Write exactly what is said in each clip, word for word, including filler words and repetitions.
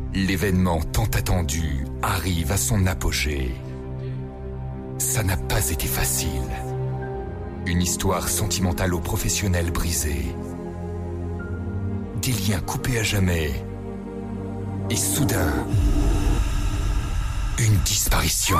L'événement tant attendu arrive à son apogée. Ça n'a pas été facile. Une histoire sentimentale aux professionnels brisée. Des liens coupés à jamais. Et soudain, une disparition.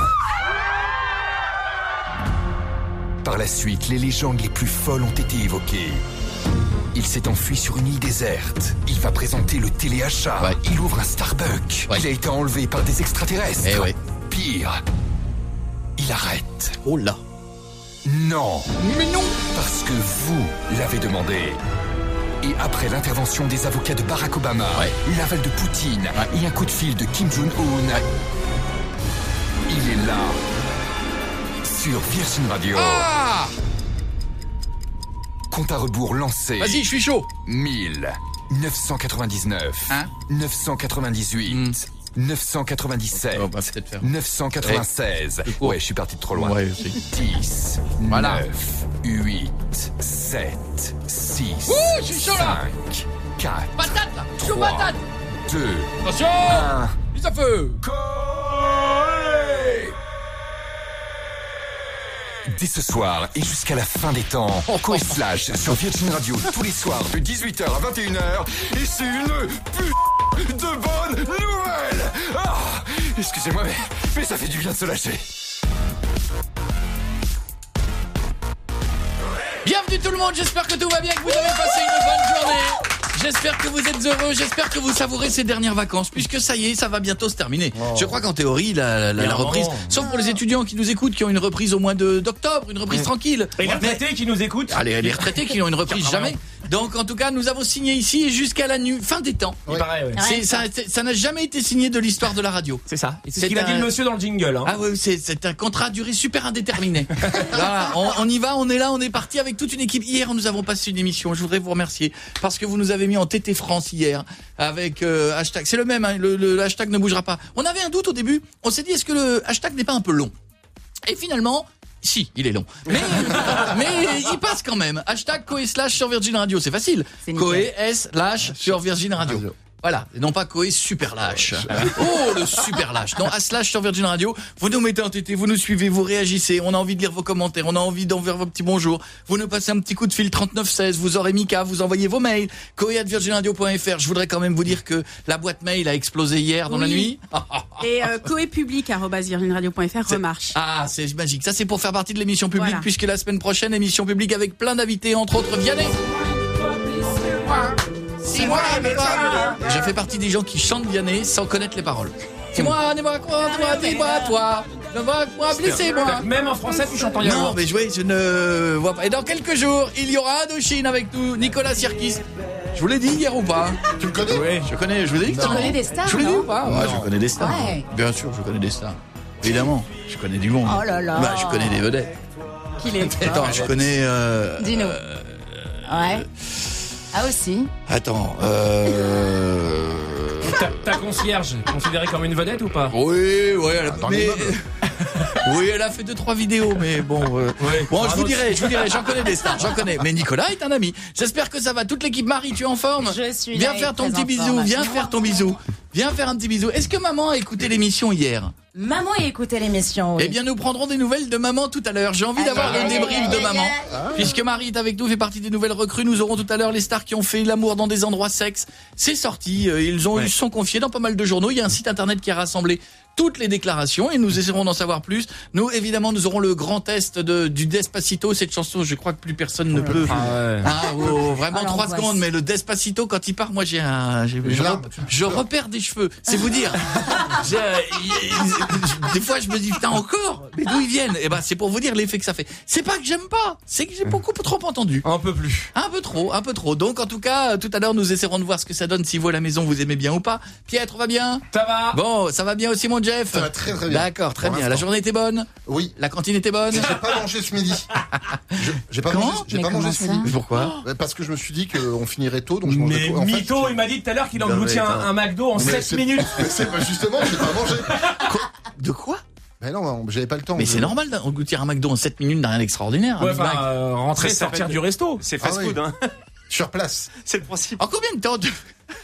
Par la suite, les légendes les plus folles ont été évoquées. Il s'est enfui sur une île déserte. Il va présenter le téléachat. Ouais. Il ouvre un Starbucks. Ouais. Il a été enlevé par des extraterrestres. Eh ouais. Pire, il arrête. Oh là. Non. Mais non. Parce que vous l'avez demandé. Et après l'intervention des avocats de Barack Obama, ouais. l'aval de Poutine ouais. et un coup de fil de Kim Jong-un, ouais. il est là. Sur Virgin Radio. Ah! Compte à rebours lancé. Vas-y, je suis chaud. mille neuf cent quatre-vingt-dix-neuf. Hein? neuf cent quatre-vingt-dix-huit. Mm. neuf cent quatre-vingt-dix-sept. On va peut-être faire. neuf cent quatre-vingt-seize. Eh, ouais, je suis parti de trop loin. Ouais, aussi. dix. Voilà. neuf. huit. sept. six. Ouh, je suis chaud là. cinq. quatre. Patate là. trois, Chaud patate. deux. Attention. un. Mise à feu. Dès ce soir et jusqu'à la fin des temps, Coé Slash sur Virgin Radio tous les soirs de dix-huit heures à vingt et une heures. Et c'est une putain de bonne nouvelle. Ah, excusez-moi, mais, mais ça fait du bien de se lâcher. Bienvenue tout le monde, j'espère que tout va bien, que vous avez passé une bonne journée. J'espère que vous êtes heureux, j'espère que vous savourez ces dernières vacances, puisque ça y est, ça va bientôt se terminer. Oh. Je crois qu'en théorie, la, la, la reprise, oh. sauf pour les étudiants qui nous écoutent, qui ont une reprise au mois de, d'octobre, une reprise mmh. tranquille. Et les retraités Mais, qui nous écoutent. Allez, les retraités qui ont une reprise jamais. Donc en tout cas, nous avons signé ici jusqu'à la nuit, fin des temps. Oui. Pareil, ouais. c'est, ça, c'est, ça n'a jamais été signé de l'histoire de la radio. C'est ça. Et c'est, c'est ce qu'il un... a dit le monsieur dans le jingle. Hein. Ah oui, c'est, c'est un contrat à durée super indéterminée. Voilà, on, on y va, on est là, on est parti avec toute une équipe. Hier, nous avons passé une émission. Je voudrais vous remercier parce que vous nous avez mis en T T France hier avec euh, hashtag. C'est le même, hein, le, le hashtag ne bougera pas. On avait un doute au début. On s'est dit, est-ce que le hashtag n'est pas un peu long? Et finalement. Si, il est long. Mais, mais il passe quand même. Hashtag Coé slash sur Virgin Radio. C'est facile. Coé slash sur Virgin Radio. Voilà, et non pas Coé super lâche. Oh, le super lâche. Non, à slash sur Virgin Radio, vous nous mettez en T T, vous nous suivez, vous réagissez, on a envie de lire vos commentaires, on a envie d'envoyer vos petits bonjours, vous nous passez un petit coup de fil trente-neuf seize, vous aurez Mika, vous envoyez vos mails, coé arobase virgin radio point f r. Je voudrais quand même vous dire que la boîte mail a explosé hier dans oui. la nuit. Et euh, coépublic arobase virgin radio point f r remarche. Ah, c'est magique. Ça, c'est pour faire partie de l'émission publique, voilà. Puisque la semaine prochaine, émission publique avec plein d'invités, entre autres Vianney. Si moi, mais moi, je fais partie des gens qui chantent Vianney sans connaître les paroles. C'est moi, dis-moi quoi, toi, dis-moi toi. Ne vois moi, blessez-moi. Même en français, tu chantes en Vianney. Non, mais jouez, je ne vois pas. Et dans quelques jours, il y aura Indochine avec nous, Nicolas Sirkis. Je vous l'ai dit hier ou pas? Tu le connais? Oui, je connais. Je vous ai dit que tu connais des stars? Je vous l'ai dit ou pas? Ouais, je connais des stars. Ouais. Bien sûr, je connais des stars. Évidemment, je connais du monde. Oh là là. Bah, je connais des vedettes. Qui les Attends, je connais. Euh, Dis-nous. Euh, ouais. Ah aussi. Attends, euh... Ta, ta concierge, considérée comme une vedette ou pas? Oui, oui, elle a... mais... oui, elle a fait deux trois vidéos, mais bon. Euh... Ouais, bon, je vous dirai, je vous dirai, j'en connais des stars, j'en connais. Mais Nicolas est un ami. J'espère que ça va. Toute l'équipe, Marie, tu es en forme? Je suis. Viens faire ton petit bisou, viens faire ton bisou, viens faire un petit bisou. Est-ce que maman a écouté l'émission hier? Maman a écouté l'émission, oui. Eh bien, nous prendrons des nouvelles de maman tout à l'heure. J'ai envie d'avoir le débrief de maman. Ah. Puisque Marie est avec nous, fait partie des nouvelles recrues. Nous aurons tout à l'heure les stars qui ont fait l'amour dans des endroits sexes. C'est sorti. Ils ont, ouais. ils sont confiés dans pas mal de journaux. Il y a un site internet qui a rassemblé toutes les déclarations et nous essaierons d'en savoir plus. Nous, évidemment, nous aurons le grand test de, du Despacito. Cette chanson, je crois que plus personne ne peut. Ah, ouais. ah oh, vraiment trois oh, secondes. Mais le Despacito, quand il part, moi, j'ai un, j'ai, je, rep, je repère des cheveux. C'est vous dire. j'ai, des fois, je me dis, putain, encore? Mais d'où ils viennent? Et ben, c'est pour vous dire l'effet que ça fait. C'est pas que j'aime pas. C'est que j'ai beaucoup trop entendu. Un peu plus. Un peu trop, un peu trop. Donc, en tout cas, tout à l'heure, nous essaierons de voir ce que ça donne si vous à la maison vous aimez bien ou pas. Pietre, va bien? Ça va. Bon, ça va bien aussi, mon Jeff? Ça va très très bien. D'accord, très Pour bien. l'instant. La journée était bonne? Oui. La cantine était bonne? J'ai pas mangé ce midi. Je, j'ai pas Comment mangé, j'ai pas mangé ce midi. Mais pourquoi? Parce que je me suis dit qu'on finirait tôt, donc je mangeais Mais tôt. En fait, mytho, j'ai... il m'a dit tout à l'heure qu'il Non, engloutit un, un McDo en sept minutes. Mais c'est pas justement, j'ai pas mangé. De quoi? Mais non, j'avais pas le temps. Mais je... c'est normal d'engloutir un McDo en sept minutes, n'a rien d'extraordinaire. Ouais, enfin, euh, rentrer, sortir du resto. C'est fast ah, food, oui. hein. Sur place. C'est le principe. En combien de temps tu...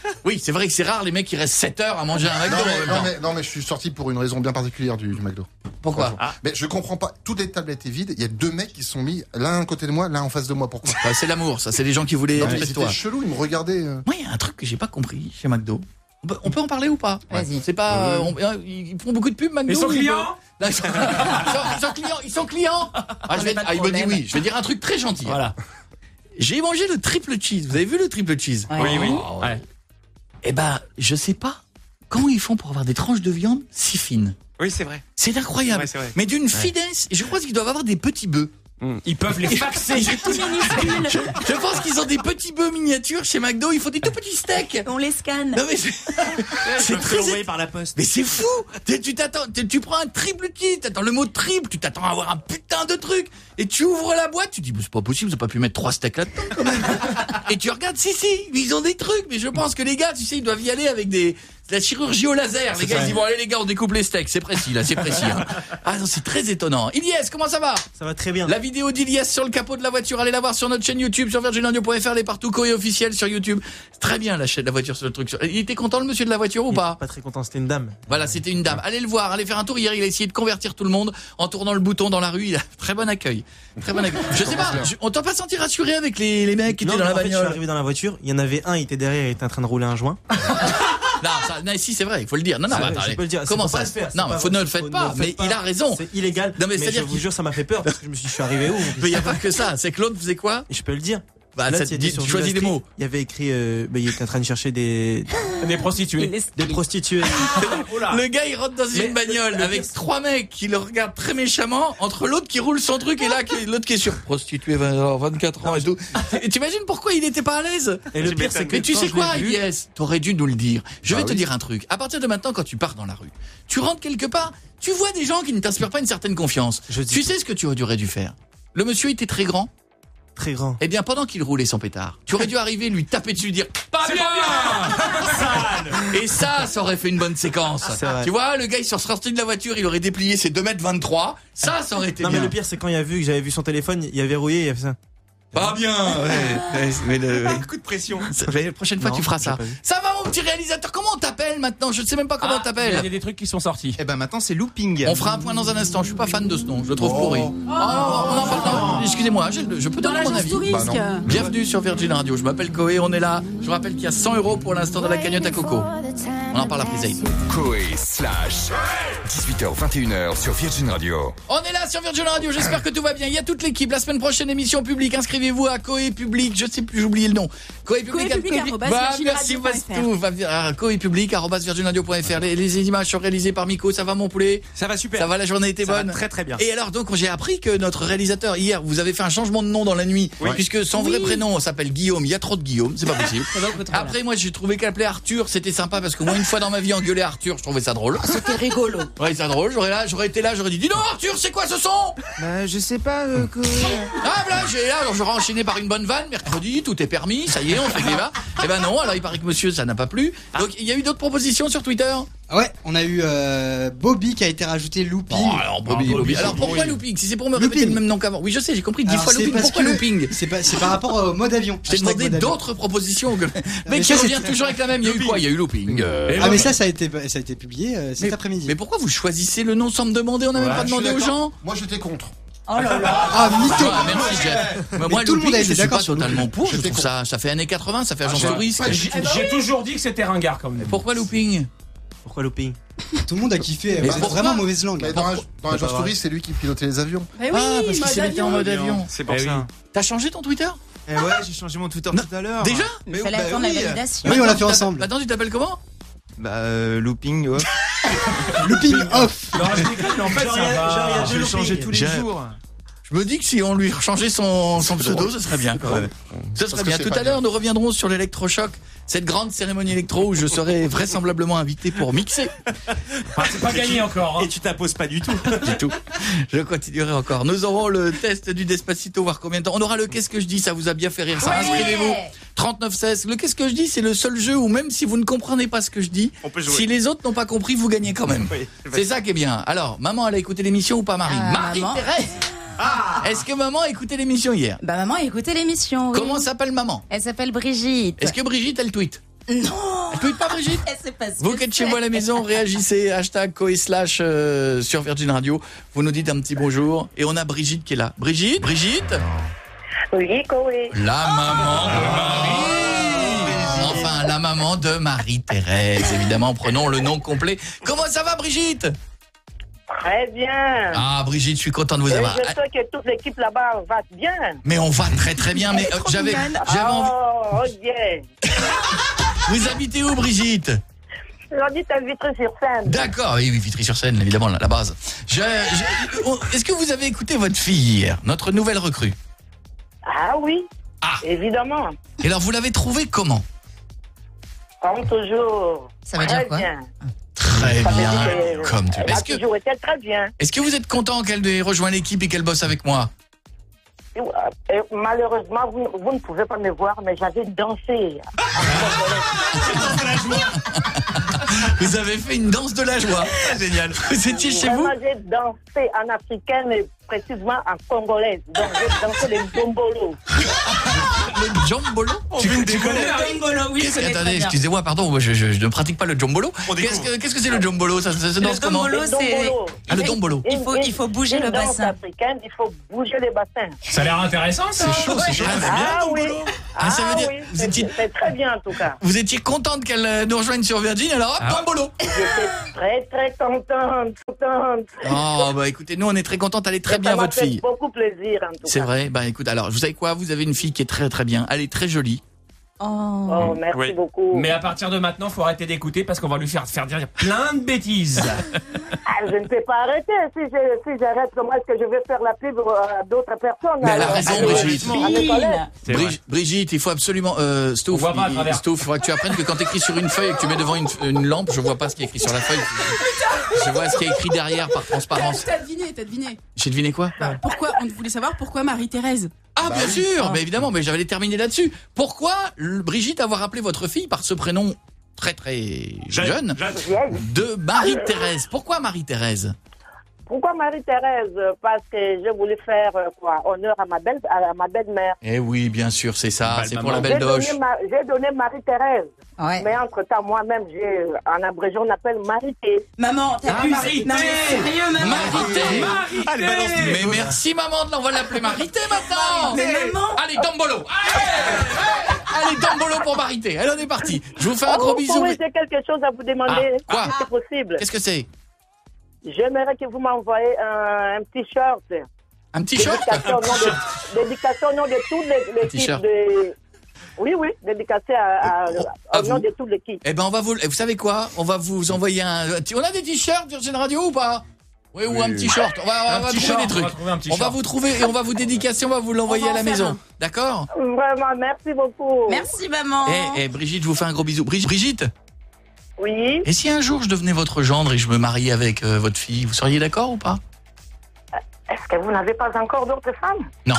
Oui, c'est vrai que c'est rare les mecs qui restent sept heures à manger un McDo. Non en mais, même non, temps. mais, non mais je suis sorti pour une raison bien particulière du, du McDo. Pourquoi? Franchement. Mais je comprends pas. Toutes les tables étaient vides. Il y a deux mecs qui se sont mis l'un à côté de moi, l'un en face de moi. Pourquoi? Bah, c'est l'amour, ça. C'est les gens qui voulaient Non, être mais près de toi. c'était chelou. Ils me regardaient. euh. Moi, il y a un truc que j'ai pas compris chez McDo. On peut, on peut en parler ou pas? Vas-y. C'est pas. euh, on- euh, ils font beaucoup de pubs McDo. Ils sont ou- clients Non, ils, sont... ils, sont, ils sont clients. Ils sont clients. Ah, je vais... pas de ah, il me dit problème. oui. Je vais dire un truc très gentil. Voilà. J'ai mangé le triple cheese. Vous avez vu le triple cheese? Ouais. Oui, oui. Oh, Ouais. Eh ben, je sais pas comment ils font pour avoir des tranches de viande si fines. Oui, c'est vrai. C'est incroyable. Ouais, c'est vrai. Mais d'une finesse. Et je crois qu'ils doivent avoir des petits bœufs. Ils peuvent les faxer. Tout minuscule. Je, je pense qu'ils ont des petits bœufs miniatures chez McDo. Il faut des tout petits steaks. On les scanne. Non mais c'est c'est très envoyé par la poste. mais c'est fou. Tu tu t'attends, tu, tu prends un triple cheese, t'attends le mot triple, tu t'attends à avoir un putain de truc et tu ouvres la boîte, tu dis mais c'est pas possible, ils ont pas pu mettre trois steaks là-dedans quand même. Et tu regardes si si, ils ont des trucs, mais je pense que les gars, tu sais, ils doivent y aller avec des de la chirurgie au laser. Les gars, ils disent bon allez les gars, on découpe les steaks, c'est précis là, c'est précis. Hein. Ah non, c'est très étonnant. Ilyes, comment ça va? Ça va très bien. La vidéo d'Ilyes sur le capot de la voiture, allez la voir sur notre chaîne YouTube, sur virgin radio point f r, elle est partout, Coé officiel sur YouTube. C'est très bien la chaîne de la voiture sur le truc. Il était content le monsieur de la voiture ou pas? Pas très content, c'était une dame. Voilà, c'était une dame. Allez le voir, allez faire un tour. Hier, il a essayé de convertir tout le monde en tournant le bouton dans la rue. Il a très bon accueil. Très bon accueil. Je sais pas, je- on t'a pas senti rassuré avec les, les mecs qui Non, étaient dans mais la en fait, je suis bagnole? arrivé dans la voiture, il y en avait un, il était derrière, il était en train de rouler un joint. Non, ça, non, si, c'est vrai, il faut le dire. Non, non, C'est bah, vrai, attendez. je peux le dire, c'est Comment faut ça pas se le faire, fait? c'est Non, pas mais faut vrai, ne le faites faut- ne pas. le faites Mais pas. il a raison. C'est illégal. Non, mais mais c'est-à-dire je vous qu'il- jure, ça m'a fait peur parce que je me suis, je suis arrivé où? Mais il y a pas que ça. C'est que l'autre faisait quoi? Et je peux le dire. Bah, Là, ça tu te étais dit, sur tu choisis Villa les mots. Street, Il y avait écrit, euh, bah, il était en train de chercher des, Des prostituées. des prostituées. Oh là. Le gars, il rentre dans Mais une bagnole le- le avec pire, c'est- trois mecs qui le regardent très méchamment, entre l'autre qui roule son truc et là, qui- l'autre qui est sur prostituée, vingt, vingt-quatre ans et tout. Et t'imagines pourquoi il était pas à l'aise? Et le pire, c'est que Mais tu quand sais je l'ai quoi, vu- Ilyes? T'aurais dû nous le dire. Je vais Bah te oui. dire un truc. À partir de maintenant, quand tu pars dans la rue, tu rentres quelque part, tu vois des gens qui ne t'inspirent pas une certaine confiance. Je dis Tu sais ce que tu aurais dû faire? Le monsieur était très grand. Très grand. Eh bien, pendant qu'il roulait son pétard, tu aurais dû arriver, lui taper dessus, dire pas bien. Et ça, ça aurait fait une bonne séquence. C'est vrai. Tu vois, le gars, il serait sorti de la voiture, il aurait déplié ses deux mètres vingt-trois. Ça, ça aurait été Non, bien. mais le pire, c'est quand il a vu que j'avais vu son téléphone, il a verrouillé, il a fait ça. Pas bien. Ouais, ouais, mais le- Un coup de pression. Ça- La prochaine fois, Non, tu feras j'ai ça. pas vu. Ça va, mon petit réalisateur? Comment on t'appelle maintenant? Je ne sais même pas comment on Il y a t'appelle. des trucs qui sont sortis. Eh ben maintenant c'est looping. On fera un point dans un instant. Je suis pas fan de ce nom. Je le trouve pourri. Oh, on en parle. Non, excusez-moi, je, je peux Dans donner mon l'agence avis. Tourisque. Bah non. Bienvenue sur Virgin Radio. Je m'appelle Coé. On est là. Je vous rappelle qu'il y a cent euros pour l'instant dans la cagnotte à Coco. On en parle après Zaid. Coé slash dix-huit heures vingt et une heures sur Virgin Radio. On est là sur Virgin Radio, j'espère que tout va bien. Il y a toute l'équipe. La semaine prochaine, émission publique. Inscrivez-vous à Coé Public. Je sais plus, j'ai oublié le nom. Coé Public. Coé Public, arobase Bah, virgin merci, radio point passe f r. tout. Va vir- à Coé Public, arobase virgin radio point f r. Les, les images sont réalisées par Miko. Ça va, mon poulet? Ça va super. Ça va, la journée était Ça va bonne? très très bien. Et alors, donc, j'ai appris que notre réalisateur, hier, vous avez fait un changement de nom dans la nuit. Oui. Puisque son vrai Oui. prénom s'appelle Guillaume. Il y a trop de Guillaume. C'est pas possible. Après, moi, j'ai trouvé qu'appeler Arthur, c'était sympa parce que moi, une fois dans ma vie, engueuler Arthur, je trouvais ça drôle. C'était rigolo. Ouais, c'est drôle. J'aurais là, j'aurais été là, j'aurais dit, dis donc, Arthur, c'est quoi ce son? Bah je sais pas. Euh, que... Ah, voilà, j'ai là, alors j'aurais enchaîné par une bonne vanne, mercredi, tout est permis, ça y est, on fait des va. Eh ben non, alors il paraît que monsieur, ça n'a pas plu. Donc, il y a eu d'autres propositions sur Twitter? Ah ouais, on a eu euh, Bobby qui a été rajouté looping. Oh, alors, Bobby, Ah, Bobby. Bobby, Alors, c'est pourquoi pourri. looping? Si c'est pour me Looping. répéter le même nom qu'avant. Oui, je sais, j'ai compris, dix Alors, fois c'est looping. parce Pourquoi que looping? C'est pas, c'est par rapport au mode avion. Je t'ai Hashtag demandé mode avion. d'autres propositions. que- mais Mais qui ça, revient c'était- toujours avec la même. Il y a eu quoi? Il y a eu looping. euh, Et Ah voilà. mais ça, ça a été, ça a été publié euh, cet Mais- après-midi. Mais pourquoi vous choisissez le nom sans me demander? On n'a même Ouais, pas Je demandé suis aux d'accord. gens. Moi j'étais contre. Oh là là. Ah mytho. Ah, merci, Jeff. Mais moi, tout le monde looping, a je été suis d'accord pas sur totalement looping. pour. Je J'étais trouve ça, ça fait années quatre-vingts, ça fait agence j'ai- touriste. pas- j'ai- J'ai toujours dit que c'était ringard comme nom. Pourquoi looping? Pourquoi looping? Tout le monde a kiffé. Mais Vous êtes pourquoi vraiment mauvaise langue. Mais dans, un- dans l'agence touriste, c'est lui qui pilotait les avions. Bah oui, Ah, parce qu'il mode s'est mis en avion. mode avion. C'est pour Eh ça. T'as changé ton Twitter? Eh ouais, j'ai changé mon Twitter Non. tout à l'heure. Déjà? Mais Fallait bah attendre oui. la validation. Oui, on l'a Maintenant, fait tu t'appelles- ensemble. Maintenant, tu t'appelles comment? Bah euh, looping. Ouais. Looping off. Non, je déconne, mais en fait, Genre, ça il y a- va. genre, il y a Je deux vais changer loopings. tous les J'ai- jours. Je me dis que si on lui changeait son, son pseudo, ce serait bien. Ouais. Ce Parce serait que bien. c'est Tout pas à l'heure, bien. nous reviendrons sur l'électrochoc, cette grande cérémonie électro où je serai vraisemblablement invité pour mixer. Enfin, c'est pas gagné encore. Hein. Et tu t'imposes pas du tout. Du tout. Je continuerai encore. Nous aurons le test du Despacito, voir combien de temps. On aura le qu'est-ce que je dis, ça vous a bien fait rire. Ça, Ouais. inscrivez-vous. trente-neuf seize. Le qu'est-ce que je dis, c'est le seul jeu où même si vous ne comprenez pas ce que je dis, On peut jouer. si les autres n'ont pas compris, vous gagnez quand même. Oui, C'est ça qui est bien. Alors, maman, elle a écouté l'émission ou pas, Marie? Ah, maman. Marie-Thérèse. Est-ce que maman a écouté l'émission hier? Bah maman, écoutez l'émission. Oui. Comment s'appelle maman? Elle s'appelle Brigitte. Est-ce que Brigitte, elle tweet? Non. Écoute pas Brigitte. C'est pas ce Vous que qui êtes c'est. chez vous à la maison, réagissez, hashtag Coé slash euh, sur Virgin Radio. Vous nous dites un petit bonjour. Et on a Brigitte qui est là. Brigitte Brigitte Oui, Coé. La maman de Marie. Enfin, la maman de Marie-Thérèse. Évidemment, prenons le nom complet. Comment ça va Brigitte? Très bien. Ah Brigitte, je suis content de vous Et avoir. je sais que toute l'équipe là-bas va bien. Mais on va très très bien. Mais euh, j'avais, j'avais envie... Oh, oh yeah. Vous habitez où Brigitte? J'habite à Vitry-sur-Seine. D'accord, oui, oui, Vitry-sur-Seine, évidemment, la base. Je, je- on- est-ce que vous avez écouté votre fille hier, notre nouvelle recrue? Ah oui, Ah. évidemment. Et alors, vous l'avez trouvée comment? Comme toujours. Ça veut très dire quoi bien. Très Ça veut bien, dire que- comme tu. Elle a Est-ce que, toujours été très bien. est-ce que vous êtes content qu'elle ait rejoint l'équipe et qu'elle bosse avec moi? Et, euh, malheureusement, vous, vous ne pouvez pas me voir, mais j'avais dansé. Vous avez fait une danse de la joie. Ah, génial. Vous étiez chez vous? Vraiment, j'ai dansé en africaine et précisément en congolaise. Donc, j'ai dansé les dombolo. Le jambolo? Tu, tu connais? Oui, Qu'est-ce je que, connais attendez, très bien. excusez-moi, pardon, moi, je, je- je ne pratique pas le jambolo. Qu'est-ce que, qu'est-ce que c'est le jambolo? Ça, ça se danse comment? dombolo, Les c'est- dombolo. Ah, le dombolo. Il faut- il faut bouger Une le danse bassin. africaine, il faut bouger les bassins. Ça a l'air intéressant, ça. C'est chaud, c'est chaud. Ah oui, Ah, ça veut dire- oui, vous c'est étiez- c'est très bien en tout cas. Vous étiez contente qu'elle euh, nous rejoigne sur Virgin, alors hop, Ah. jambolo. J'étais très très contente, contente. Oh, bah écoutez, nous on est très contente, elle est très Et bien ça m'a votre fait fille. beaucoup plaisir en tout C'est cas. vrai, bah écoute, alors, vous savez quoi, vous avez une fille qui est très très bien, elle est très jolie. Oh. Oh, merci Oui. beaucoup. Mais à partir de maintenant, faut arrêter d'écouter parce qu'on va lui faire faire dire plein de bêtises. Ah, je ne peux pas arrêter. Si je- si j'arrête, comment est-ce que je vais faire la pub à d'autres personnes? Mais elle a alors, raison, à mes- Brigitte. à mes collègues. C'est vrai. Brigi- Brigitte, il faut absolument... Euh, Stouff, On voit pas à il- travers. Stouff, il faudra que tu apprennes que quand tu écris sur une feuille et que tu mets devant une, une lampe, je vois pas ce qui est écrit sur la feuille. Je vois ce qui est écrit derrière par transparence. T'as deviné, t'as deviné. J'ai deviné quoi? Bah, pourquoi On voulait savoir pourquoi Marie-Thérèse. Ah, bien sûr, mais évidemment, mais j'avais terminé là-dessus. Pourquoi, le- Brigitte, avoir appelé votre fille par ce prénom très très jeune Vieille. de Marie-Thérèse? Pourquoi Marie-Thérèse? Pourquoi Marie-Thérèse? Parce que je voulais faire euh, quoi, honneur à ma belle, à ma belle-mère. Eh oui, bien sûr, c'est ça, Belle c'est pour maman. la J'ai belle doche. donné, ma- j'ai donné Marie-Thérèse. Ouais. Mais entre-temps, moi-même, j'ai, en abrégé, on appelle Marité. Maman, t'as Ah, pu. Marité. Non, mais sérieux, maman. Marité. Allez, balance du Mais merci maman, de- on va l'appeler Marité maintenant. Mais maman. Allez, Dombolo. Allez, allez, Dombolo pour Marité. Allez, on est parti. Je vous fais un Oh, gros bisou. oui, j'ai quelque chose à vous demander. Ah, quoi? Si c'est possible. Qu'est-ce que c'est? J'aimerais que vous m'envoyiez un, un t-shirt. Un petit short? Dédicacé au nom de, dédicacé au nom de toute l'é- l'équipe t-shirt. de... Oui, oui, dédicacé à, à, À au nom vous. de toute l'équipe. Eh ben on va vous, vous savez quoi? On va vous envoyer un. On a des t-shirts Virgin Radio ou pas? Oui, ou un petit short. On va, on Un va petit trouver short, des on trucs. va trouver un petit On va short. vous trouver et on va vous dédicacer. On va vous l'envoyer On va à la en faire maison. un. D'accord? Vraiment, merci beaucoup. Merci, maman. Eh, eh, Brigitte, je vous fais un gros bisou. Brigitte, Brigitte, Oui, et si un jour je devenais votre gendre et je me mariais avec euh, votre fille, vous seriez d'accord ou pas? est-ce que vous n'avez pas encore d'autres femmes? Non.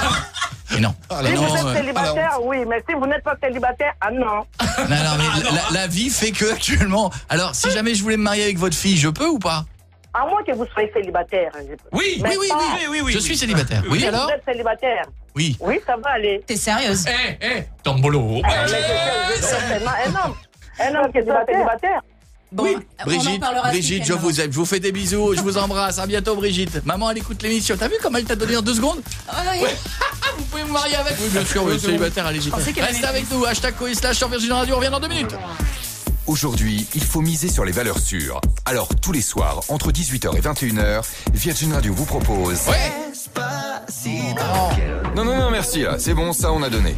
Et non. Ah, Si là, non, vous êtes euh, célibataire, oui, mais si vous n'êtes pas célibataire, ah non. Non, non, mais la, la- la vie fait que actuellement. Alors, si jamais je voulais me marier avec votre fille, je peux ou pas? À moins que vous soyez célibataire. Oui, Mais Oui, oui, pas- oui, oui, oui. Je suis célibataire. Oui, Si alors? vous êtes célibataire, Oui. oui, ça va aller. T'es sérieuse? Eh, eh, Tombolo. Mais je sais, je sais seulement un homme. Un homme qui est célibataire. Bon, Oui, on en Brigitte, parlera ce Brigitte, je week-end, vous aime, je vous fais des bisous, je vous embrasse, à bientôt Brigitte. Maman, elle écoute l'émission, t'as vu comment elle t'a donné en deux secondes? Ouais. Vous pouvez me marier avec? Oui, bien sûr, oui, célibataire, allez-y. pensais qu'elle Restez avait- avec nous, hashtag Coé slash sur Virgin Radio, on revient dans deux minutes. Aujourd'hui, il faut miser sur les valeurs sûres. Alors, tous les soirs, entre dix-huit heures et vingt et une heures, Virgin Radio vous propose... Ouais. Non, non, non, merci, là. C'est bon, ça, on a donné.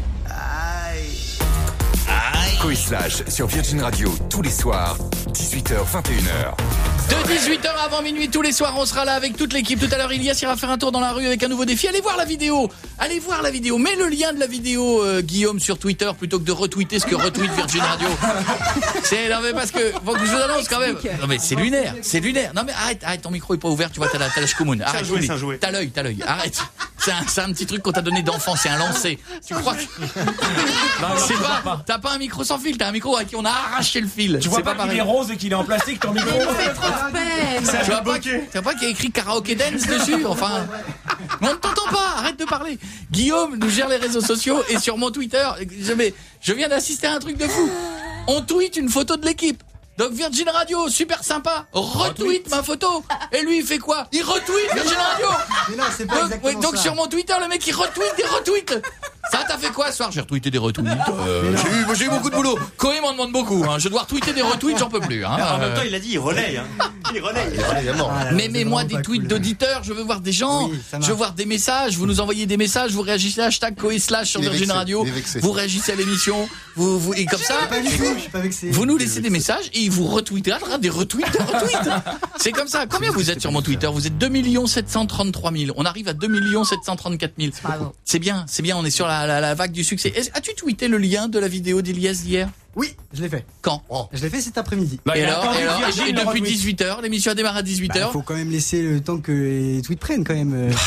Coé slash sur Virgin Radio, tous les soirs, dix-huit heures, vingt et une heures. De dix-huit heures avant minuit, tous les soirs, on sera là avec toute l'équipe. Tout à l'heure, Ilias ira faire un tour dans la rue avec un nouveau défi. Allez voir la vidéo. Allez voir la vidéo. Mets le lien de la vidéo, euh, Guillaume, sur Twitter, plutôt que de retweeter ce que retweet Virgin Radio. C'est, non mais parce que, faut que je vous annonce quand même. Non mais c'est lunaire, c'est lunaire. Non mais arrête, arrête, ton micro est pas ouvert, tu vois, t'as la, t'as la shkoumoun. Arrête, jouet, Julie. c'est un jouet. T'as l'œil, t'as l'œil. Arrête. C'est un, c'est un petit truc qu'on t'a donné d'enfant, c'est un lancer. Tu crois que... C'est pas, t'as pas un micro sans fil, t'as un micro à qui on a arraché le fil. Tu vois C'est pas, pas qu'il est pareil. rose et qu'il est en plastique, ton micro? Ça fait trop de peine. Ça Tu vois fait pas, bokeh. tu vois pas qu'il y a écrit karaoké dance dessus, enfin. Mais on ne t'entend pas, arrête de parler. Guillaume nous gère les réseaux sociaux et sur mon Twitter, je, vais, je viens d'assister à un truc de fou. on tweet une photo de l'équipe. Donc Virgin Radio, super sympa, retweet ma photo. Et lui, il fait quoi? Il retweet Virgin Radio. Mais non, c'est pas Donc, exactement ouais, donc ça. sur mon Twitter, le mec, il retweet des retweets. Ça, t'as fait quoi ce soir? J'ai retweeté des retweets. Euh, j'ai, eu, j'ai eu beaucoup de boulot. Coé m'en demande beaucoup. Hein. Je dois retweeter des retweets, j'en peux plus. Hein. En même temps, il a dit, il relaye. Hein. Il relaye. Il est mort. Ah, là, Mais c'est mets-moi vraiment des pas tweets cool. d'auditeurs, je veux voir des gens, Oui, ça marche. je veux voir des messages, vous nous envoyez des messages, vous réagissez hashtag Coé slash sur Il est Virgin vexé, Radio, il est vexé. vous réagissez à l'émission, vous, vous, et comme ça, Pas du tout, je suis pas vexé. vous nous laissez des messages et vous retweetez, ah, des retweets, des retweets. C'est comme ça. Combien vous êtes sur mon Twitter? Vous êtes deux millions sept cent trente-trois mille. On arrive à deux millions sept cent trente-quatre mille. C'est bien, c'est bien, on est sur la, la, la vague du succès. Est-ce- As-tu tweeté le lien de la vidéo d'Elias d'hier? Oui, je l'ai fait. Quand? Je l'ai fait cet après-midi. Bah, Et il a alors, attendu et alors, Virgin et le depuis retweet. dix-huit heures, l'émission a démarré à dix-huit Bah, heures. faut quand même laisser le temps que les tweets prennent quand même. euh.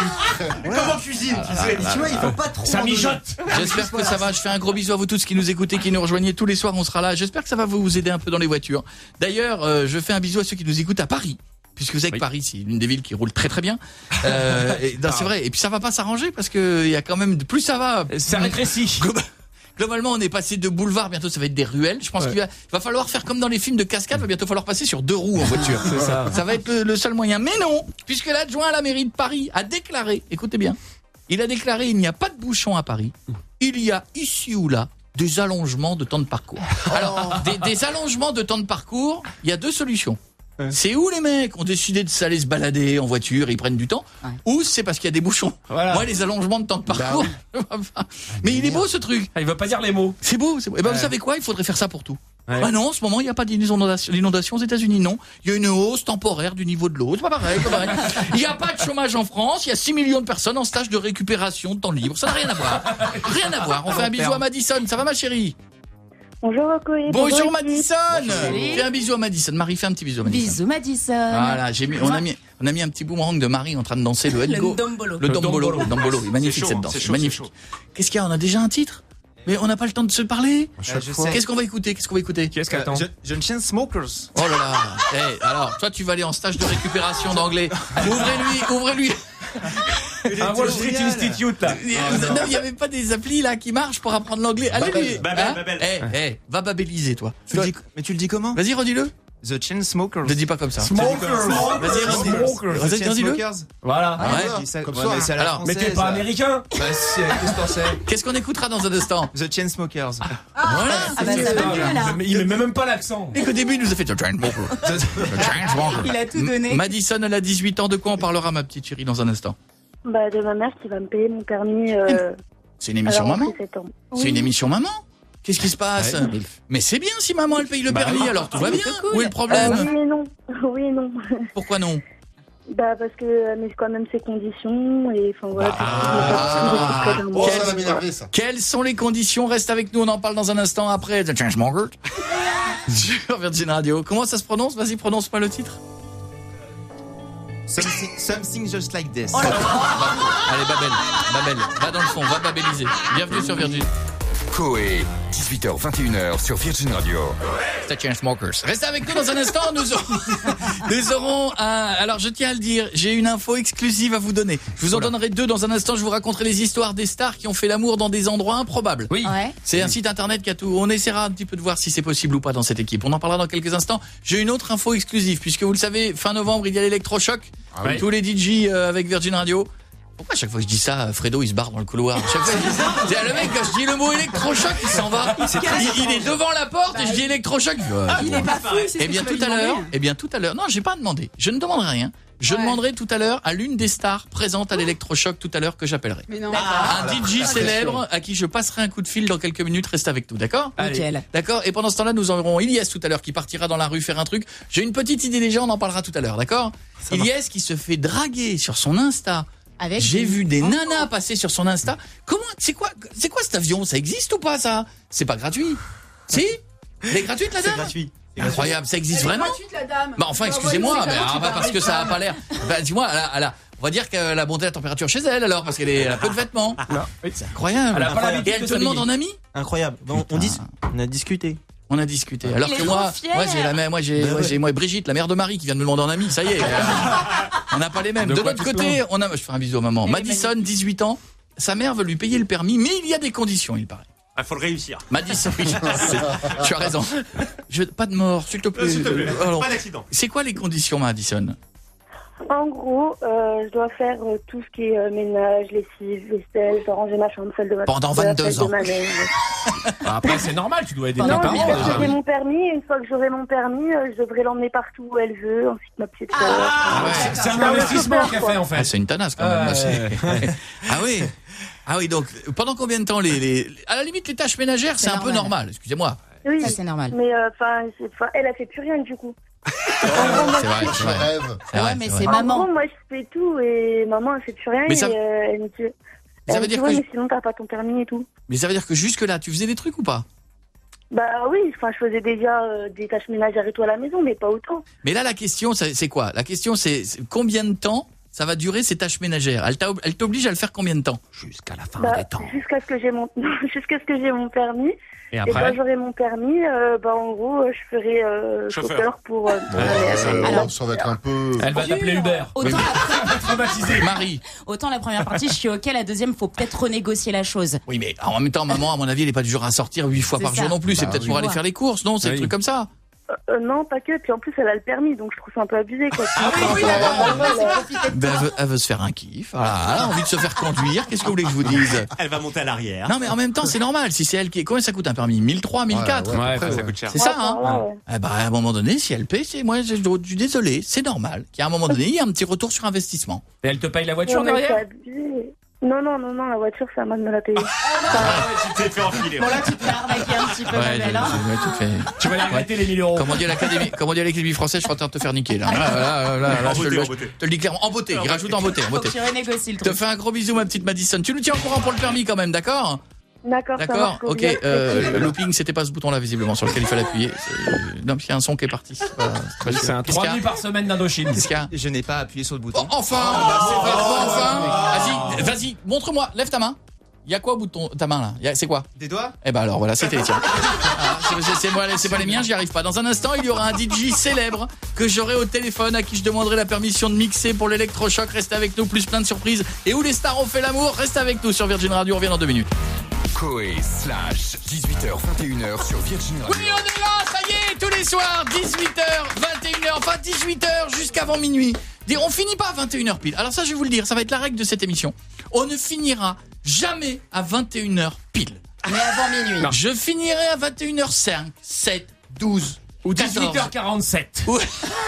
Comment cuisine, tu sais. Et tu vois, il faut pas trop. Ça en donner. mijote. J'espère que ça va. Je fais un gros bisou à vous tous qui nous écoutez, qui nous rejoignez tous les soirs. On sera là. J'espère que ça va vous aider un peu dans les voitures. D'ailleurs, euh, je fais un bisou à ceux qui nous écoutent à Paris. Puisque vous savez que Oui. Paris, c'est une des villes qui roule très très bien. Euh, et, non, c'est vrai. Et puis ça va pas s'arranger parce que il y a quand même plus ça va. Ça rétrécit. Globa- Globalement, on est passé de boulevard, bientôt ça va être des ruelles. Je pense Ouais. qu'il va, il va falloir faire comme dans les films de cascade, il va bientôt falloir passer sur deux roues en voiture. C'est ça. Ça va être le, le seul moyen. Mais non, puisque l'adjoint à la mairie de Paris a déclaré, écoutez bien, il a déclaré il n'y a pas de bouchons à Paris. Il y a ici ou là des allongements de temps de parcours. Alors, des, des allongements de temps de parcours, il y a deux solutions. C'est où les mecs ont décidé de s'aller se balader en voiture, ils prennent du temps, Ouais. ou c'est parce qu'il y a des bouchons. Voilà. Moi, les allongements de temps de parcours. Mais il est beau ce truc. Ah, il veut pas dire les mots. C'est beau, c'est beau. Et ben Ouais. vous savez quoi? Il faudrait faire ça pour tout. Ouais. Ah non, en ce moment, il n'y a pas d'inondation, d'inondation aux États-Unis, non. Il y a une hausse temporaire du niveau de l'eau. C'est pas pareil, c'est pas pareil. Il n'y a pas de chômage en France. Il y a six millions de personnes en stage de récupération de temps libre. Ça n'a rien à voir. Rien à voir. On fait un bisou à Madison. Ça va, ma chérie? Bonjour, Coé. Bonjour, Madison. Salut. Fais un bisou à Madison. Marie, fais un petit bisou à Madison. Bisous Madison. Voilà, j'ai mis, on a mis, on a mis un petit boomerang de Marie en train de danser le head Le go. Dombolo. Le dombolo. Le dombolo. Il est magnifique C'est chaud, cette danse. c'est C'est chaud, magnifique. c'est chaud. Qu'est-ce qu'il y a? On a déjà un titre? Mais on n'a pas le temps de se parler. Euh, je sais. Qu'est-ce qu'on va écouter? Qu'est-ce qu'on va écouter? Qu'est-ce qu'attend? Euh, Je- John Chainsmokers. Oh là là. Eh, alors, toi, tu vas aller en stage de récupération d'anglais. Ouvrez-lui, ouvrez-lui. Un Wall Street génial. Institute là. Non, il n'y avait pas des applis là qui marchent pour apprendre l'anglais. Allez, Babel, lui. Babel, Hein Babel. Eh, eh, va babéliser, toi. Tu le dis- Mais tu le dis comment? Vas-y, redis-le. The Chainsmokers. Ne dis pas comme ça. Smokers. Vas-y, redis. Smokers. The Vas-y, dis-le. Chainsmokers. Voilà. Ouais. Je dis ça- Comme ouais, ça, mais c'est à la alors, Mais française. t'es pas américain. Bah si, qu'est-ce que t'en sais? Qu'est-ce qu'on écoutera dans un instant? The Chainsmokers. Voilà. Ah bah c'est ça ça. va mieux là. Mais il met même pas l'accent. Et qu'au début, il nous a fait The Chainsmokers. The Chainsmokers. Il a tout donné. Madison, elle a dix-huit ans. De quoi on parlera, ma petite chérie, dans un instant? Bah, de ma mère qui va me payer mon permis. Euh, C'est une émission à la rentrée maman? septembre. C'est une émission maman? Qu'est-ce qui se passe? Ouais. Mais c'est bien si maman elle paye le Bah permis, oui. alors tout va bien. C'est cool. Où est le Euh, problème? oui et non. Oui et non. Pourquoi non? Bah, parce que elle met quand même ses conditions. Et enfin, voilà. Ah. tout ce qui est pas- Oh, Quel- ça va m'énerver, ça. Quelles sont les conditions? Reste avec nous, on en parle dans un instant après The Chainsmokers sur Virgin Radio. Comment ça se prononce? Vas-y, prononce-moi le titre. Something, something just like this. Allez, Babel, Babel, va dans le fond, va babéliser. Bienvenue sur Virgin. Coé, dix-huit heures vingt et une heures sur Virgin Radio. The Chainsmokers. Restez avec nous dans un instant, nous aurons, nous aurons un, alors je tiens à le dire, j'ai une info exclusive à vous donner. Je vous en donnerai deux dans un instant, je vous raconterai les histoires des stars qui ont fait l'amour dans des endroits improbables. Oui. Ouais. C'est un site internet qui a tout. On essaiera un petit peu de voir si c'est possible ou pas dans cette équipe. On en parlera dans quelques instants. J'ai une autre info exclusive puisque vous le savez, fin novembre, il y a l'électrochoc. oui. Tous les D J euh, avec Virgin Radio. Pourquoi à chaque fois que je dis ça, Fredo il se barre dans le couloir? À chaque fois que je dis ça, c'est le mec quand je dis le mot électrochoc, il s'en va. Il, il est devant la porte et je dis électrochoc. Il fait, ouais, Il bon. est pas fou, c'est ce Eh que bien tu vas tout à lui l'heure, demander. eh bien tout à l'heure. Non, j'ai pas demandé. Je ne demanderai rien. Je Ouais. demanderai tout à l'heure à l'une des stars présentes à l'électrochoc tout à l'heure que j'appellerai. Mais non. Un D J célèbre à qui je passerai un coup de fil dans quelques minutes. Reste avec nous, d'accord? Nickel. D'accord. Et pendant ce temps-là, nous aurons Ilyes tout à l'heure qui partira dans la rue faire un truc. J'ai une petite idée déjà, on en parlera tout à l'heure, d'accord? Ilyes qui se fait draguer sur son Insta. Avec J'ai des- vu des Oh. nanas passer sur son Insta. Comment? C'est quoi? C'est quoi cet avion? Ça existe ou pas ça? C'est pas gratuit? Si? Elle est gratuite la C'est dame? gratuit. Incroyable, ça existe vraiment? la dame. Bah enfin, excusez-moi, mais ah, bah, parce que ça a pas l'air. Bah dis-moi, elle a, elle a- on va dire qu'elle a monté la température chez elle alors parce qu'elle est- elle a peu de vêtements. Non. Oui. C'est incroyable. Elle a pas l'habitude Et elle de te demande s'habiller. en ami? Incroyable. Bon, on, dit, on a discuté. On a discuté. Alors Il est que trop moi, fier. moi j'ai la même, moi j'ai, Ben moi ouais. j'ai moi Brigitte, la mère de Marie, qui vient de me demander en ami. Ça y est, on n'a pas les mêmes. De De quoi l'autre tu te côté, on a, je fais un bisou à maman. Elle est Madison, dix-huit ans. Sa mère veut lui payer le permis, mais il y a des conditions, il paraît. Il faut le réussir. Madison, oui, c'est- tu as raison. Je, pas de mort, s'il te plaît. Euh, s'il te plaît, Alors, pas d'accident. c'est quoi les conditions, Madison? En gros, euh, je dois faire euh, tout ce qui est euh, ménage, lessive, vaisselle, ranger ma chambre, celle de ma Pendant de la vingt-deux celle de ans. ma mère. Bah, après, c'est normal, tu dois aider tes Non, parents jusqu'à ce déjà. que j'ai mon permis. Une fois que j'aurai mon permis, euh, je devrais l'emmener partout où elle veut, ainsi que ma petite sœur. Ah, ouais, c'est- c'est un investissement qu'elle fait en Ah, fait. c'est une tanasse quand même. Ouais. là, c'est- ah oui. Ah oui, donc pendant combien de temps les, les à la limite les tâches ménagères, c'est, C'est un peu normal. normal, excusez-moi. Oui, Ça, c'est normal. mais enfin, euh, elle a fait plus rien du coup. C'est vrai, Je c'est vrai. rêve. C'est vrai, Ouais, mais c'est c'est vrai. En maman. gros, moi je fais tout et maman elle fait plus rien. Mais et, ça- euh, elle me dit, Ça elle veut me dire dit, ouais, que mais sinon t'as pas ton permis et tout. mais ça veut dire que jusque là, tu faisais des trucs ou pas? Bah oui, enfin je faisais déjà euh, des tâches ménagères et tout à la maison, mais pas autant. Mais là la question c'est c'est quoi? La question c'est c'est combien de temps ça va durer ces tâches ménagères? Elle t'a- elle t'oblige à le faire combien de temps? Jusqu'à la fin Bah, des temps. jusqu'à ce que j'ai mon jusqu'à ce que j'ai mon permis. Et Et après quand j'aurai mon permis, euh, bah en gros, euh, je ferai euh, Chauffeur. chauffeur pour. Euh, pour Ouais, aller à- euh, Alors- ça va être un peu. Elle va t'appeler Uber. Autant, Traumatisé. Marie. autant la première partie, je suis ok. La deuxième, faut peut-être renégocier la chose. Oui, mais en même temps, maman, à mon avis, elle est pas du genre à sortir huit fois C'est par ça. jour non plus. C'est Bah peut-être oui. pour aller Ouais. faire les courses, non? C'est Oui. des trucs comme ça. Euh, non, pas que. Puis en plus, elle a le permis, donc je trouve ça un peu abusé, quoi. Ah oui, oui, Enfin, d'accord. normal, euh, Ben, elle, veut, elle veut se faire un kiff. Voilà, elle a envie de se faire conduire. Qu'est-ce que vous voulez que je vous dise? Elle va monter à l'arrière. Non, mais en même temps, c'est normal. Si c'est elle qui est. Combien ça coûte un permis? mille trois, mille quatre? Ouais, Ouais, après, ça ouais. coûte cher. C'est ça, ouais, hein? par là, ouais. Eh ben, à un moment donné, si elle paie, c'est moi, je, je suis désolé. C'est normal qu'à un moment donné, il y a un petit retour sur investissement. Et elle te paye la voiture Non, mais derrière? c'est abusé. Non, non, non, non, la voiture, c'est à moi de me la payer. Tu t'es fait enfiler. Bon, là, tu te fais arnaquer un petit peu, ma Ouais, belle, hein. j'ai- j'ai tout fait. Tu vas la regretter les mille euros. Comme on dit à l'Académie, comme on dit à l'Académie française, je suis en train de te faire niquer, là. Là, là, là, là, là, En je te beauté, le- en je beauté. te le dis clairement. En beauté. Il rajoute en beauté, en Faut beauté. que tu renégocies le Je te truc. fais un gros bisou, ma petite Madison. Tu nous tiens au courant pour le permis quand même, d'accord? D'accord, ça D'accord, marche. ok. Euh, le looping, c'était pas ce bouton-là visiblement sur lequel il fallait appuyer. C'est- Non, parce qu'il y a un son qui est parti. C'est pas- c'est pas sûr. C'est un Qu'est-ce trois qu'il y a nuits par semaine d'Indochine. Qu'est-ce qu'il y a Je n'ai pas appuyé sur le Oh, bouton. enfin, c'est pas enfin. Vas-y, vas-y, montre-moi. Lève ta main. Il y a quoi au bout de ton- ta main là? Il y a- C'est quoi? Des doigts? Eh ben alors voilà, c'était les tiens. Ah, c'est- c'est- c'est moi, c'est pas les miens, j'y arrive pas. Dans un instant, il y aura un D J célèbre que j'aurai au téléphone, à qui je demanderai la permission de mixer pour l'électrochoc. Restez avec nous, plus plein de surprises. Et où les stars ont fait l'amour, restez avec nous sur Virgin Radio, on revient dans deux minutes. Coé slash dix-huit heures vingt et une heures sur Virgin Radio. Oui, on est là, ça y est, tous les soirs, dix-huit heures, vingt et une heures, enfin dix-huit heures jusqu'avant minuit. Dire, on finit pas à vingt et une heures pile. Alors ça, je vais vous le dire, ça va être la règle de cette émission. On ne finira jamais à vingt et une heures pile. Mais avant minuit. Je finirai à vingt et une heures cinq, sept, douze ou dix-huit heures quarante-sept. Ouais.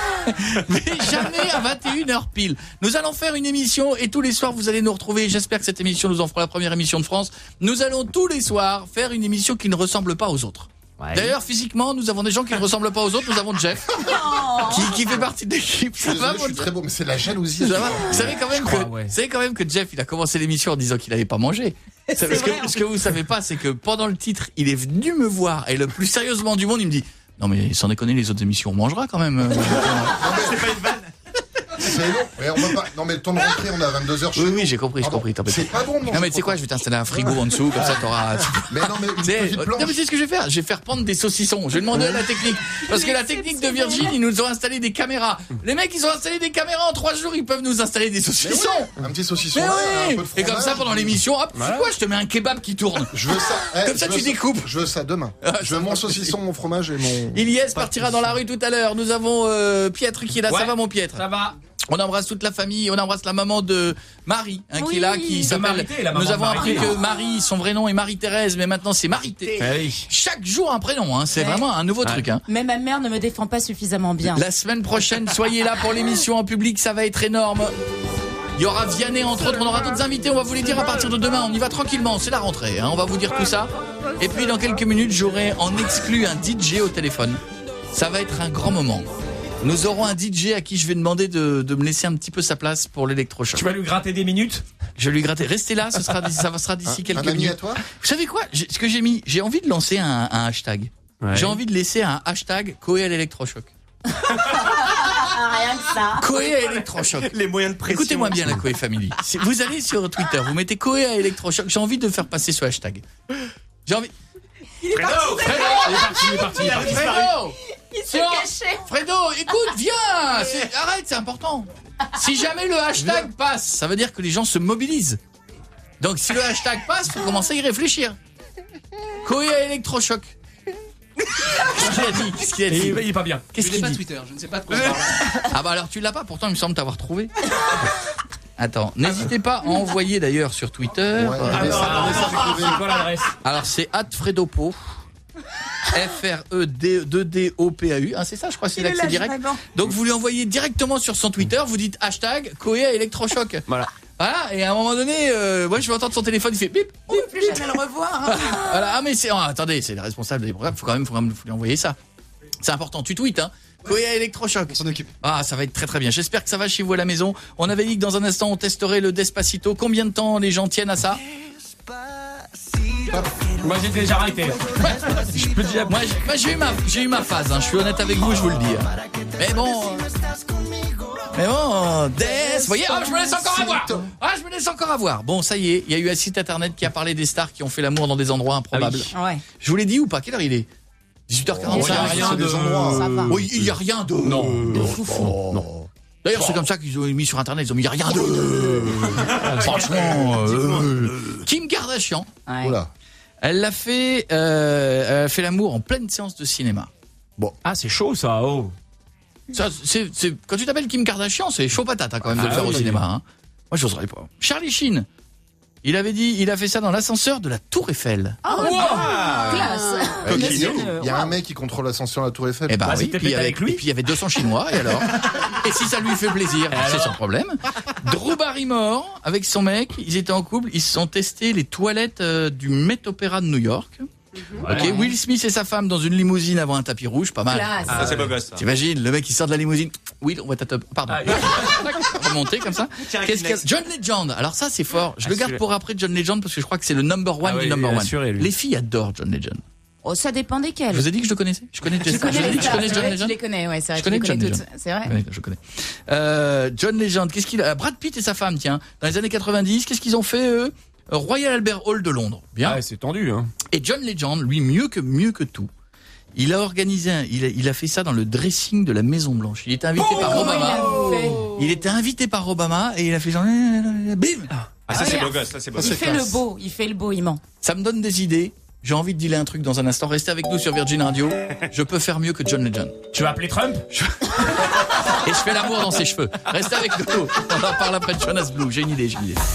Mais jamais à vingt et une heures pile. Nous allons faire une émission et tous les soirs vous allez nous retrouver. J'espère que cette émission nous en fera la première émission de France. Nous allons tous les soirs faire une émission qui ne ressemble pas aux autres. Ouais. D'ailleurs, physiquement, nous avons des gens qui ne ressemblent pas aux autres. Nous avons Jeff, qui, qui fait partie de l'équipe. Je Ça suis va, désolé, je mon suis Jeff très beau, mais c'est la jalousie. Ça va Vous savez quand même Je crois, que, ouais. vous savez quand même que Jeff, il a commencé l'émission en disant qu'il n'avait pas mangé. Ce vrai, que, en ce que vous savez pas, c'est que pendant le titre, il est venu me voir et le plus sérieusement du monde, il me dit non mais sans déconner, les autres émissions on mangera quand même. C'est pas une vanne. C'est long. Mais on va pas... Non, mais le temps de rentrer, on est à vingt-deux heures chez Oui nous. oui, j'ai compris, j'ai Pardon. compris. t'en fais C'est pas bon, Non mais tu sais quoi, je vais t'installer un frigo en dessous, comme ça t'auras. Mais non, mais une Tu sais, petite non planche. mais c'est ce que je vais faire. Je vais faire prendre des saucissons. Je vais demander à la technique, parce que la technique de Virgin, ils nous ont installé des caméras. Les mecs, ils ont installé des caméras en trois jours, ils peuvent nous installer des Mais saucissons. oui, un petit saucisson, Mais là, oui. un peu de Et comme ça fromage. pendant l'émission, hop, c'est quoi, je te mets un kebab qui tourne. Je veux ça. Eh, Comme ça, je tu veux découpes. Je veux ça demain. Ah, Je veux mon saucisson, mon fromage et mon. Ilyes partira dans la rue tout à l'heure. Nous avons euh, Pietre qui est là. Ouais. Ça va mon Pietre? Ça va. On embrasse toute la famille, on embrasse la maman de Marie, hein, qui est Oui. là, qui De s'appelle. Marité, la maman Nous avons de appris Marité. que Marie, son vrai nom est Marie-Thérèse, mais maintenant c'est Marité. Oui. Chaque jour un prénom, hein, c'est Ouais. vraiment un nouveau Ouais. truc. Hein. Mais ma mère ne me défend pas suffisamment bien. La semaine prochaine, soyez là pour l'émission en public, ça va être énorme. Il y aura Vianney entre autres, on aura d'autres invités, on va vous les dire à partir de demain, on y va tranquillement, c'est la rentrée, hein, on va vous dire tout ça. Et puis dans quelques minutes, j'aurai en exclu un D J au téléphone. Ça va être un grand moment. Nous aurons un D J à qui je vais demander de, de me laisser un petit peu sa place pour l'électrochoc. Tu vas lui gratter des minutes? Je vais lui gratter. Restez là, ce sera, ça sera d'ici Un, quelques un ami minutes. à toi? Vous savez quoi? J'ai- Ce que j'ai mis, j'ai envie de lancer un, un hashtag. Ouais. J'ai envie de laisser un hashtag Coé à l'électrochoc. Ah, rien que ça. Coé à électrochoc. Les moyens de pression. Écoutez-moi bien la Coé Family. Si vous allez sur Twitter, vous mettez Coé à électrochoc. J'ai envie de faire passer ce hashtag. J'ai envie. Fredo, Fredo, Il est parti, il est parti, il est parti. Fredo, Il s'est Tiens. caché. Fredo, écoute, viens. C'est- Arrête, c'est important. Si jamais le hashtag passe, ça veut dire que les gens se mobilisent. Donc si le hashtag passe, faut commencer à y réfléchir. Koé à électrochoc. Qu'est-ce qu'il a dit Qu'est-ce qu'il a dit il, il est pas bien. Qu'est-ce Je n'ai qu'il pas dit Twitter, je ne sais pas de quoi on parle. Ah bah alors tu l'as pas, pourtant il me semble t'avoir trouvé. Attends, n'hésitez pas à envoyer d'ailleurs sur Twitter. Ouais, Euh, mais Alors, ça, alors, mais ça, j'ai trouvé. c'est quoi l'adresse? Alors c'est arobase fredopo. F R E D deux D O P A U, hein, c'est ça je crois, c'est Il est l'accès là, direct. vraiment. Donc vous lui envoyez directement sur son Twitter, vous dites hashtag Koé à électrochoc. Voilà. Voilà, et à un moment donné, euh, moi je vais entendre son téléphone, il fait bip, On ne peut plus jamais le revoir. hein. voilà. Ah mais c'est, oh, attendez, c'est le responsable des programmes, faut quand même, faut quand même lui envoyer ça. C'est important, tu tweets, hein. Koé à électrochoc. On s'en occupe. Ah, ça va être très très bien. J'espère que ça va chez vous à la maison. On avait dit que dans un instant on testerait le Despacito. Combien de temps les gens tiennent à ça? Moi j'ai déjà arrêté. Je peux déjà. Moi, j'ai, moi, j'ai eu ma, j'ai eu ma phase. Hein. Je suis honnête avec vous, je vous le dis. hein. Mais bon, euh, mais bon, Des, vous voyez, oh, je me laisse encore avoir. Ah, je me laisse encore avoir. Bon, ça y est, il y a eu un site internet qui a parlé des stars qui ont fait l'amour dans des endroits improbables. Ah Ouais. Je vous l'ai dit ou pas? Quelle heure il est? dix-huit heures quarante-cinq. Oh, il y a rien C'est de- des endroits. Ça va. Oui, il y a rien de. Non. De foufou. Non. D'ailleurs, c'est comme ça qu'ils ont mis sur internet. Ils ont mis il y a rien de. Franchement, euh, Kim Kardashian. Ouais. Oula. Elle l'a fait, euh, elle a fait l'amour en pleine séance de cinéma. Ah, c'est chaud ça. Oh. Ça, c'est, c'est, quand tu t'appelles Kim Kardashian, c'est chaud patate hein, quand même de Ah le faire oui. au cinéma. Hein. Moi, j'oserais pas. Charlie Sheen, il avait dit, il a fait ça dans l'ascenseur de la Tour Eiffel. Oh, classe. Euh, Il y, Monsieur, a- il y a un mec qui contrôle l'ascension à la Tour Eiffel. Eh ben Bah, oui, c'était puis il y peut-être avait, avec lui. et puis il y avait deux cents Chinois, et alors et si ça lui fait plaisir, c'est son problème. Drew Barrymore, avec son mec, ils étaient en couple, ils se sont testés les toilettes euh, du Met Opera de New York. Ok, Will Smith et sa femme dans une limousine avant un tapis rouge, pas mal. Classe. Ça, c'est beau gosse. ça. T'imagines, le mec il sort de la limousine. Oui, on va t'attendre. Pardon. Ah, Remonter comme ça. Tiens, Qu'est-ce Kleenex. qu'il y a John Legend. Alors ça c'est fort. Je Ah, le garde celui-là. pour après John Legend parce que je crois que c'est le number one Ah oui, du number il est one. assuré, lui. Les filles adorent John Legend. Oh, ça dépend desquels. Je vous ai dit que je le connaissais. Je connais Jessica. connais Je vous ai les dit que je stars, connais c'est John vrai, Legend. Je les connais, ouais, c'est vrai. Je Je les connais connais John toutes. Legend. C'est vrai. Oui, je connais. Euh, John Legend. Qu'est-ce qu'il a Brad Pitt et sa femme, tiens, dans les années quatre-vingt-dix, qu'est-ce qu'ils ont fait eux Royal Albert Hall de Londres. Bien. Ah, c'est tendu hein. Et John Legend, lui, mieux que mieux que tout. Il a organisé, un, il, a, il a fait ça dans le dressing de la Maison Blanche. Il était invité par Comment il Obama. a fait Il était invité par Obama et il a fait genre bim. Ah, ça, c'est beau gosse. Ça, c'est beau Il gosse. fait le beau, il fait le beau, il ment. Ça me donne des idées. J'ai envie de dealer un truc dans un instant. Restez avec nous sur Virgin Radio. Je peux faire mieux que John Legend. Tu vas appeler Trump? Et je fais l'amour dans ses cheveux. Restez avec nous. On en parle après de Jonas Blue. J'ai une idée, j'ai une idée.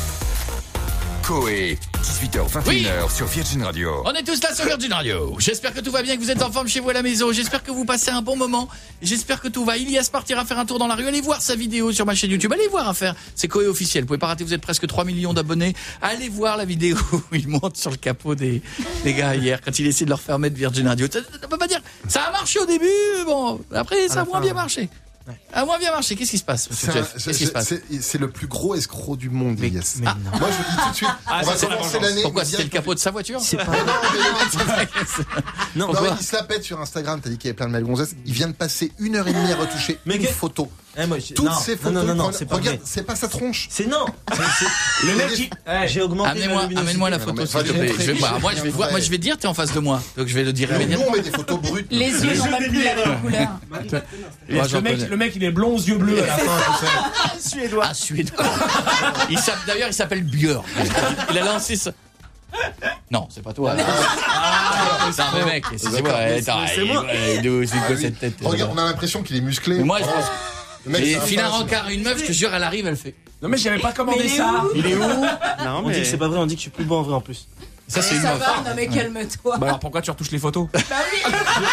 Koé, dix-huit heures vingt et une heures sur Virgin Radio. On est tous là sur Virgin Radio. J'espère que tout va bien, que vous êtes en forme chez vous à la maison. J'espère que vous passez un bon moment. J'espère que tout va. Ilias partira faire un tour dans la rue. Allez voir sa vidéo sur ma chaîne YouTube. Allez voir à faire. C'est Koé officiel. Vous pouvez pas rater. Vous êtes presque trois millions d'abonnés. Allez voir la vidéo où il monte sur le capot des, des gars hier quand il essaie de leur faire mettre Virgin Radio. Ça, ça peut pas dire. Ça a marché au début. Bon, après ça a moins bien marché. A moins bien marché. Qu'est-ce qui se passe, monsieur C'est un- Jeff c'est- Qu'est-ce qui se passe c'est- c'est le plus gros escroc du monde, Ilias. mais Ah, non. moi, je vous dis tout de suite, Ah, on ça, va c'est la commencer vengeance. l'année. Pourquoi mais c'était le direct- capot de sa voiture C'est pas. Non, mais- Non, Non, Pourquoi mais il se la pète sur Instagram, t'as dit qu'il y avait plein de belles gonzesses. Il vient de passer une heure et demie à retoucher Mais une que- photo. Eh, moi, j'ai- Toutes non, ces non, photos. non, non, non, il prend- c'est pas regarde, vrai. c'est pas sa tronche. C'est non. C'est- c'est- Le j'ai- mec qui. Ouais. J'ai augmenté. Amenez-moi, la luminosité. amène-moi la Non, photo, mais s'il te fallait plaît. montrer Je vais, les voir. chiffres moi, je vais bien voir. Moi, vrais. je vais dire, t'es en face de moi, donc je vais le dire Nous, immédiatement. on met des photos brutes. Les yeux n'ont même plus la même couleur. Et Moi, le, j'en mec, connais. le mec, il est blond aux yeux bleus à la fin, tu sais. Suédois. Ah, suédois. Il s'appelle- D'ailleurs, il s'appelle Björk. Il a lancé ça. Non, c'est pas toi. Ah, c'est un mec. Excusez-moi. D'accord, mais Attends, c'est il- moi. ouais, d'où- c'est Ah quoi oui. cette tête Regarde, on a l'impression qu'il est musclé. Mais moi, je pense. Le mec, Et c'est un Philin fan, Rancard, une meuf, je te jure, elle arrive, elle fait. Non, mais j'avais pas commandé Mais il est ça. où Il est où Non, On dit mais. que c'est pas vrai, on dit que je suis plus beau en vrai en plus. Ça, c'est une Ça meuf. va, non mais calme-toi. Bah alors pourquoi tu retouches les photos? Bah oui.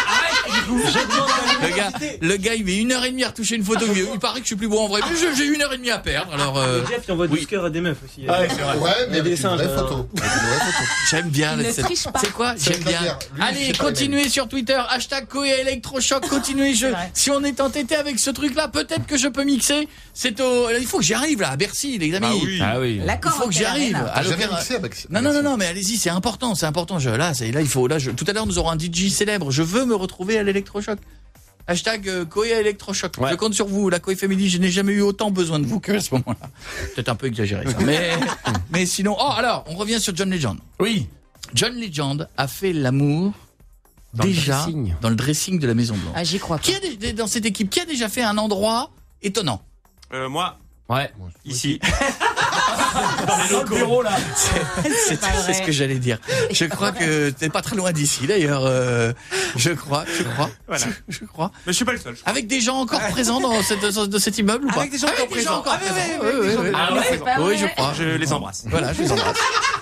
Le gars, le gars, il met une heure et demie à retoucher une photo. Il, il paraît que je suis plus beau en vrai. Mais je- j'ai une heure et demie à perdre. Alors, euh, Jeff, il envoie oui. douze cœurs à des meufs aussi. Ah ouais, c'est vrai. Ouais, mais Il y a avec des une singes, vraie alors. photo. Avec une vraie photo. j'aime bien. Il ne cette- triche pas. C'est quoi? C'est J'aime bien. clair. Lui, il Allez, fait pas les continuez sur Twitter. Hashtag Koé électrochoc. Continuez. Je, vrai. si on est entêté avec ce truc-là, peut-être que je peux mixer. C'est au, il faut que j'y arrive là, à Bercy, les amis. Ah oui. Il L'accord. faut que j'y arrive. T'as À jamais l'opéra- mixé avec Non, non, non, non, mais allez-y, c'est important, c'est important. Je, là, c'est, là, il faut, là, je, tout à l'heure, nous aurons un D J célèbre. Je veux me retrouver à l'électrochoc. Hashtag euh, Koé électrochoc. Ouais. Je compte sur vous, la Koé Family. Je n'ai jamais eu autant besoin de vous qu'à ce moment-là. Peut-être un peu exagéré, ça. Mais, mais sinon, oh, alors, on revient sur John Legend. Oui. John Legend a fait l'amour Dans le déjà dressing. dans le dressing de la Maison Blanche. Ah, j'y crois pas. Qui a dé- dans cette équipe, qui a déjà fait un endroit étonnant? Euh, moi, Ouais. ici. Dans les locaux. bureau, là. C'est, c'est, c'est ce que j'allais dire. Je crois que t'es pas très loin d'ici, d'ailleurs. Euh, je crois, je crois. Voilà. Je, je crois. Mais je suis pas le seul. Avec des gens encore présents dans, cette, dans, dans cet immeuble ou pas? Avec des gens encore présents. Encore Ah, présents. oui, Oui, oui, oui, oui, oui, oui. Ah ouais, c'est pas oui, vrai. je crois. Je les embrasse. Voilà, je les embrasse.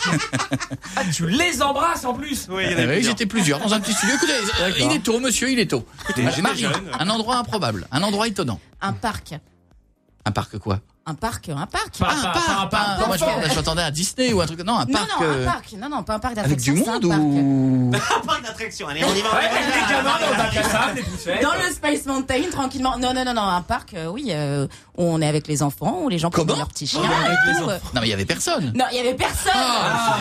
Ah, tu les embrasses en plus. Oui, il y en Ah a oui, plusieurs. j'étais plusieurs dans un petit studio. Écoutez, euh, il est tôt, monsieur, il est tôt. Écoutez, j'étais Marie, jeune. un endroit improbable, un endroit étonnant. Un parc. Un parc quoi? Un parc, un parc. Pas- Ah, un pas- parc, pas un parc pas- Moi, je, d'enfants. je m'attendais à Disney ou un truc. Non, un Non, parc. non, euh, un parc. Non, non, pas un parc Avec du d'attractions. monde c'est un parc. ou. Un parc d'attractions. Allez, on y va. Ouais, avec des gamins dans un cassable, des poussettes. Dans le Space Mountain, tranquillement. Non, non, non, non, un parc, euh, oui, euh, où on est avec les enfants, où les gens Comment prennent leurs petits chiens. Oh, avec et les tout, euh. Non, mais il y avait personne. Non, il y avait personne. Ah,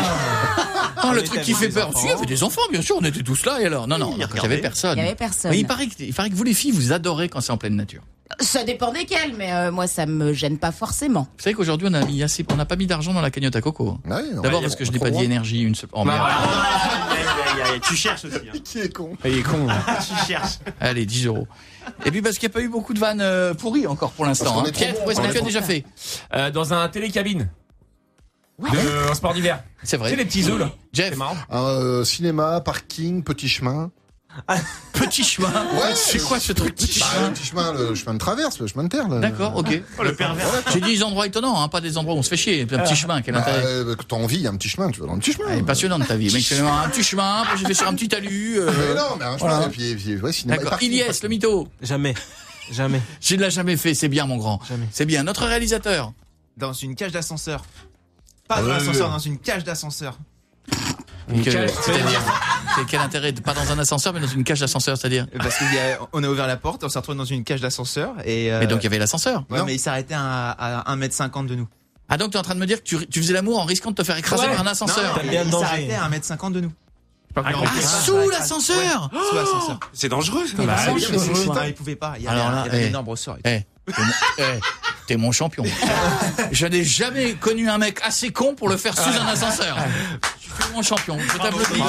On le était truc qui avec fait des peur. enfants. Si, il y avait des enfants, bien sûr, on était tous là et alors. Non, non, Oui, donc, il y regardez. avait personne. Il y avait personne. Mais il paraît, que, il paraît que vous, les filles, vous adorez quand c'est en pleine nature. Ça dépend desquels, mais euh, moi, ça me gêne pas forcément. Vous savez qu'aujourd'hui, on a mis assez, on n'a pas mis d'argent dans la cagnotte à coco. Ah oui, non. D'abord Ouais, parce que on je n'ai trop pas dit loin. énergie une seule. Oh, Bah, merde. Aïe, aïe, aïe, aïe, tu cherches aussi. hein. Qui est con? Il est con. là. Tu cherches. Allez, dix euros. Et puis parce qu'il n'y a pas eu beaucoup de vannes euh, pourries encore pour Parce l'instant. qu'on Hein. est trop Pierre, bon, où est-ce on que est tu as trop déjà fait? Euh, dans un télécabine. Ouais. De un sport d'hiver. C'est Tu sais, vrai. les petits zoos, là. Jeff, C'est marrant. Euh, cinéma, parking, petit chemin. petit chemin. Ouais, c'est quoi ce truc petit Bah, chemin le petit chemin, le chemin de traverse, le chemin de terre. là. D'accord, ok. Oh, le pervers. J'ai dit des endroits étonnants, hein, pas des endroits où on se fait chier. Un petit chemin, quel Bah, intérêt. euh, quand t'as envie, il y a un petit chemin, tu vas dans le petit chemin. Elle est passionnante ta vie. Mec, c'est un petit chemin, après j'ai fait sur un petit talus. euh, Mais non, mais un chemin, voilà. et puis, et puis, ouais, cinéma et D'accord. parking, Ilyes, parking. le mytho. Jamais. Jamais. Je ne l'ai jamais fait, c'est bien mon grand. Jamais. C'est bien. Notre réalisateur. Dans une cage d'ascenseur. Pas Ah dans ouais, l'ascenseur, ouais. dans une cage d'ascenseur. Une Que- cage, C'est-à-dire c'est quel intérêt de pas dans un ascenseur mais dans une cage d'ascenseur, c'est-à-dire Parce qu'on a ouvert la porte, on s'est retrouvé dans une cage d'ascenseur et. euh, Et donc il y avait l'ascenseur. Ouais, Non. mais il s'arrêtait à, à un mètre cinquante de nous. Ah donc tu es en train de me dire que tu, tu faisais l'amour en risquant de te faire écraser Ouais. par un ascenseur. T'as il, bien il danger. s'arrêtait à un mètre cinquante de nous. Pas Ah, compris. Ah, Ah, sous ouais, l'ascenseur. Sous l'ascenseur. C'est dangereux, ça. Mais Bah, non, oui, je mais sais c'est- pas. Non, il pouvait pas. Il y avait, Alors là, il y avait eh. un énorme ressort. et tout. Eh, t'es mon, eh, t'es mon champion. Je n'ai jamais connu un mec assez con pour le faire sous un ascenseur. Tu fais mon champion. Je t'applaudis.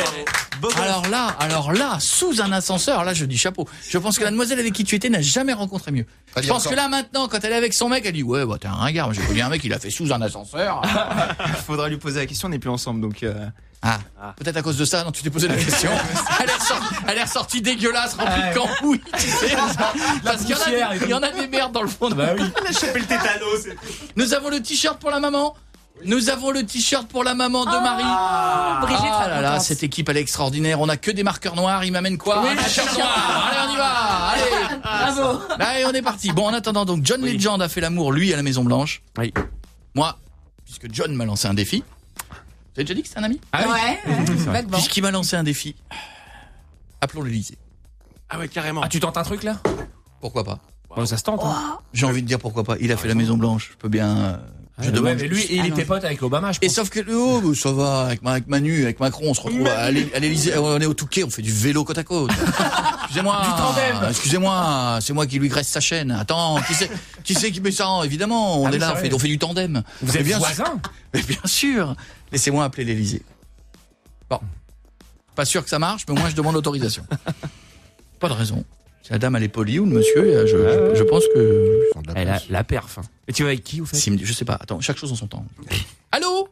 Alors là, alors là, sous un ascenseur, là je dis chapeau. Je pense que la demoiselle avec qui tu étais n'a jamais rencontré mieux. Je Allez, pense encore. que là maintenant, quand elle est avec son mec, elle dit ouais, bah t'es un ringard. Moi, j'ai connu un mec, il a fait sous un ascenseur. Il faudra lui poser la question, on n'est plus ensemble donc. euh, Ah, peut-être à cause de ça, non, tu t'es posé la question. Elle est ressortie, elle est ressortie dégueulasse, remplie de cambouis, tu sais. Parce qu'il y en a poussière des- et tout. il y en a des merdes dans le fond. Bah oui. Elle a chopé le tétanos. Nous avons le t-shirt pour la maman. Nous avons le t-shirt pour la maman de Marie. Brigitte Ah sera là là, contente. cette équipe elle est extraordinaire. On a que des marqueurs noirs. Il m'amène quoi? Un t-shirt noir. Allez, on y va. Allez. Bravo. Allez, on est parti. Bon, en attendant, donc John Legend a fait l'amour lui à la Maison Blanche. Oui. Moi, puisque John m'a lancé un défi. Vous avez déjà dit que c'est un ami? Ah oui. Ouais, ouais. vaguement. Puisqu'il m'a lancé un défi. Appelons l'Élysée. Ah ouais, carrément. Ah, tu tentes un truc, là? Pourquoi pas? Bon, ça se tente. hein. J'ai envie de dire pourquoi pas. Il a fait la Maison Blanche. Je peux bien. euh, Je Ouais, demande. mais lui, il Ah, était non. pote avec Obama, je Et pense. sauf que oh, bah, ça va avec, Ma- avec Manu, avec Macron, on se retrouve à l'É- à l'Élysée, on est au Touquet, on fait du vélo côte à côte. Excusez-moi. Du tandem. Excusez-moi, c'est moi qui lui graisse sa chaîne. Attends, qui c'est qui c'est qui met ça? Évidemment, on Ah est oui, là, c'est on fait, vrai. on fait du tandem. Vous Mais êtes bien sûr- voisins? Mais bien sûr. Laissez-moi appeler l'Élysée. Bon, pas sûr que ça marche, mais au moins je demande l'autorisation. Pas de raison. Si la dame elle est polie ou le monsieur, je, je, je pense que. Ils font de la Elle a place. la perf. hein. Et tu vas avec qui, au fait? Si, je sais pas. Attends, chaque chose en son temps. Allô?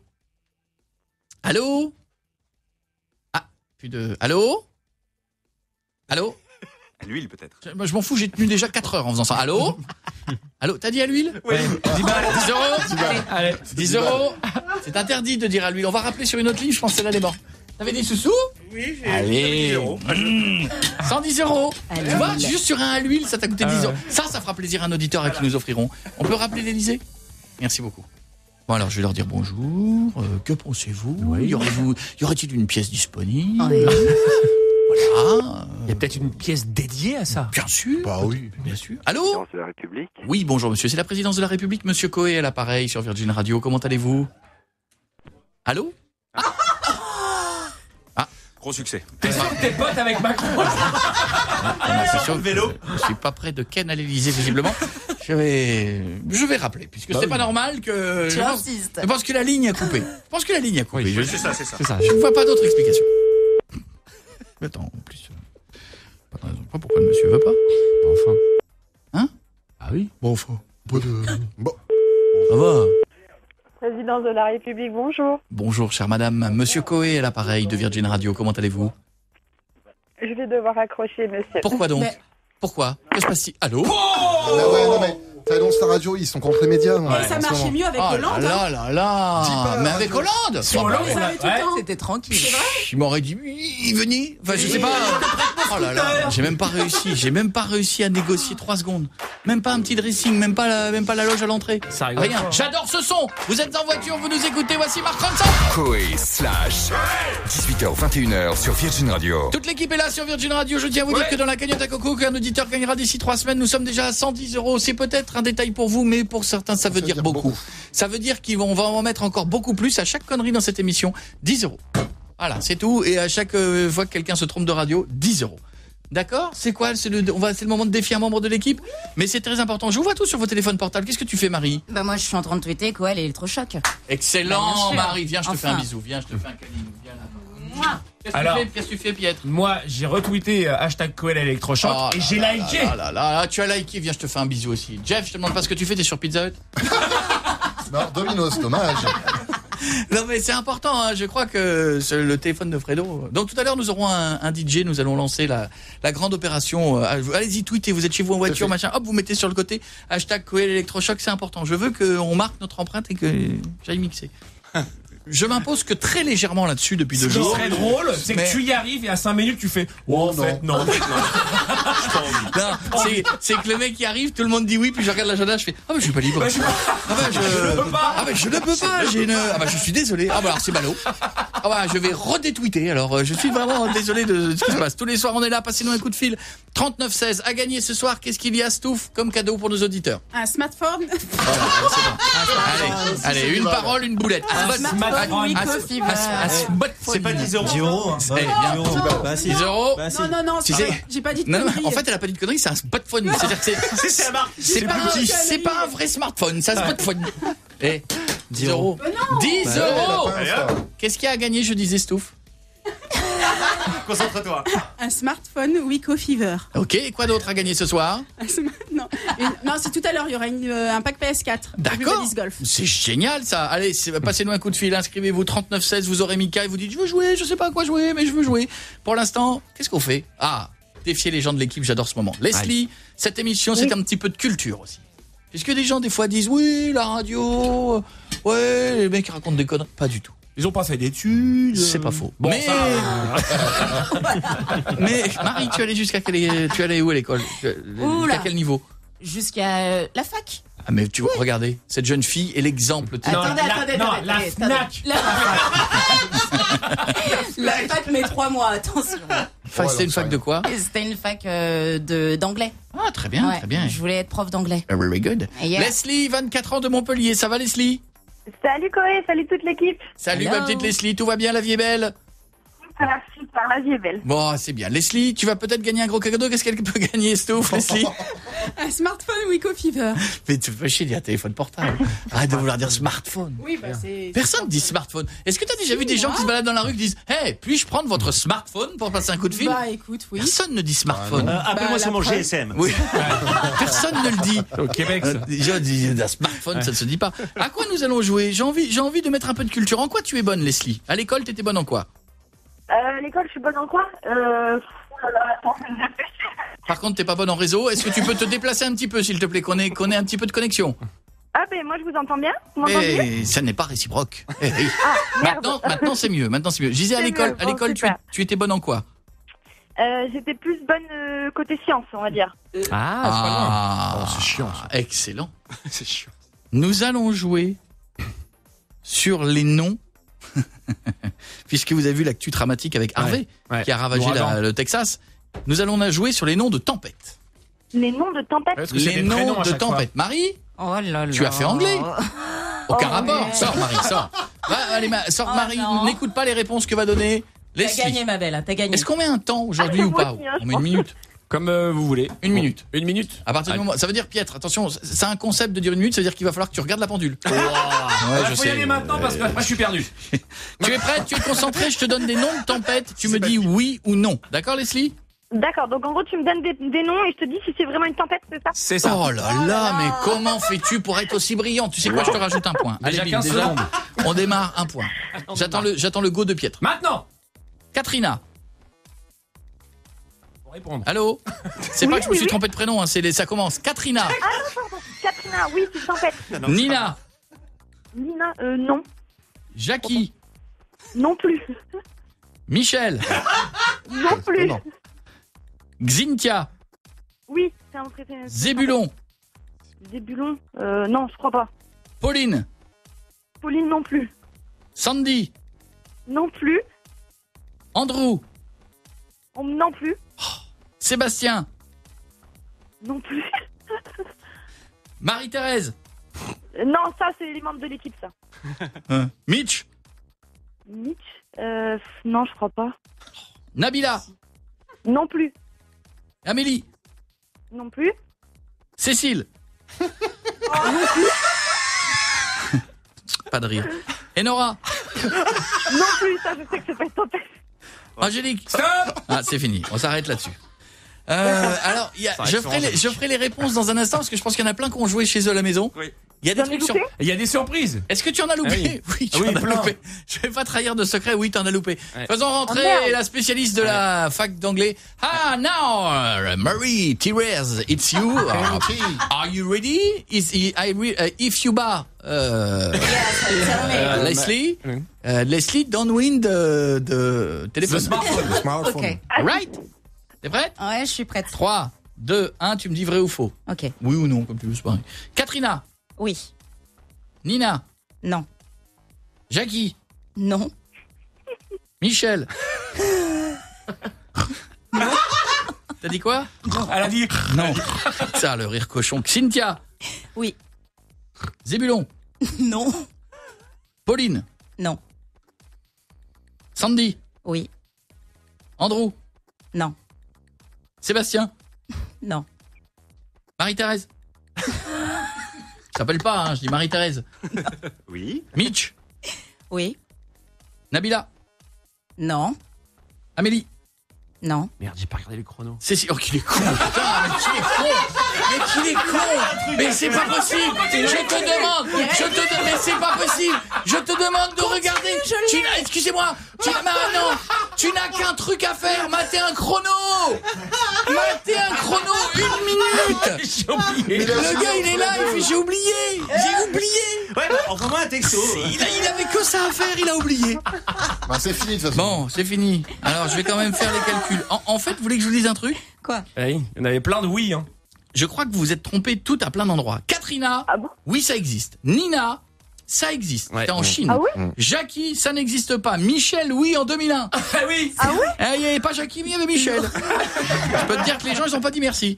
Allô? Ah, plus de. Allô? Allô? À l'huile, peut-être. Je- Moi, je m'en fous, j'ai tenu déjà quatre heures en faisant ça. Allô? Allô? T'as dit à l'huile? Oui. dix balles, dix euros? Allez. dix euros? C'est interdit de dire à l'huile. On va rappeler sur une autre ligne, je pense que celle-là, elle est morte. T'avais des sous-sous? Oui, j'ai Allez. dix euros. Mmh. cent dix euros. À Tu vois, l'huile. juste sur un à l'huile, ça t'a coûté dix Ah euros. Ça, ça fera plaisir à un auditeur à qui nous offrirons. On peut rappeler l'Élysée? Merci beaucoup. Bon, alors, je vais leur dire bonjour. Euh, que pensez-vous? Y aurait-vous, y aurait-il une pièce disponible? Ouais. Voilà. Il y a peut-être une pièce dédiée à ça. Bien sûr. Bah oui. Bien sûr. Allô? Présidence de la République. Oui, bonjour monsieur. C'est la présidence de la République, monsieur Coé à l'appareil sur Virgin Radio. Comment allez-vous? Allô? Gros succès. T'es sûr que t'es pote avec Macron? Ah, c'est sûr que vélo. Je suis pas près de Ken à l'Élysée, visiblement. Je vais, je vais rappeler, puisque c'est pas normal que. Tu je pense, insistes. je pense que la ligne a coupé. Je pense que la ligne a coupé. Oui, je, C'est ça, c'est ça. C'est ça. je ne vois pas d'autre explication. Mais attends, en plus. euh, Pas de raison. Pas pourquoi le monsieur veut pas. Enfin. Hein? Ah oui. Bon, enfin. Pas de. Bon. Ça va. Vas-y, présidence de la République, bonjour. Bonjour, chère madame. Monsieur Coé à l'appareil de Virgin Radio. Comment allez-vous? Je vais devoir accrocher, monsieur. Pourquoi donc? Mais- Pourquoi? Que se passe-t-il? Allô? Ah bah ouais, non mais, t'annonces la radio, ils sont contre les médias. Mais ça marchait mieux avec Oh Hollande. là hein. là là Dis pas Mais la avec radio. Hollande Sur Bon, Hollande, bah, Ils on a- avaient tout le ouais. temps. C'était tranquille. il m'aurait dit, oui, venez. Enfin, je sais pas. Oh là là, j'ai même pas réussi. J'ai même pas réussi à négocier trois secondes. Même pas un petit dressing, même pas la, même pas la loge à l'entrée. Ça rigole Rien. pas. J'adore ce son. Vous êtes en voiture, vous nous écoutez. Voici Marc Ronson. Coé slash dix-huit heures vingt et une heures sur Virgin Radio. Toute l'équipe est là sur Virgin Radio. Je tiens à vous dire que dans la cagnotte à Coco, qu'un auditeur gagnera d'ici trois semaines, nous sommes déjà à cent dix euros. C'est peut-être un détail pour vous, mais pour certains, ça veut dire beaucoup. Ça veut dire qu'on va en mettre encore beaucoup plus à chaque connerie dans cette émission. dix euros. Voilà, c'est tout. Et à chaque euh, fois que quelqu'un se trompe de radio, dix euros. D'accord? C'est quoi? C'est le, on va, c'est le moment de défier un membre de l'équipe. Mais c'est très important. Je vous vois tout sur vos téléphones portables. Qu'est-ce que tu fais, Marie? Bah moi je suis en train de tweeter quoi, l'électrochoc. Excellent, Bah, bien sûr. Marie. Viens, je te fais un Enfin. bisou. Viens, je te fais un câlin. Viens là. Qu'est-ce que Alors. tu fais? Qu'est-ce que tu fais, Pietre? Moi, j'ai retweeté euh, hashtag Coel électrochoc Oh et là j'ai là liké. là là là là, tu as liké, viens, je te fais un bisou aussi. Jeff, je te demande pas ce que tu fais, t'es sur Pizza Hut? Non, Domino's, dommage. Non mais c'est important, hein, je crois que c'est le téléphone de Fredo. Donc tout à l'heure nous aurons un, un D J, nous allons lancer la, la grande opération. Euh, Allez-y, tweetez, vous êtes chez vous en voiture, machin, hop, vous mettez sur le côté hashtag Coel électrochoc, c'est important. Je veux qu'on marque notre empreinte et que j'aille mixer. Je m'impose que très légèrement là-dessus depuis deux Ce qui jours. serait drôle, c'est Mais- que tu y arrives et à cinq minutes tu fais oh, en fait non. Non, c'est, c'est que le mec qui arrive, tout le monde dit oui, puis je regarde l'agenda, je fais ah bah je suis pas libre. Bah, je- Ah bah je, Je ne peux pas. Ah bah je ne peux pas, j'ai une ah bah je suis désolé. Ah bah alors c'est ballot. Ah bah je vais redétweeter. Alors euh, je suis vraiment désolé de ce qui se passe. Tous les soirs on est là, passez-nous un coup de fil. trente-neuf seize à gagner ce soir. Qu'est-ce qu'il y a, Stouff, comme cadeau pour nos auditeurs? Un smartphone. Allez, allez, une parole, une boulette. Un smartphone, smartphone, un- microfibre. un- un smartphone. C'est pas dix euros. dix euros. Hein. Eh bien, dix euros. Bah, si. dix euros. Bah, si. Non, non, non, Tu c'est- sais- j'ai pas dit de Non, non, conneries. en fait, elle a pas dit de conneries, c'est un smartphone. C'est-à-dire que c'est, C'est la marque. c'est J'ai pas, pas dit de c'est conneries. pas un vrai smartphone, c'est un smartphone. Eh, dix euros. Mais non. dix Bah, euros. elle a pas un Qu'est-ce qu'il y a à gagner, je disais, Stouff? Concentre-toi. Un smartphone Wiko Fever. Ok, et quoi d'autre à gagner ce soir? Un sma- Non, Une- non c'est tout à l'heure, il y aura une, euh, un pack P S quatre. D'accord. Plus de disc golf. C'est génial ça. Allez, c'est- passez-nous un coup de fil, inscrivez-vous trente-neuf seize, vous aurez Mika et vous dites je veux jouer, je sais pas à quoi jouer, mais je veux jouer. Pour l'instant, qu'est-ce qu'on fait? Ah, défier les gens de l'équipe, j'adore ce moment. Leslie, cette émission, c'est un petit peu de culture aussi. Puisque des gens des fois disent oui, la radio, euh, ouais, les mecs racontent des conneries. Pas du tout. Ils ont pas fait d'études. C'est pas faux. Bon, mais, ça, mais Marie, tu allais jusqu'à quel, tu allais où à l'école? Oula. À quel niveau? Jusqu'à euh, la fac. Ah mais tu regardez, cette jeune fille est l'exemple. type. Non, Attendez, la- attendez, non, attendez, la attendez, Fnac. La La fac met trois mois, attention. Enfin, c'était une fac de quoi? C'était une fac euh, de d'anglais. Ah très bien, Ouais, très bien. Je voulais être prof d'anglais. Very good. Yeah. Leslie, vingt-quatre ans de Montpellier, ça va Leslie? Salut Coé, salut toute l'équipe. Salut Hello. ma petite Leslie, tout va bien, la vie est belle? Ça va super, la vie est belle. Bon, c'est bien. Leslie, tu vas peut-être gagner un gros cadeau, qu'est-ce qu'elle peut gagner, Stouff, Leslie? Un smartphone Wiko Fever. Mais tu fais chier, il y a un téléphone portable. Arrête de vouloir dire smartphone. Oui, bah c'est. Personne dit smartphone. Est-ce que tu as déjà vu des gens qui se baladent dans la rue qui disent hey, puis-je prendre votre smartphone pour passer un coup de fil? Bah écoute, oui. Personne ne dit smartphone. Euh, Appelle-moi Bah, sur la mon preuve. G S M. Oui. Personne ne le dit. Au Québec, Euh, ça. Déjà, dit, un smartphone, ça ne se dit pas. À quoi nous allons jouer? J'ai envie, j'ai envie de mettre un peu de culture. En quoi tu es bonne, Leslie? À l'école, t'étais bonne en quoi? Euh, l'école, je suis bonne en quoi? Euh... oh là là, attends, je vais réfléchir. Par contre, t'es pas bonne en réseau. Est-ce que tu peux te déplacer un petit peu, s'il te plaît, qu'on ait, qu'on ait un petit peu de connexion? Ah ben moi je vous entends bien. Vous m'entendez? Mais ça n'est pas réciproque. Eh oui. Ah, merde. Maintenant, maintenant c'est mieux. Maintenant c'est mieux. Je disais à C'est l'école, mieux. à Bon, l'école, tu, super. tu étais bonne en quoi? Euh, J'étais plus bonne euh, côté science, on va dire. Ah, Oh, c'est chiant, ça. Excellent. C'est chiant. Nous allons jouer sur les noms, puisque vous avez vu l'actu dramatique avec Harvey, Ouais, ouais. qui a ravagé la- L'ouragan. le Texas. Nous allons jouer sur les noms de tempêtes. Les noms de tempêtes. Parce que c'est Les des prénoms noms à de chaque fois. tempêtes. Marie, Oh là là. tu as fait anglais. Aucun Oh, rapport. mais- Sors Marie, sors. Va, allez, ma- sors Oh, Marie, non. n'écoute pas les réponses que va donner T'as Leslie. gagné ma belle, hein, t'as gagné. Est-ce qu'on met un temps aujourd'hui Ah, ou moi pas? aussi, hein, je On met une pense. minute. Comme euh, vous voulez. Une minute. Une minute. À partir du moment, ça veut dire Pietre, attention, c'est un concept de dire une minute, ça veut dire qu'il va falloir que tu regardes la pendule. Il Ouais, je faut y sais. aller maintenant parce que moi je suis perdu. Tu es prête, tu es concentré, je te donne des noms de tempêtes, tu me dis oui ou non. D'accord Leslie? D'accord, donc en gros, tu me donnes des, des noms et je te dis si c'est vraiment une tempête, c'est ça? C'est ça. Oh là là, mais comment fais-tu pour être aussi brillant? Tu sais quoi, je te rajoute un point. Allez, Déjà Bill, quinze déjà, secondes. on démarre un point. J'attends le, j'attends le go de Pietre. Maintenant. Katrina. Pour répondre. Allô? C'est Oui, pas que je me oui, suis oui. trompé de prénom, hein, c'est les, ça commence. Katrina. Ah non, pardon. Katrina, oui, c'est une tempête. Nina. Nina, euh, non. Jackie. Non plus. Michel. Non plus. Non. Xintia. Oui, c'est un traité. Zébulon. Zébulon, euh, non, je crois pas. Pauline. Pauline, non plus. Sandy. Non plus. Andrew. On- Non plus. Sébastien. Non plus. Marie-Thérèse. Euh, Non, ça, c'est les membres de l'équipe, ça. Hein. Mitch. Mitch, euh, non, je crois pas. Nabila. Non plus. Amélie. Non plus. Cécile. Non plus. Pas de rire. Enora. Non plus, ça, je sais que c'est pas une tempête. Angélique. Stop. Ah, c'est fini. On s'arrête là-dessus. Euh, alors, il y a, Ça reste je, ferai sur les, je ferai les réponses dans un instant parce que je pense qu'il y en a plein qui ont joué chez eux à la maison. Oui. Il y a des J'en ai trucs sur... loupé Il y a des surprises. Est-ce que tu en as loupé? Ah Oui, tu Ah oui, en as plein. loupé. Je vais pas trahir de secret. Oui, tu en as loupé. Ouais. Faisons rentrer Oh, merde. la spécialiste de la fac d'anglais. Ah, now, uh, Marie Thérèse, it's you. Uh, are you ready? Is I re- uh, if you bar, uh, uh, Leslie, Oui. uh, Leslie, don't win the, the téléphone. Le smartphone. Le smartphone. Ok. Right? T'es prête? Ouais, je suis prête. trois, deux, un, tu me dis vrai ou faux. Ok. Oui ou non, comme tu veux, c'est pareil. Katrina, Oui. Nina, Non. Jackie, Non. Michel. T'as dit quoi? Elle a dit. Non. Ça, le rire cochon. Cynthia, Oui. Zébulon, Non. Pauline, Non. Sandy, Oui. Andrew, Non. Sébastien, Non. Marie-Thérèse. Je t'appelle pas, hein, je dis Marie-Thérèse. Oui. Mitch, Oui. Nabila, Non. Amélie, Non. Merde, j'ai pas regardé le chrono. Cécile. Oh, qu'il est con, putain, mais qu'il est con. Mais qu'il est con. Mais c'est pas possible. Je te demande. Je te demande. Mais c'est pas possible. Je te demande de regarder. Tu n'as- Excusez-moi. Tu n'as non. Tu n'as qu'un truc à faire. Mater un chrono. Mater un chrono. Une minute. J'ai oublié. Le gars, il est là. Il fait j'ai oublié. J'ai oublié. Ouais, bah, envoie-moi un texto. Il, a- il avait que ça à faire. Il a oublié. Bah, c'est fini de toute façon. Bon, c'est fini. Alors, je vais quand même faire les calculs. En, en fait, vous voulez que je vous dise un truc? Quoi? Oui, il y en avait plein de oui. Hein. Je crois que vous vous êtes trompés toutes à plein d'endroits. Katrina, Ah bon? oui, ça existe. Nina, ça existe. Ouais. C'était en Mm. Chine. Ah oui? Jackie, ça n'existe pas. Michel, oui, en deux mille un. Ah oui. Ah oui? Eh, il n'y avait pas Jackie, mais il y avait Michel. Je peux te dire que les gens, ils ont pas dit merci.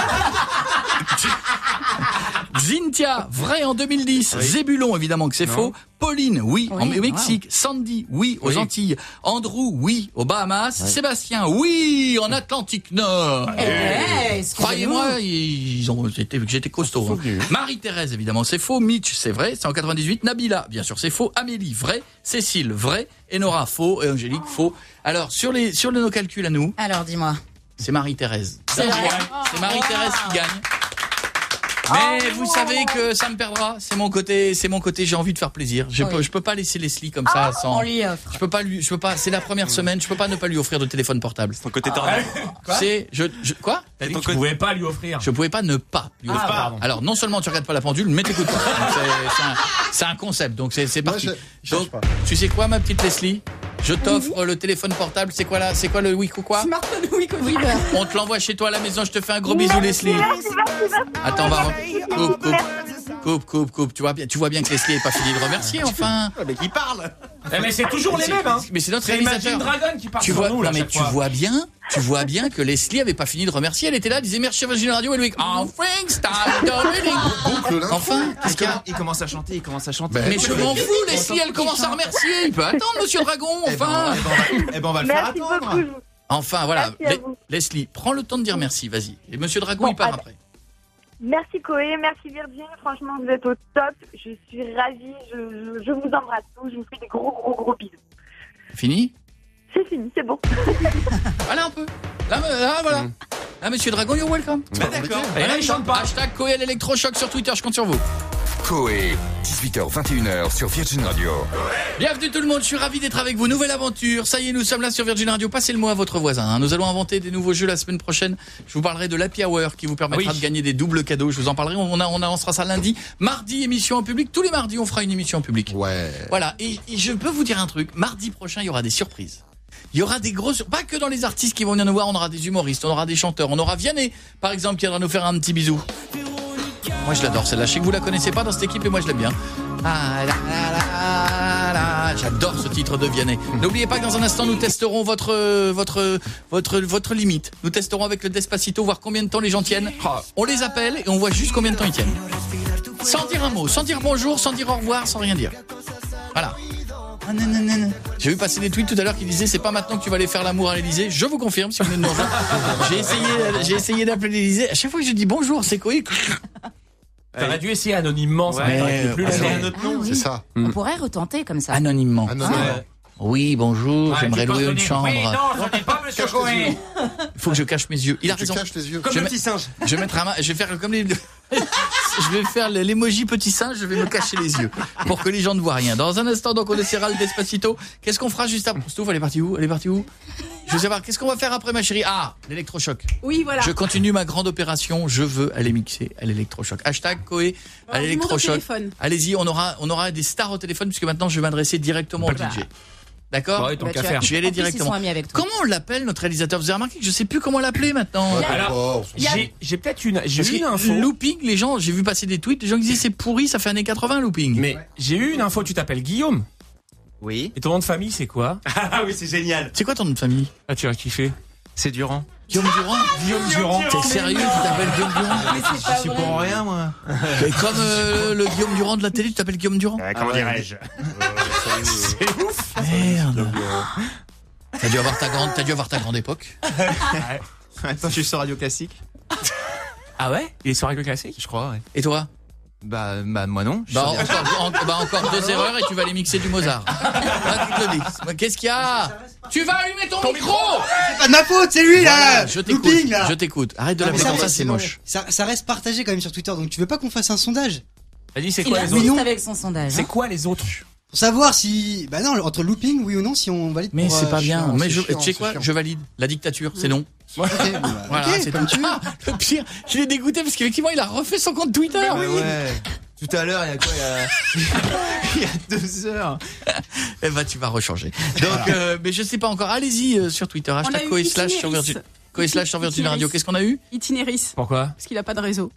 Cynthia, vrai en deux mille dix. Oui. Zébulon, évidemment que c'est Non. faux. Pauline, oui, Oui, en au Mexique. Sandy, oui, aux Oui. Antilles. Andrew, oui, aux Bahamas. Sébastien, oui, en Atlantique Nord. Eh, Croyez-moi, ils ont, j'étais, j'étais costaud. hein. Marie-Thérèse, évidemment, c'est faux. Mitch, c'est vrai, c'est en quatre-vingt-dix-huit. Nabila, bien sûr, c'est faux. Amélie, vrai. Cécile, vrai. Enora, faux. Et Angélique, faux. Alors, sur les, sur nos calculs à nous, Alors, dis-moi. c'est Marie-Thérèse. C'est vrai. C'est Marie-Thérèse qui gagne. Mais vous savez que ça me perdra. C'est mon côté, c'est mon côté. J'ai envie de faire plaisir. Je Oui. peux, je peux pas laisser Leslie comme ça sans. On lui offre. Je peux pas lui, je peux pas. C'est la première semaine. Je peux pas ne pas lui offrir de téléphone portable. Ton côté tordeur. Quoi? C'est, je, je, quoi? T'as dit que tu pouvais pas lui offrir. Je pouvais pas ne pas lui Ah, offrir. pardon. Alors non seulement tu regardes pas la pendule, mais t'écoutes pas. Donc, c'est- c'est un- C'est un concept. Donc c'est c'est Moi, parti. je- je cherche Donc pas. tu sais quoi, ma petite Leslie? Je t'offre le téléphone portable. C'est quoi là? C'est quoi le oui ou quoi? Smartphone, oui, Coviber. On te l'envoie chez toi à la maison. Je te fais un gros bisou, Leslie. Merci, merci, merci. Attends, on va re- coupe, coupe, coupe, coupe, coupe. Tu vois bien, tu vois bien que Leslie est pas fini de remercier, enfin. Mais qui parle? Eh, mais c'est toujours les mêmes. Hein. Mais c'est notre C'est Imagine réalisateur. Dragon qui parle Tu sur vois, nous là. non mais chaque tu fois. vois bien, tu vois bien que Leslie avait pas fini de remercier. Elle était là, elle disait merci à Virgin Radio et lui, enfin, start Boucle l'info. Enfin, qu'est-ce qu'il y a? Il commence à chanter, il commence à chanter. Mais je m'en fous, Leslie, elle commence à remercier. Il peut attendre, Monsieur Dragon, Eh ben, enfin. eh ben, on va- eh ben, on va le faire Merci attendre. beaucoup. Enfin, voilà. Merci à Le- vous. Leslie, prends le temps de dire merci, vas-y. Et Monsieur Dragon, Bon, il part allez. après. Merci Koé, merci Virgin. Franchement, vous êtes au top. Je suis ravie. Je, je, je vous embrasse tous. Je vous fais des gros, gros, gros bisous. Fini? C'est fini, c'est bon. Voilà un peu. Là, là voilà. Ah, Monsieur Dragon, you're welcome. Bah, d'accord. Et Voilà, là, il chante pas. Hashtag Coé l'électrochoc sur Twitter, je compte sur vous. Coé, dix-huit heures vingt et une heures sur Virgin Radio. Bienvenue tout le monde, je suis ravi d'être avec vous. Nouvelle aventure, ça y est, nous sommes là sur Virgin Radio. Passez le mot à votre voisin. hein. Nous allons inventer des nouveaux jeux la semaine prochaine. Je vous parlerai de l'Happy Hour qui vous permettra Oui. de gagner des doubles cadeaux. Je vous en parlerai. On, a, on annoncera ça lundi. Mardi, émission en public. Tous les mardis, on fera une émission en public. Ouais. Voilà. Et, et je peux vous dire un truc. Mardi prochain, il y aura des surprises. Il y aura des grosses, pas que dans les artistes qui vont venir nous voir, on aura des humoristes, on aura des chanteurs, on aura Vianney, par exemple, qui viendra nous faire un petit bisou. Moi, je l'adore, celle-là. Je sais que vous la connaissez pas dans cette équipe, et moi, je l'aime bien. Ah, la, la, la, la. J'adore ce titre de Vianney. N'oubliez pas que dans un instant, nous testerons votre, votre, votre, votre limite. Nous testerons avec le Despacito, voir combien de temps les gens tiennent. On les appelle et on voit juste combien de temps ils tiennent. Sans dire un mot, sans dire bonjour, sans dire au revoir, sans rien dire. Voilà. J'ai vu passer des tweets tout à l'heure qui disaient c'est pas maintenant que tu vas aller faire l'amour à l'Elysée. Je vous confirme si vous venez de nous rejoindre. J'ai essayé, j'ai essayé d'appeler l'Elysée. À chaque fois que je dis bonjour, c'est quoi? T'aurais dû essayer anonymement, ça Ouais, aurait été plus ouais, la ouais. un autre nom. Ah oui. C'est ça. On pourrait retenter comme ça. Anonymement. Anonyme. Oui, bonjour, Ouais, j'aimerais tu peux louer une donner- chambre. Oui, non, je n'ai pas monsieur Coé. Il faut que je cache mes yeux. Il a Tu raison. caches les yeux. Comme Je le mets- petit singe. Je vais mettre un ma- je vais faire comme les je vais faire l'emoji petit singe, je vais me cacher les yeux pour que les gens ne voient rien. Dans un instant donc on essaiera le Despacito. Qu'est-ce qu'on fera juste après? Stouff, elle est partie où? Elle est partie où? Je veux savoir qu'est-ce qu'on va faire après ma chérie? Ah, l'électrochoc. Oui, voilà. Je continue ma grande opération, je veux aller mixer à l'électrochoc. Hashtag Coé à Alors, du monde au l'électrochoc. téléphone. Allez-y, on aura on aura des stars au téléphone puisque maintenant je vais m'adresser directement au D J. D'accord? Ouais, tant Bah, qu'à tu faire. as- Je vais aller en plus, ils directement. sont amis avec toi. Comment on l'appelle notre réalisateur? Vous avez remarqué que je sais plus comment l'appeler maintenant. Alors, Oh, j'ai j'ai peut-être une, j'ai Parce eu une que info. looping, les gens, j'ai vu passer des tweets, les gens qui disaient c'est pourri, ça fait années quatre-vingts looping. Mais j'ai eu une info, tu t'appelles Guillaume. Oui, Et ton nom de famille, c'est quoi? Ah oui, c'est génial. C'est quoi ton nom de famille? Ah, tu as kiffé. c'est Durand. Guillaume Durand? Guillaume Durand. T'es sérieux, tu t'appelles Guillaume Durand? Mais c'est pas Je suis vrai. pour rien, moi. Et comme euh, le Guillaume Durand de la télé, tu t'appelles Guillaume Durand? Euh, comment ouais. dirais-je C'est ouf. Merde. T'as dû avoir ta grande, t'as dû avoir ta grande époque. Attends, je suis sur Radio Classique. Ah ouais? Il est sur Radio Classique? Je crois, ouais. Et toi? Bah, bah moi non. Je suis Bah sur- encore, en- bah encore deux erreurs et tu vas aller mixer du Mozart. Là, tu te le dis. Bah, qu'est-ce qu'il y a? Tu vas allumer ton, micro. C'est pas de ma faute, c'est lui là. Je t'écoute, Looping, là. je t'écoute. Arrête de Non, mais l'appeler comme ça, reste- c'est moche. Ça, ça reste partagé quand même sur Twitter, donc tu veux pas qu'on fasse un sondage Vas-y, c'est Il quoi les insiste autres? avec son sondage. C'est hein. quoi les autres? pour savoir si, bah non, entre looping, oui ou non, si on valide. Mais pour, c'est euh, pas bien. chiant, Mais c'est je, chiant, tu sais c'est quoi? chiant. Je valide. La dictature, c'est non. Ok, bon, bah, Voilà, ok, c'est comme tout. tu veux. Ah, le pire, je l'ai dégoûté parce qu'effectivement, il a refait son compte Twitter. Ouais, ouais. Tout à l'heure, il y a quoi? Il y a, il y a deux heures. Eh ben, tu vas rechanger. Donc, euh, mais je sais pas encore. Allez-y euh, sur Twitter. On a Hashtag eu Coé slash sur Itinéris. Virgin. Coé slash sur Virgin Itinéris. Radio. Qu'est-ce qu'on a eu? Itinéris. Pourquoi? Parce qu'il a pas de réseau.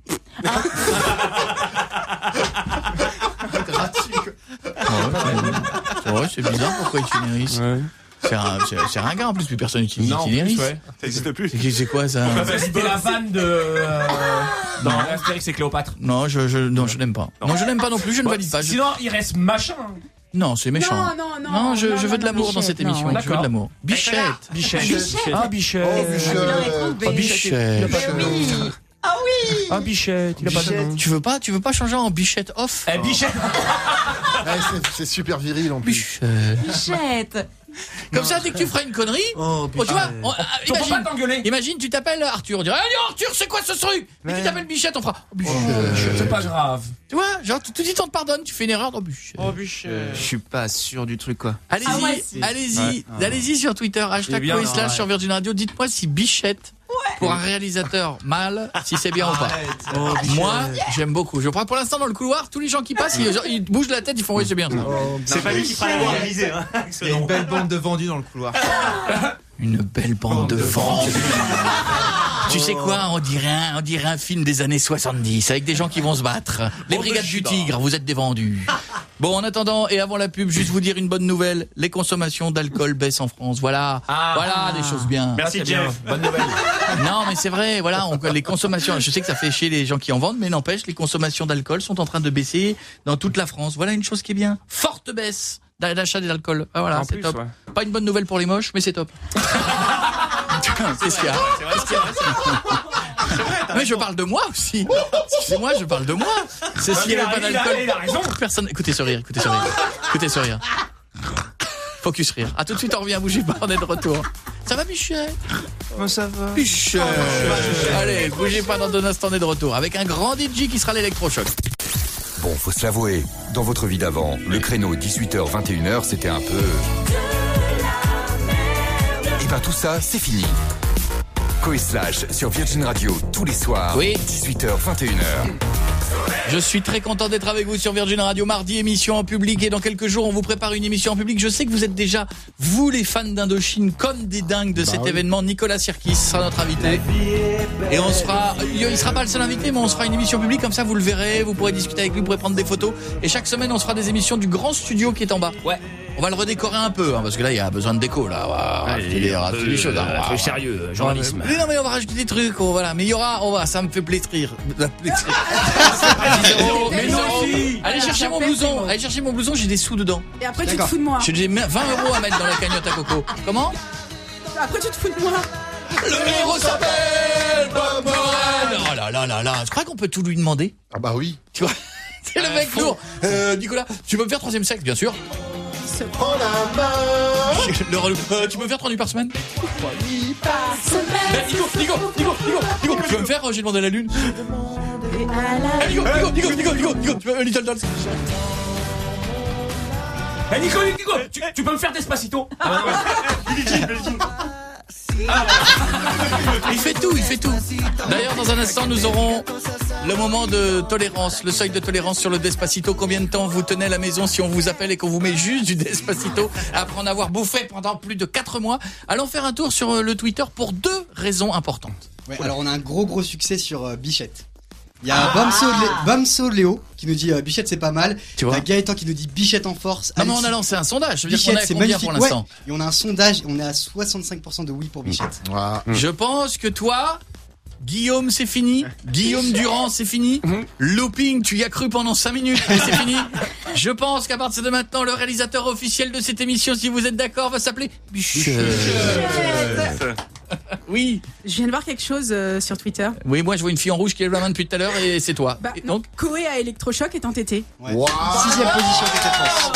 Ouais, c'est bizarre. Pourquoi Itinéris? Ouais. C'est un, c'est, c'est ringard en plus. Plus personne n'utilise Non, en Itinéris. plus, ouais. Ça n'existe plus. C'est, c'est quoi ça? Bah, C'était la vanne de. Euh, dans Astérix et Cléopâtre. Non, je, je, non, je n'aime pas. Non, je n'aime pas non plus. Je ne valide pas. Je- Sinon, il reste machin. Non, c'est méchant. Non, non, non. Non, je, non, je veux non, de l'amour non, dans cette Bichette, émission. non. Je veux de l'amour. Bichette. Bichette. Bichette. Ah, Bichette. Oh, Il Bichette. aurait trouvé. Oh, Bichette. Mais oui. Ah oui. Ah, Bichette. Il a pas de nom. Tu veux pas, tu veux pas changer en Bichette off? Eh, Bichette. Ouais, c'est- c'est super viril en plus. Bichette. Bichette. Comme ça, dès que tu feras une connerie, Oh, oh, tu vois, on- ah, Tu peux pas imagine, t'engueuler. imagine, tu t'appelles Arthur, on dirait, allez Arthur, c'est quoi ce truc? Mais tu Ouais. t'appelles Bichette, on fera, oh, Bichette. C'est pas grave. Tu vois, genre, tout de suite on te pardonne, tu fais une erreur dans Bichette. Je suis pas sûr du truc, quoi. Allez-y, Ah, moi aussi. allez-y, Ouais. allez-y sur Twitter, hashtag bien, Coé slash ouais. sur Virgin Radio, dites-moi si Bichette, pour un réalisateur mâle, si c'est bien ou pas. Oh, Moi, j'aime beaucoup. Je crois pour l'instant dans le couloir, tous les gens qui passent, ils, genre, ils bougent la tête, ils font oui, c'est bien ça. C'est pas lui qui fera la réaliser. Hein. Il y a une belle bande de vendus dans le couloir. Une belle bande de vents. Tu sais quoi, on dirait, un, on dirait un film des années soixante-dix avec des gens qui vont se battre. Les Brigades du Tigre, vous êtes des vendus. Bon, en attendant et avant la pub, juste vous dire une bonne nouvelle. Les consommations d'alcool baissent en France. Voilà, Ah. voilà des choses bien. Merci c'est bien. Jeff. Bonne nouvelle. Non, mais c'est vrai, voilà, on, les consommations, je sais que ça fait chier les gens qui en vendent, mais n'empêche, les consommations d'alcool sont en train de baisser dans toute la France. Voilà une chose qui est bien. Forte baisse d'achat d'alcool. Ah, voilà, En c'est plus, top. ouais. Pas une bonne nouvelle pour les moches, mais c'est top. C'est ce qu'il y a. C'est ce qu'il y a. Mais je parle de moi aussi. Excusez-moi, je parle de moi. C'est s'il n'y avait pas Il a- il a- d'alcool. il a raison. Personne. Écoutez ce rire, écoutez ce rire. Écoutez ce rire. Focus rire. A tout de suite, on revient, bougez pas, on est de retour. Ça va, Michel? Comment ça va? Piche. Allez, bougez pas, dans un instant, on est de retour avec un grand D J qui sera l'électrochoc. Bon, faut se l'avouer, dans votre vie d'avant, le créneau dix-huit heures vingt et une heures, c'était un peu... Et ben tout ça, c'est fini. Coé Slash sur Virgin Radio tous les soirs, oui. dix-huit heures vingt et une heures. Je suis très content d'être avec vous sur Virgin Radio. Mardi, émission en public, et dans quelques jours on vous prépare une émission en public. Je sais que vous êtes déjà, vous les fans d'Indochine, comme des dingues de bah cet oui. événement. Nicolas Sirkis sera notre invité et on se fera, il sera pas le seul invité, mais on se fera une émission publique, comme ça vous le verrez, vous pourrez discuter avec lui, vous pourrez prendre des photos, et chaque semaine on se fera des émissions du grand studio qui est en bas. Ouais. On va le redécorer un peu, hein, parce que là il y a besoin de déco là. On va rajouter des, rajouter des choses. Hein. Très sérieux, journalisme. Mais non, mais on va rajouter des trucs. Oh, voilà. Mais il y aura, on va, ça me fait plaisir. Mais non, allez chercher mon blouson. Allez chercher mon blouson. J'ai des sous dedans. Et après tu te fous de moi. J'ai vingt euros à mettre dans la cagnotte à Coco. Comment? Après tu te fous de moi. Le héros s'appelle Bob Moran. Oh là là là là. Je crois qu'on peut tout lui demander. Ah bah oui. Tu vois, c'est le mec lourd. Euh, Nicolas, tu peux me faire troisième sexe, bien sûr. Prends la main. Le relou. Euh, tu peux me faire trois nuits par semaine? Trois nuits par semaine. Eh, Nico, Nico, Nico, Nico, Nico, tu peux me faire euh, J'ai demandé à la lune? Eh, Nico, Nico, Nico, Nico, Nico, Nico, tu peux euh, Little Dolls? Eh, Nico, Nico, tu, tu peux me faire Despacito? Ah, il fait tout, il fait tout. D'ailleurs, dans un instant, nous aurons le moment de tolérance, le seuil de tolérance sur le Despacito. Combien de temps vous tenez à la maison si on vous appelle et qu'on vous met juste du Despacito après en avoir bouffé pendant plus de quatre mois? Allons faire un tour sur le Twitter pour deux raisons importantes. Ouais, alors on a un gros gros succès sur euh, Bichette. Il y a ah Bamso Léo qui nous dit euh, Bichette c'est pas mal. Tu vois, il y a Gaëtan qui nous dit Bichette en force. Non mais on a lancé un sondage. Je veux dire qu'on est à combien pour l'instant? Ouais, et on a un sondage, on est à soixante-cinq pour cent de oui pour Bichette. Mmh. Je pense que toi, Guillaume c'est fini, Guillaume Durand c'est fini, mmh. Looping tu y as cru pendant cinq minutes mais c'est fini. Je pense qu'à partir de maintenant le réalisateur officiel de cette émission, si vous êtes d'accord, va s'appeler Bichette. Oui. Je viens de voir quelque chose euh, sur Twitter. Oui, moi je vois une fille en rouge qui lève la main depuis tout à l'heure et c'est toi. Bah, et non, donc Coé à électrochoc est entêté. Ouais. Wow. Sixième position de France.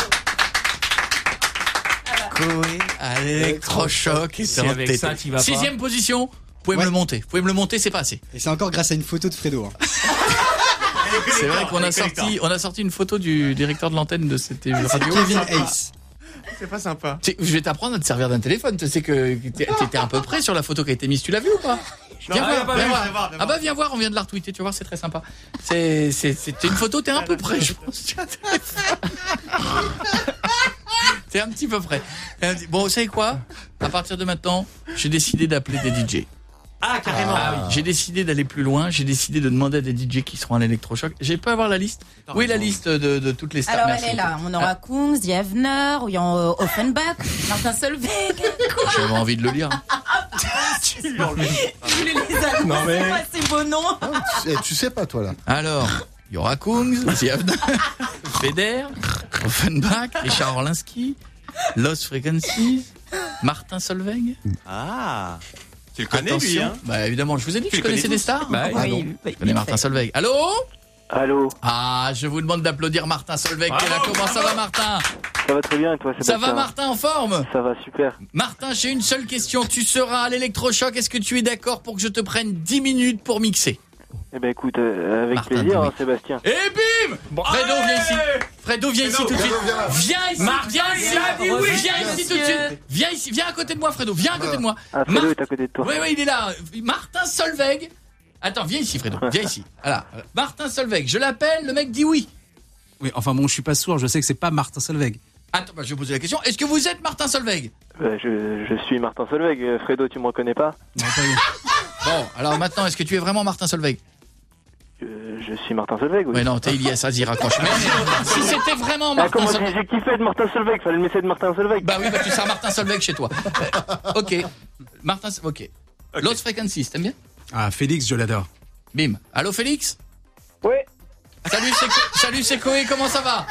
Coé à l'électrochoc est entêté. Sixième position. Vous pouvez ouais. me le monter. Vous pouvez me le monter, c'est pas assez. Et c'est encore grâce à une photo de Fredo. Hein. C'est vrai qu'on a sorti, on a sorti une photo du directeur de l'antenne de cette radio. Kevin Ace. C'est pas sympa. Je vais t'apprendre à te servir d'un téléphone. Tu sais que t'étais un peu près sur la photo qui a été mise. Tu l'as vue ou pas? Viens non, voir, viens voir. voir. Ah bah viens voir, on vient de la retweeter. Tu vas voir, c'est très sympa. C'est c'était une photo. T'es un peu près, je pense. T'es un petit peu près. Bon, vous savez quoi? À partir de maintenant, j'ai décidé d'appeler des D J. Ah, carrément. Ah, oui. J'ai décidé d'aller plus loin. J'ai décidé de demander à des D J qui seront à l'électrochoc. J'ai pas avoir la liste. Où est la liste de, de toutes les stars? Alors, Merci. elle est là. On aura ah. Kungs, Dievner, ou euh, Offenbach, Martin Solveig. J'avais envie de le lire. Tu voulais les Allemands, non mais... c'est beau nom. Ah, tu, sais, tu sais pas, toi, là. Alors, il y aura Kungs, Dievner, Feder, Offenbach, Richard Orlinski, Lost Frequencies, Martin Solveig. Ah. Tu le connais, attention, lui, hein? Bah évidemment, je vous ai dit que je connaissais des stars. Bah, ah, oui, non. oui, Je connais Martin Solveig. Allô? Allô? Ah, je vous demande d'applaudir Martin Solveig qui est là. Comment ça va, Martin? Ça va très bien, et toi, Sébastien? Ça va, Martin, en forme? Ça va, super. Martin, j'ai une seule question. Tu seras à l'électrochoc. Est-ce que tu es d'accord pour que je te prenne dix minutes pour mixer? Eh ben écoute, euh, avec Martin, plaisir, hein, Sébastien. Et bim bon, Fredo, viens ici. Fredo, viens ici tout de suite. Viens ici, viens ici. Viens ici tout de suite. Viens ici, viens à côté de moi, Fredo. Viens à côté de moi. Ah, Fredo est à côté de toi. Oui, oui, il est là. Martin Solveig. Attends, viens ici, Fredo. Viens ici. Voilà. Martin Solveig. Je l'appelle. Le mec dit oui. Oui, enfin bon, je suis pas sourd. Je sais que c'est pas Martin Solveig. Attends, bah, je vais poser la question. Est-ce que vous êtes Martin Solveig? euh, je, je suis Martin Solveig. Fredo, tu me reconnais pas? Non, pas bon, alors maintenant, est-ce que tu es vraiment Martin Solveig? Euh, je suis Martin Solveig, oui. Mais non, t'es Ilias, vas-y, raccroche. Mais si c'était vraiment Martin ah, comment Solveig. J'ai kiffé de Martin Solveig, fallait le message de Martin Solveig. Bah oui, bah tu seras Martin Solveig chez toi. Euh, ok. Martin, ok. okay. Lost Frequencies, t'aimes bien? Ah, Félix, je l'adore. Bim. Allô, Félix? Oui. Salut, c'est Salut, c'est Coé, comment ça va?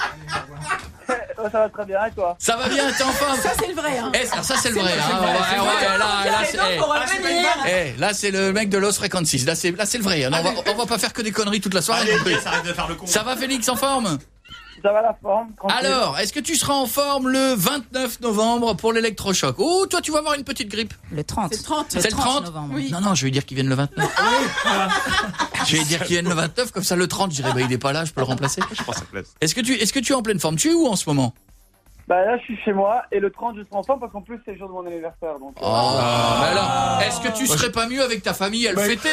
Oh, ça va très bien, et toi? Ça va bien, t'es en forme? Ça, c'est le vrai, hein. Eh, ça, ça c'est le vrai, hein. Ouais, ouais, là, là, c'est, eh, là, c'est le mec de Lost Frequencies. Là, c'est, là, c'est le vrai. Hein. On va, on va pas faire que des conneries toute la soirée. Allez, non plus. Ça arrête de faire le con. Ça va, Félix, en forme? Ça va la forme, tranquille. Alors, est-ce que tu seras en forme le vingt-neuf novembre pour l'électrochoc? Oh, toi, tu vas avoir une petite grippe. Le trente. C'est le trente. C'est le trente novembre. Oui. Non, non, je vais lui dire qu'il vienne le vingt-neuf. Je vais lui dire qu'il vienne le vingt-neuf, comme ça le trente, je dirais, bah, il est pas là, je peux le remplacer. Je prends sa place. Est-ce que tu, est-ce que tu es en pleine forme? Tu es où en ce moment? Bah là, je suis chez moi et le trente, je serai en forme parce qu'en plus, c'est le jour de mon anniversaire. Donc, Oh, euh... mais alors, est-ce que tu serais pas mieux avec ta famille à le fêter?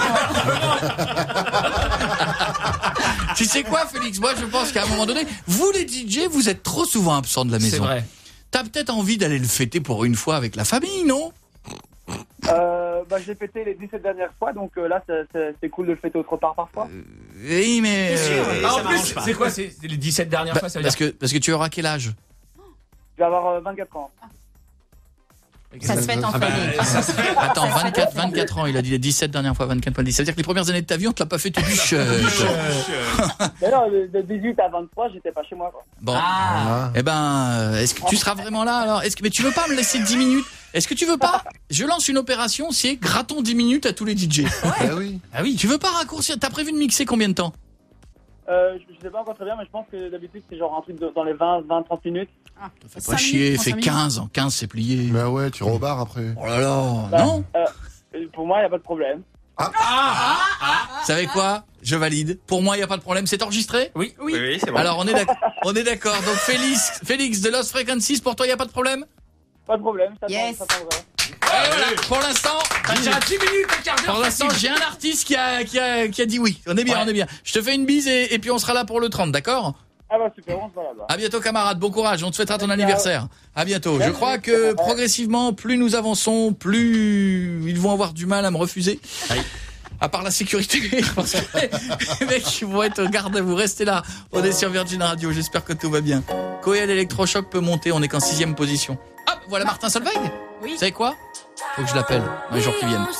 Tu sais quoi, Félix? Moi, je pense qu'à un moment donné, vous les D J, vous êtes trop souvent absents de la maison. C'est vrai. T'as peut-être envie d'aller le fêter pour une fois avec la famille, non? Euh, bah, je l'ai fêté les dix-sept dernières fois, donc euh, là, c'est, c'est, c'est cool de le fêter autre part parfois. Euh, oui, mais... Euh... Ah, en plus, c'est quoi? C'est les dix-sept dernières bah, fois, ça veut parce dire... que, parce que tu auras quel âge? Je vais avoir euh, vingt-quatre ans. Ça se fête en ah bah, famille. ça se fait... Attends, vingt-quatre, vingt-quatre ans, il a dit les dix-sept dernières fois, vingt-quatre, vingt-dix. Ça veut dire que les premières années de ta vie, on te l'a pas fait tout bûchette. Mais non, de, de dix-huit à vingt-trois, j'étais pas chez moi, quoi. Bon. Ah. Eh ben, est-ce que tu seras vraiment là alors? Est-ce que mais tu veux pas me laisser dix minutes? Est-ce que tu veux pas? Je lance une opération, c'est grattons dix minutes à tous les D J. Ouais. Ah oui. Ah oui. Tu veux pas raccourcir? T'as prévu de mixer combien de temps? Euh, je, je sais pas encore très bien, mais je pense que d'habitude, c'est genre un truc de, dans les vingt, vingt, trente minutes. Ah, Fais pas chier, fais quinze. En quinze, c'est plié. Bah ouais, tu rebarres après. Oh là là. Bah, Non? Euh, pour moi, il n'y a pas de problème. Ah. Ah. Vous savez quoi? Je valide. Pour moi, il n'y a pas de problème. C'est enregistré? Oui. Oui, oui c'est bon. Alors, on est d'accord. On est d'accord. Donc, Félix, Félix de Lost Frequencies, pour toi, il n'y a pas de problème? Pas de problème, ça Yes. tombe, ça tombe, ouais. Et voilà. Pour l'instant, T'as déjà dix minutes, un quart d'heure. pour l'instant, j'ai un artiste qui a, qui a, qui a dit oui. On est bien, Ouais. on est bien. Je te fais une bise et, et puis on sera là pour le trente, d'accord? Ah bah super, on se voit là-bas. À bientôt, camarade. Bon courage. On te fêtera ton anniversaire. À bientôt. Je crois que progressivement, plus nous avançons, plus ils vont avoir du mal à me refuser. À part la sécurité, parce que les mecs vont être au garde à vous. Restez là. On est sur Virgin Radio. J'espère que tout va bien. Coel électrochoc peut monter. On est qu'en sixième position. Hop, voilà Martin Solveig. Oui. Vous savez quoi? Faut que je l'appelle dans les jours qui viennent.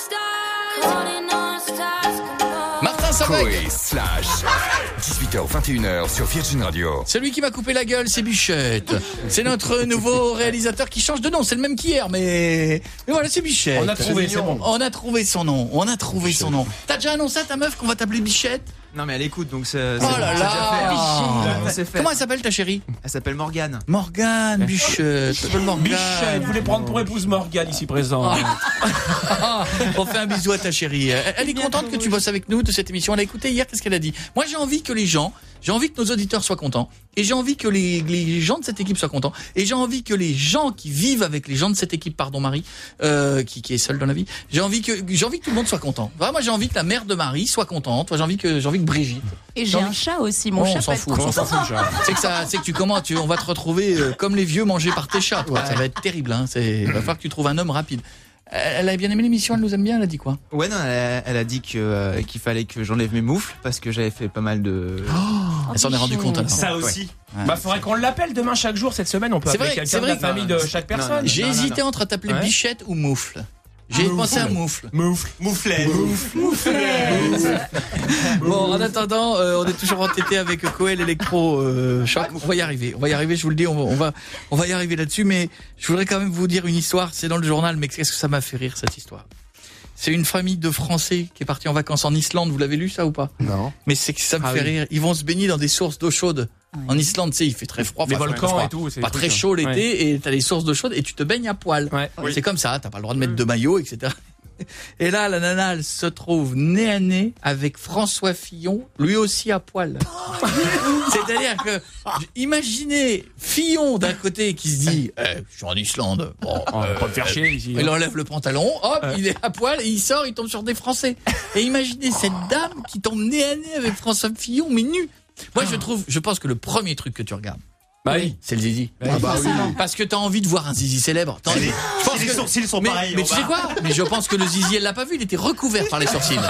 Martin Solveig. Coé slash dix-huit heures vingt et une heures sur Virgin Radio. Celui qui m'a coupé la gueule, c'est Bichette. C'est notre nouveau réalisateur qui change de nom. C'est le même qu'hier, mais... mais voilà, c'est Bichette. On a trouvé, c'est bon. On a trouvé son nom. On a trouvé son nom. T'as déjà annoncé à ta meuf qu'on va t'appeler Bichette? Non mais elle écoute donc c'est. Oh là là. On s'est fait. Comment elle s'appelle ta chérie? Elle s'appelle Morgane. Morgane, Bichette. s'appelle Morgane. Bichette, vous voulez prendre pour épouse Morgane ici présent. On fait un bisou à ta chérie. Elle, elle est contente que tu bosses avec nous de cette émission. Elle a écouté hier, qu'est-ce qu'elle a dit? Moi, j'ai envie que les gens, j'ai envie que nos auditeurs soient contents. Et j'ai envie que les, les gens de cette équipe soient contents. Et j'ai envie que les gens qui vivent avec les gens de cette équipe, pardon Marie, euh, qui, qui est seule dans la vie, j'ai envie que, j'ai envie que tout le monde soit content. Voilà, moi, j'ai envie que la mère de Marie soit contente. Moi, j'ai envie que, j'ai envie que Brigitte. Et j'ai un chat aussi, mon Oh, chat on s'en peut fout, être on s'en content. fout. C'est que ça, c'est que tu comment, tu, on va te retrouver euh, comme les vieux mangés par tes chats. Toi. Ça va être terrible. Hein. C'est, il va falloir que tu trouves un homme rapide. Elle a bien aimé l'émission, elle nous aime bien. Elle a dit quoi? Ouais non, elle a, elle a dit que euh, qu'il fallait que j'enlève mes moufles parce que j'avais fait pas mal de. Oh, elle s'en est rendue compte alors. Ça aussi. Ouais. Bah faudrait qu'on l'appelle demain chaque jour cette semaine. On peut C'est appeler vrai, quelqu'un c'est de la vrai. famille de chaque personne. J'ai non, hésité non. entre t'appeler Ouais. Bichette ou Moufle. J'ai Moufle. pensé à Moufle. Moufle. Mouflet. Bon, en attendant, euh, on est toujours entêté avec Coel Electro euh, Choc. On va y arriver. On va y arriver, je vous le dis, on va, on va, on va y arriver là-dessus. Mais je voudrais quand même vous dire une histoire. C'est dans le journal, mais qu'est-ce que ça m'a fait rire cette histoire? C'est une famille de Français qui est partie en vacances en Islande. Vous l'avez lu ça ou pas? Non. Mais c'est que ça me Ah fait oui. rire. Ils vont se baigner dans des sources d'eau chaude. En Islande, tu sais, il fait très froid. Les enfin, volcans froid, et tout, c'est pas des très trucs, chaud hein. l'été et t'as les sources d'eau chaude et tu te baignes à poil. Ouais. C'est comme ça, t'as pas le droit de mettre de maillot, et cetera. Et là, la nana, elle se trouve nez à nez avec François Fillon, lui aussi à poil. C'est-à-dire que, imaginez Fillon d'un côté qui se dit, eh, je suis en Islande. Bon, On va pas me faire chier ici. il enlève le pantalon, hop, Ouais. il est à poil et il sort, il tombe sur des Français. Et imaginez cette dame qui tombe nez à nez avec François Fillon, mais nu. Moi, je trouve, je pense que le premier truc que tu regardes, Bah oui. c'est le zizi. Ah bah oui. Parce que t'as envie de voir un zizi célèbre. T'as envie- Je pense Si les que- sourcils sont mais, pareils, mais on tu va- sais quoi? Mais je pense que le zizi, elle l'a pas vu, il était recouvert par les sourcils.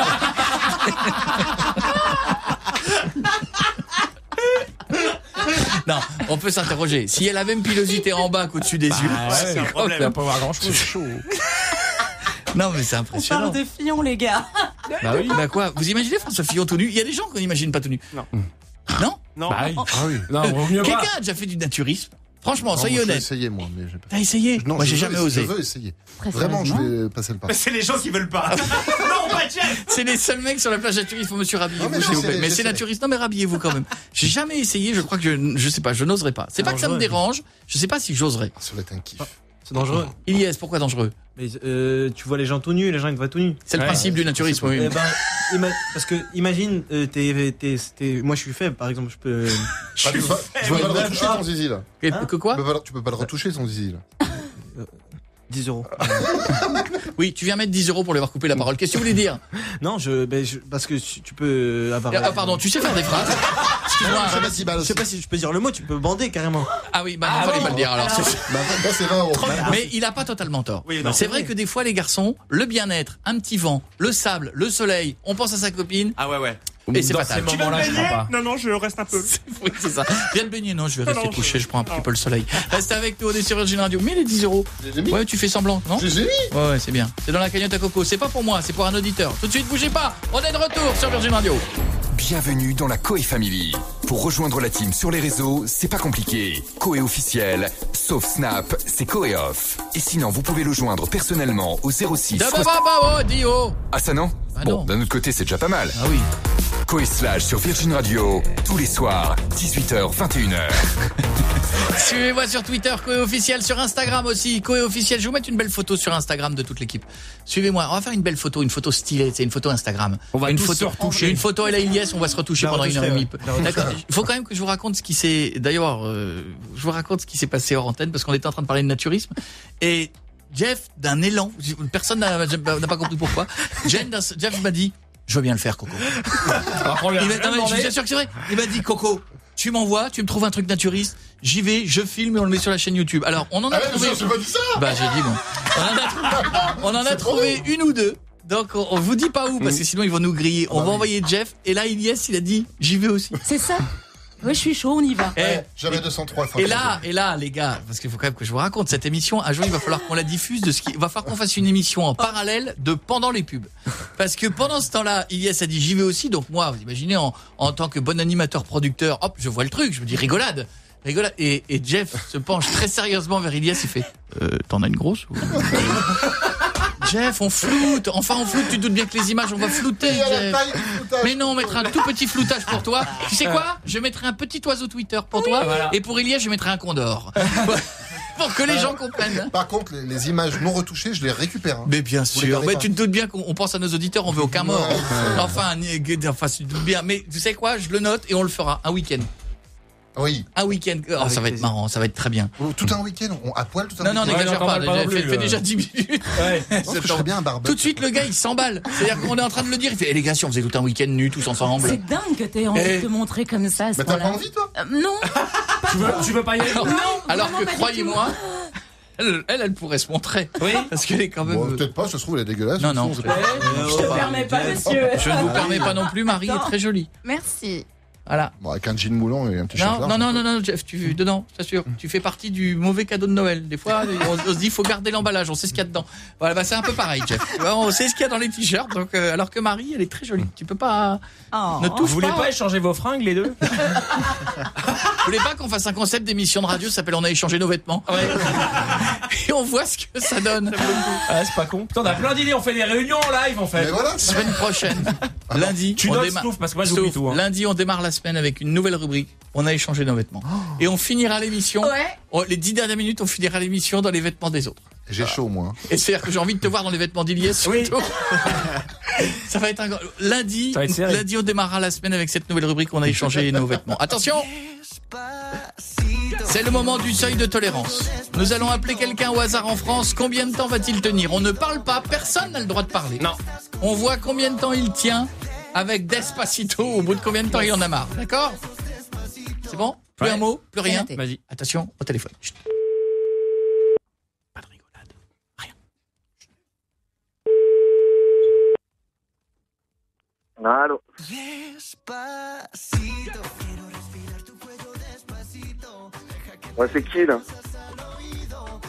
Non, on peut s'interroger. Si elle avait une pilosité en bas qu'au-dessus des yeux. Bah, ouais, c'est un problème. Il va pas voir grand chose. Non, mais c'est On impressionnant. parle de Fillon, les gars. Bah oui. Bah quoi? Vous imaginez François Fillon tout nu? Il y a des gens qu'on n'imagine pas tout nu. Non. Non? Non. Bah oui. Ah oui. Non, vaut mieux pas. Quelqu'un a déjà fait du naturisme? Franchement, Non, soyez moi, honnête. J'ai essayé, moi, mais j'ai pas. T'as essayé? Non, Moi, je j'ai veux jamais essayer, osé. Je veux essayer. Très Vraiment, je sérieusement. vais passer le pas. C'est les gens qui veulent pas. Non, pas Jeff. C'est les seuls mecs sur la plage naturiste, monsieur, rhabillez-vous, Non, mais s'il vous plaît. j'essaierai, Mais c'est j'essaierai. naturiste. Non, mais rhabillez-vous quand même. J'ai jamais essayé, je crois que je, je sais pas, je n'oserais pas. C'est pas que ça me dangereux. dérange, je sais pas si j'oserais. Ça va être un kiff. C'est dangereux. Ilyes, pourquoi dangereux? Mais euh, tu vois les gens tout nus, les gens ils te voient tout nus. C'est le principe du naturisme, oui. Eh ben, ima- parce que imagine, euh, t'es, t'es, t'es- moi je suis faible par exemple, je peux. Ah, tu peux pas, tu peux pas le retoucher ton zizi là. Et que quoi? Tu peux pas, tu peux pas le retoucher ton zizi là. dix euros. Oui, tu viens mettre dix euros pour lui avoir coupé la parole. Qu'est-ce que tu voulais dire? Non, je, ben, je- parce que tu tu peux avoir. Ah, pardon, tu sais faire des phrases? Excuse-moi. Je sais pas si balle Je sais pas si je peux dire le mot, tu peux bander carrément. Ah oui, bah non, fallait pas le dire alors. c'est- Bah, là, c'est vingt euros. Mais il a pas totalement tort. Oui, non. C'est vrai que des fois, les garçons, le bien-être, un petit vent, le sable, le soleil, on pense à sa copine, Ah ouais, ouais. et c'est Dans fatal. ces moments-là, je crois pas. Non, non, je reste un peu. Oui, c'est ça. Viens te baigner, non, je vais Non, rester non, couché, je- je prends un petit non. peu le soleil. Reste avec nous, on est sur Virgin Radio. Mais les dix euros. Je les ai mis. Ouais, tu fais semblant, non? Je les ai mis. Ouais, ouais, c'est bien. C'est dans la cagnotte à coco. C'est pas pour moi, c'est pour un auditeur. Tout de suite, bougez pas. On est de retour sur Virgin Radio. Bienvenue dans la Coé Family. Pour rejoindre la team sur les réseaux, c'est pas compliqué. Coé officiel, sauf Snap, c'est Coé off. Et sinon, vous pouvez le joindre personnellement au zéro six. Da ba ba ba, oh, dis oh. Ah ça non Ah Bon, non. d'un autre côté, c'est déjà pas mal. Ah oui. Coé Slash sur Virgin Radio, tous les soirs, dix-huit heures, vingt et une heures. Suivez-moi sur Twitter, Coé officiel, sur Instagram aussi, Coé officiel. Je vais vous mettre une belle photo sur Instagram de toute l'équipe. Suivez-moi, on va faire une belle photo, une photo stylée, c'est une photo Instagram. On va une tous photo, se retoucher. Une photo et la Ilyes, on va se retoucher La pendant une heure et retoucherai, demie. ouais. La D'accord. Il faut quand même que je vous raconte ce qui s'est. D'ailleurs, euh, je vous raconte ce qui s'est passé hors antenne parce qu'on était en train de parler de naturisme et Jeff, d'un élan, personne n'a n'a pas compris pourquoi. Jen, d'un- Jeff m'a dit, je veux bien le faire, Coco. On lui a Il m'a- rien non, mais je demandé. suis sûr que c'est vrai. Il m'a dit, Coco, tu m'envoies, tu me trouves un truc naturiste, j'y vais, je filme et on le met sur la chaîne YouTube. Alors, on en a Ah ouais, trouvé. mais j'ai pas dit ça. Bah, j'ai dit bon. On en a trouvé, on en a trouvé une ou deux. Donc, on, on vous dit pas où parce que sinon ils vont nous griller. On va envoyer Jeff et là, Ilyes, il a dit, j'y vais aussi. C'est ça. Ouais, je suis chaud, on y va. Eh, Ouais, J'avais deux cent trois. faut et que là, et là, les gars, parce qu'il faut quand même que je vous raconte cette émission. Un jour, il va falloir qu'on la diffuse. De ce qui, il va falloir qu'on fasse une émission en parallèle de pendant les pubs, parce que pendant ce temps-là, Ilyes a dit j'y vais aussi. Donc moi, vous imaginez, en, en tant que bon animateur producteur, hop, je vois le truc. Je me dis rigolade, rigolade. Et, et Jeff se penche très sérieusement vers Ilyes. Il fait euh, t'en as une grosse ou... Jeff, on floute. Enfin, on floute. Tu te doutes bien que les images, on va flouter, Et à la Jeff. taille du floutage. Mais non, on mettra un tout petit floutage pour toi. Tu sais quoi? Je mettrai un petit oiseau Twitter pour toi. voilà. Et pour Ilyes, je mettrai un condor. Pour que les gens comprennent. Par contre, les, les images non retouchées, je les récupère. hein. Mais bien Vous les sûr. gardez Mais pas. tu te doutes bien qu'on on pense à nos auditeurs, on veut aucun mort. Ouais, ouais. Enfin, ni- enfin, tu te doutes bien. Mais tu sais quoi? Je le note et on le fera un week-end. Oui. Un week-end. Oh, Avec ça va être plaisir. marrant, ça va être très bien. Tout un week-end, on, à poil tout un Non, non, week-end. n'exagère non, pas. t'en parles pas non Fais plus, fais euh. déjà dix minutes. Ouais. Je pense que je serais bien un barbecue. Tout de suite, le gars, il s'emballe. C'est-à-dire qu'on est en train de le dire. Il fait, eh, les gars, si on faisait tout un week-end nus, tous ensemble. C'est dingue que t'aies envie Eh. de te montrer comme ça. à ce Mais t'as pas point-là. envie, toi Euh, Non. Tu veux, tu veux pas y aller? Alors, Non, alors vraiment que pas du croyez-moi, elle, elle, elle pourrait se montrer. Oui. Parce qu'elle est quand même. Bon, euh, peut-être pas, ça se trouve, elle est dégueulasse. Non, de non. toute façon, c'est- Je te permets pas, monsieur. Je ne vous permets pas non plus. Marie est Attends. très jolie. Merci. Voilà. Bon, avec un jean moulant et un petit Non, non, non, non, non, Jeff, tu, dedans, je t'assure, tu fais partie du mauvais cadeau de Noël. Des fois, on, on se dit, il faut garder l'emballage, on sait ce qu'il y a dedans. Voilà, bah, c'est un peu pareil, Jeff. Tu vois, on sait ce qu'il y a dans les t-shirts, donc, euh, alors que Marie, elle est très jolie. Tu peux pas, Oh. ne Vous touche voulez pas. pas échanger vos fringues, les deux? Vous voulez pas qu'on fasse un concept d'émission de radio, ça s'appelle On a échangé nos vêtements. Et on voit ce que ça donne. Ah, c'est pas con. Putain, on a plein d'idées, on fait des réunions en live, en fait. Mais voilà, c'est- Semaine prochaine, lundi, Tu on notes, démarre. Stouff, parce que moi, j'oublie Stouff, tout, hein. Lundi, on démarre la semaine avec une nouvelle rubrique. On a échangé nos vêtements. Et on finira l'émission. Ouais. Oh, les dix dernières minutes, on finira l'émission dans les vêtements des autres. J'ai chaud, moi. Et c'est-à-dire que j'ai envie de te voir dans les vêtements d'Ilyes Oui. surtout. Ça va être un... Lundi, Ça va être serré. lundi, on démarrera la semaine avec cette nouvelle rubrique. On a échangé nos vêtements. Attention! C'est le moment du seuil de tolérance. Nous allons appeler quelqu'un au hasard en France. Combien de temps va-t-il tenir? On ne parle pas, personne n'a le droit de parler. Non. On voit combien de temps il tient avec Despacito. Au bout de combien de temps il en a marre. D'accord? C'est bon? Plus Ouais. un mot, plus rien. noté. Vas-y. Attention, au téléphone. Chut. Pas de rigolade. Rien. Allô. Ouais, c'est qui là?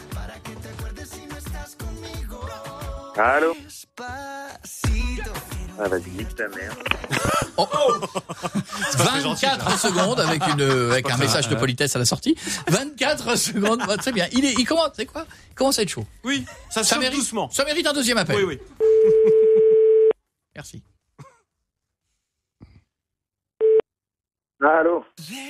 Allô. Ah, vas-y, nique ta mère. Oh. vingt-quatre secondes avec, une, avec un message de politesse à la sortie. vingt-quatre secondes, bah, très bien. Il, est, il commence, c'est quoi Il commence à être chaud. Oui, ça, ça se mérite doucement. Ça mérite un deuxième appel. Oui, oui. Merci. Allô.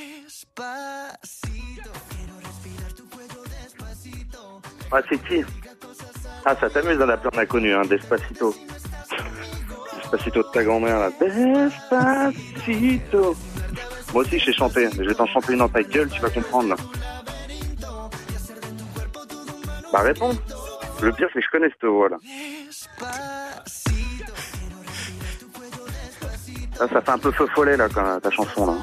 Ah, c'est qui? Ah, ça t'amuse d'en appeler un inconnu, hein, Despacito. Despacito de ta grand-mère, là. Despacito. Moi aussi, je sais chanter, mais je vais t'en chanter une dans ta gueule, tu vas comprendre, là. Bah, réponds. Le pire, c'est que je connais cette voix, là. Là, ça fait un peu feu follet, là, quand, ta chanson, là.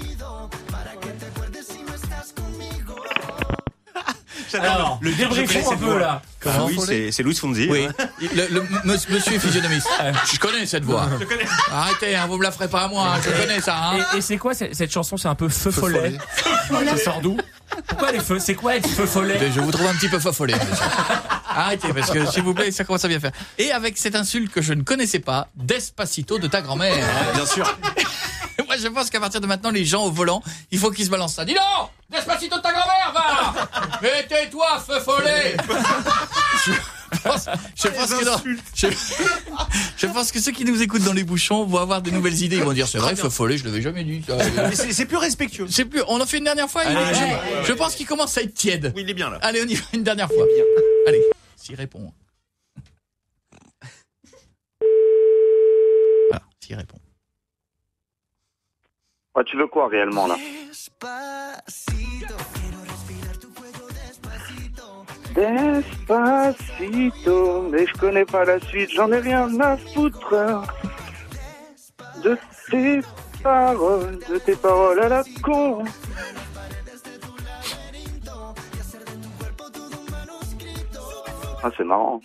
Alors, le débriefons un peu là. Ah oui, c'est, c'est Louis Fonzi. Oui. Le, le, monsieur est physionomiste. Je connais cette voix. Je connais. Arrêtez, hein, vous me la ferez pas à moi. Hein, je connais ça. Hein. Et, et c'est quoi cette, cette chanson? C'est un peu feu follet. Ça sort d'où? Pourquoi les feux? C'est quoi être feu follet? Je vous trouve un petit peu feu follet. Arrêtez, parce que s'il vous plaît, ça commence à bien faire. Et avec cette insulte que je ne connaissais pas, Despacito de ta grand-mère. Ouais, bien sûr. Moi, je pense qu'à partir de maintenant, les gens au volant, il faut qu'ils se balancent ça. Dis donc, Despacito de ta grand-mère, va. Mais tais-toi, feu follet. Je pense, je pense que non, je, je pense que ceux qui nous écoutent dans les bouchons vont avoir de nouvelles idées. Ils vont dire c'est vrai, feu follet, je l'avais jamais dit. Ça. Mais c'est, c'est plus respectueux. C'est plus. On en fait une dernière fois. Allez, il est, je, ouais, je pense qu'il commence à être tiède. Oui, il est bien là. Allez, on y va une dernière fois. Bien. Allez, s'il répond. Voilà, s'il répond. Ah, tu veux quoi réellement, là? Despacito, mais je connais pas la suite, j'en ai rien à foutre de tes paroles, de tes paroles à la con. Ah, c'est marrant.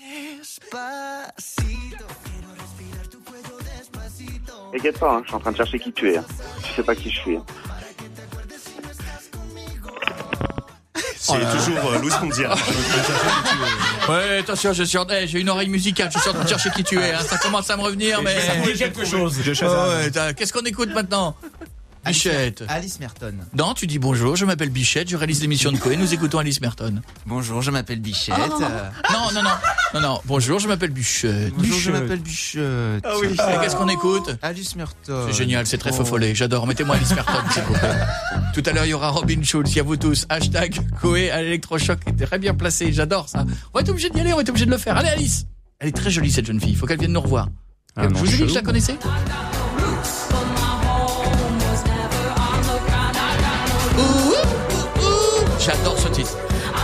T'inquiète pas, hein, je suis en train de chercher qui tu es. Hein. Tu sais pas qui je suis. Hein. C'est oh toujours euh, Louis Fonzi. Ouais, attention, je suis en... hey, j'ai une oreille musicale, je suis en train de chercher qui tu es. Hein. Ça commence à me revenir, mais... Ça me dit quelque chose. Oh, ouais, qu'est-ce qu'on écoute maintenant? Bichette. Alice Merton. Non, tu dis bonjour, je m'appelle Bichette, je réalise l'émission de Coé, nous écoutons Alice Merton. Bonjour, je m'appelle Bichette. Oh. Non, non, non, non, non, bonjour, je m'appelle Bichette. Bonjour, Bichette. je m'appelle Bichette. Ah oui. Et qu'est-ce qu'on écoute? Alice Merton. C'est génial, c'est très faux follet, j'adore, mettez-moi Alice Merton, s'il vous plaît. Tout à l'heure, il y aura Robin Schulz, il y a vous tous, hashtag Coé à l'électrochoc, très bien placé, j'adore ça. On va être obligé d'y aller, on va être obligé de le faire. Allez Alice. Elle est très jolie cette jeune fille, il faut qu'elle vienne nous revoir. Ah, je vous ai dit que je la connaissais? J'adore ce titre.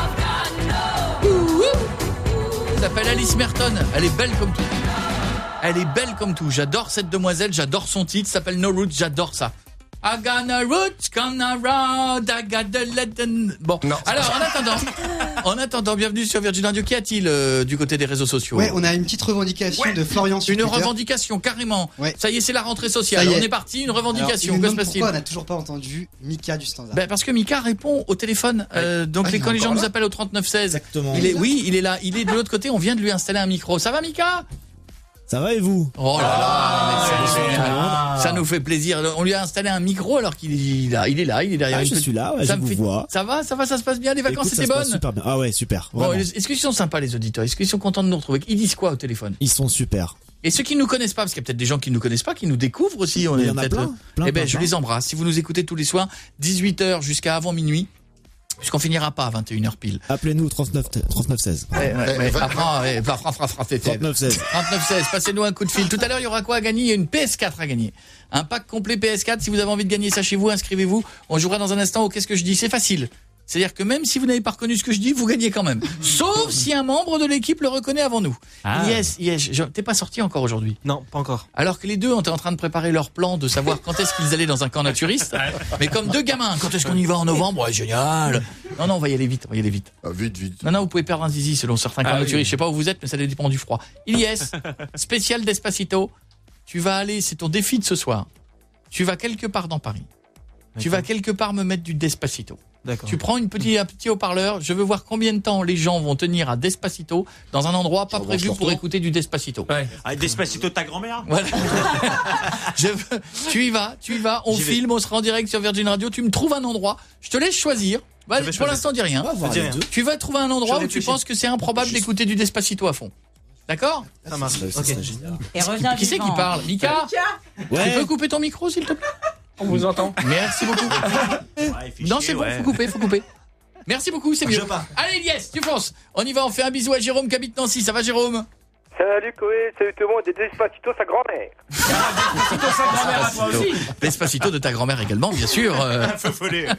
Elle s'appelle Alice Merton. Elle est belle comme tout. Elle est belle comme tout. J'adore cette demoiselle. J'adore son titre. Ça s'appelle No Roots. J'adore ça. I got a roots, gonna ride, I got the legend. Bon, non, alors en attendant, en attendant, bienvenue sur Virgin Radio. Qu'y a-t-il euh, du côté des réseaux sociaux? Ouais, on a une petite revendication ouais. de Florian sur Une Twitter. revendication, carrément. Ouais. Ça y est, c'est la rentrée sociale. On est parti, une revendication. Alors, que se passe-t-il? Pourquoi on n'a toujours pas entendu Mika du Standard? Ben parce que Mika répond au téléphone. Ouais. Euh, donc ah, les, quand les gens là. nous appellent au trente-neuf seize, exactement. Il est, oui, il est là. Il est de l'autre côté. On vient de lui installer un micro. Ça va, Mika? Ça va et vous? Oh là là, ah, c'est ah, ça nous fait plaisir. On lui a installé un micro alors qu'il est là, il est là, il est derrière. Ah, une je petite... suis là, ouais, ça je me vous fait... vois. Ça va, ça va, ça se passe bien. Les vacances c'était bonnes. Super bien. Ah ouais, super. Bon, est-ce qu'ils sont sympas les auditeurs? Est-ce qu'ils sont contents de nous retrouver? Ils disent quoi au téléphone? Ils sont super. Et ceux qui nous connaissent pas, parce qu'il y a peut-être des gens qui nous connaissent pas, qui nous découvrent aussi. On il est y en a plein. plein eh ben, plein, je plein. les embrasse. Si vous nous écoutez tous les soirs, dix-huit heures jusqu'à avant minuit. Puisqu'on finira pas à vingt et une heures pile. Appelez-nous trente-neuf seize. Ouais, ouais, ouais. Après, trente-neuf seize. trente-neuf seize, passez-nous un coup de fil. Tout à l'heure, il y aura quoi à gagner? Il y a une P S quatre à gagner. Un pack complet P S quatre. Si vous avez envie de gagner ça chez vous, inscrivez-vous. On jouera dans un instant au Qu'est-ce que je dis? C'est facile. C'est-à-dire que même si vous n'avez pas reconnu ce que je dis, vous gagnez quand même. Sauf si un membre de l'équipe le reconnaît avant nous. Ah. Yes, yes. T'es pas sorti encore aujourd'hui? Non, pas encore. Alors que les deux étaient en train de préparer leur plan de savoir quand est-ce qu'ils allaient dans un camp naturiste. Mais comme deux gamins, quand est-ce qu'on y va en novembre? Ouais, génial. Non, non, on va y aller vite, on va y aller vite. Ah, vite, vite. Non, non, vous pouvez perdre un zizi selon certains camps ah, naturistes. Oui. Je sais pas où vous êtes, mais ça dépend du froid. Ilyes, spécial Despacito. Tu vas aller, c'est ton défi de ce soir. Tu vas quelque part dans Paris. Tu vas quelque part me mettre du Despacito. Tu prends une petite, un petit haut-parleur. Je veux voir combien de temps les gens vont tenir à Despacito dans un endroit pas prévu pour écouter du Despacito. Ouais. Ah, Despacito de ta grand-mère. Voilà. Je veux, tu y vas, tu y vas. On J'y vais. filme, on sera en direct sur Virgin Radio. Tu me trouves un endroit. Je te laisse choisir. Bah, pour choisir. l'instant, dis rien. Ouais, dis rien. Tu vas trouver un endroit Je où tu réfléchis. penses que c'est improbable d'écouter du Despacito à fond. D'accord? Ça marche. Ça serait génial. Et reviens Qui c'est qui vivant. parle? Mika? Ouais. Tu peux couper ton micro, s'il te plaît? On vous entend. Merci beaucoup. Non, c'est bon, faut couper, faut couper. Merci beaucoup, c'est mieux. Allez, yes, tu fonces. On y va, on fait un bisou à Jérôme qui habite Nancy. Ça va, Jérôme? Salut Koé, salut tout le monde, et Despacito sa grand-mère. Despacito sa grand-mère à toi aussi. Despacito de ta grand-mère également, bien sûr. Euh, Faut foller.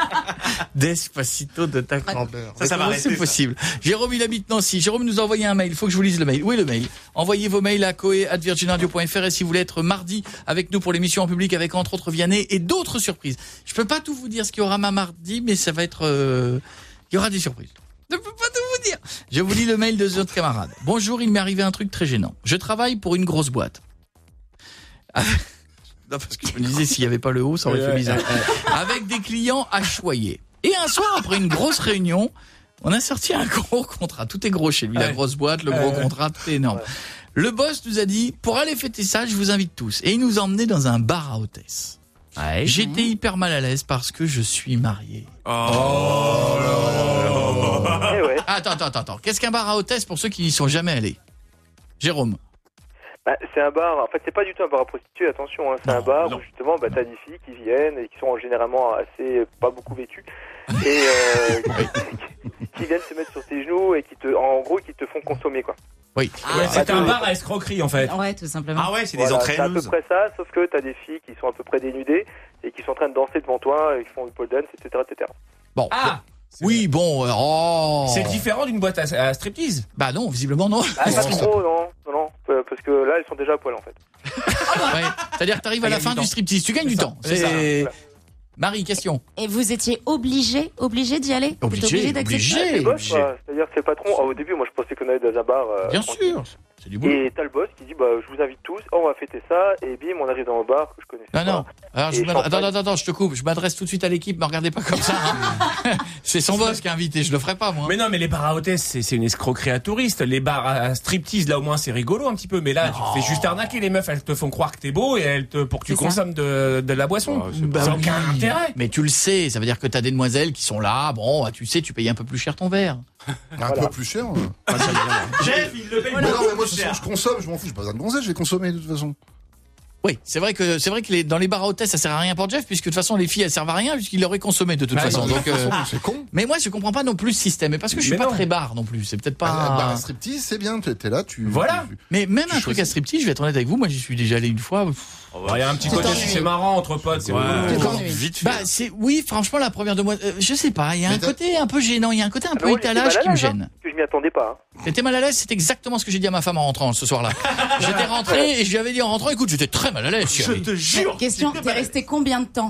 Despacito de ta grand-mère. Ça, ça va Comment rester, c'est ça. possible. Jérôme, il habite Nancy. Jérôme nous a envoyé un mail. Il faut que je vous lise le mail. Où est le mail? Envoyez vos mails à koé arobase virgin radio point f r et si vous voulez être mardi avec nous pour l'émission en public avec entre autres Vianney et d'autres surprises. Je peux pas tout vous dire ce qu'il y aura ma mardi, mais ça va être... Euh... Il y aura des surprises. Je peux pas tout vous dire. Je vous lis le mail de notre camarade. Bonjour, il m'est arrivé un truc très gênant. Je travaille pour une grosse boîte. Non, parce que je me disais, s'il n'y avait pas le haut, ça aurait fait bizarre. Avec des clients à choyer. Et un soir, après une grosse réunion, on a sorti un gros contrat. Tout est gros chez lui, la grosse boîte, le gros contrat, tout est énorme. Le boss nous a dit, pour aller fêter ça, je vous invite tous. Et il nous a emmenés dans un bar à hôtesse. J'étais hyper mal à l'aise parce que je suis marié. Oh Eh ouais. Attends, attends, attends, attends. Qu'est-ce qu'un bar à hôtesse pour ceux qui n'y sont jamais allés? Jérôme. Bah, c'est un bar, en fait c'est pas du tout un bar à prostituées, attention, hein. C'est un bar où justement bah, t'as des filles qui viennent et qui sont généralement assez, pas beaucoup vêtues, et euh, qui, qui viennent se mettre sur tes genoux et qui te, en gros qui te font consommer quoi. Oui. Ouais, c'est un bar à escroquerie en fait. Ouais, tout simplement. Ah ouais, c'est Voilà, des c'est à peu entraîneuses. près ça, sauf que t'as des filles qui sont à peu près dénudées et qui sont en train de danser devant toi, et qui font du pole dance, et cetera, et cetera. Bon. Ah. Oui, bon, euh, oh. C'est différent d'une boîte à, à striptease. Bah non, visiblement non. Ah, pas trop, non, non, non, euh, parce que là elles sont déjà à poil en fait. Ouais. C'est-à-dire que t'arrives à la fin du striptease, tu gagnes du temps. C'est ça. C'est... Voilà. Marie, question. Et vous étiez obligé, obligé d'y aller? Vous êtes Obligé, d'accepter? obligé. C'est le boss, quoi. C'est-à-dire que c'est le patron. Ah, au début, moi je pensais qu'on allait dans un bar. euh, Bien tranquille. sûr. C'est du boulot. Et t'as le boss qui dit bah je vous invite tous, on va fêter ça, et bim on arrive dans le bar que je connaissais Non, pas. non. Alors, je Et m'adresse- champagne. attends, attends, attends, je te coupe. Je m'adresse tout de suite à l'équipe. Me regardez pas comme ça. Hein. C'est son boss qui a invité. Je le ferai pas, moi. Mais non, mais les bars à hôtesse, c'est c'est une escroquerie à touristes. Les bars à striptease, là au moins c'est rigolo un petit peu. Mais là, tu te fais juste arnaquer. Les meufs, elles te font croire que t'es beau et elles te pour que tu C'est ça. consommes de, de la boisson. Bah ça n'a oui. aucun intérêt. Mais tu le sais, ça veut dire que t'as des demoiselles qui sont là. Bon, bah, tu sais, tu payes un peu plus cher ton verre. Un peu plus cher. hein. Jeff, il le paye Mais non, beaucoup mais moi, plus je, cher. je consomme, je m'en fous, j'ai pas besoin de gonzesse, je vais consommer de toute façon. Oui, c'est vrai que c'est vrai que les, dans les bars à hôtesse, ça sert à rien pour Jeff, puisque de toute façon les filles elles servent à rien puisqu'il l'aurait consommé de toute Bah, façon. de Donc, toute façon, euh, c'est con. mais moi je comprends pas non plus ce système, et parce que je suis Mais pas non. très bar non plus. C'est peut-être pas. Bah, bah, un striptease, c'est bien, t'es t'es là, tu. Voilà. tu- Mais même Tu un truc choisis. à striptease, je vais être honnête avec vous, moi j'y suis déjà allé une fois. Il y a un petit Tu côté, t'ennuies. c'est marrant entre potes. C'est Ouais. Tu cool. t'ennuies. Vite fait. Bah c'est oui, franchement la première de moi, euh, je sais pas, il y a Mais un t'as- côté un peu gênant, il y a un côté un Ah, peu mais moi, j'étais étalage mal à qui me l'aise, hein, gêne. parce que je m'y attendais pas. hein. T'étais mal à l'aise, c'est exactement ce que j'ai dit à ma femme en rentrant ce soir-là. J'étais rentré et je lui avais dit en rentrant, écoute, j'étais très mal à l'aise. Je chérie. te jure. Question, t'es resté combien de temps?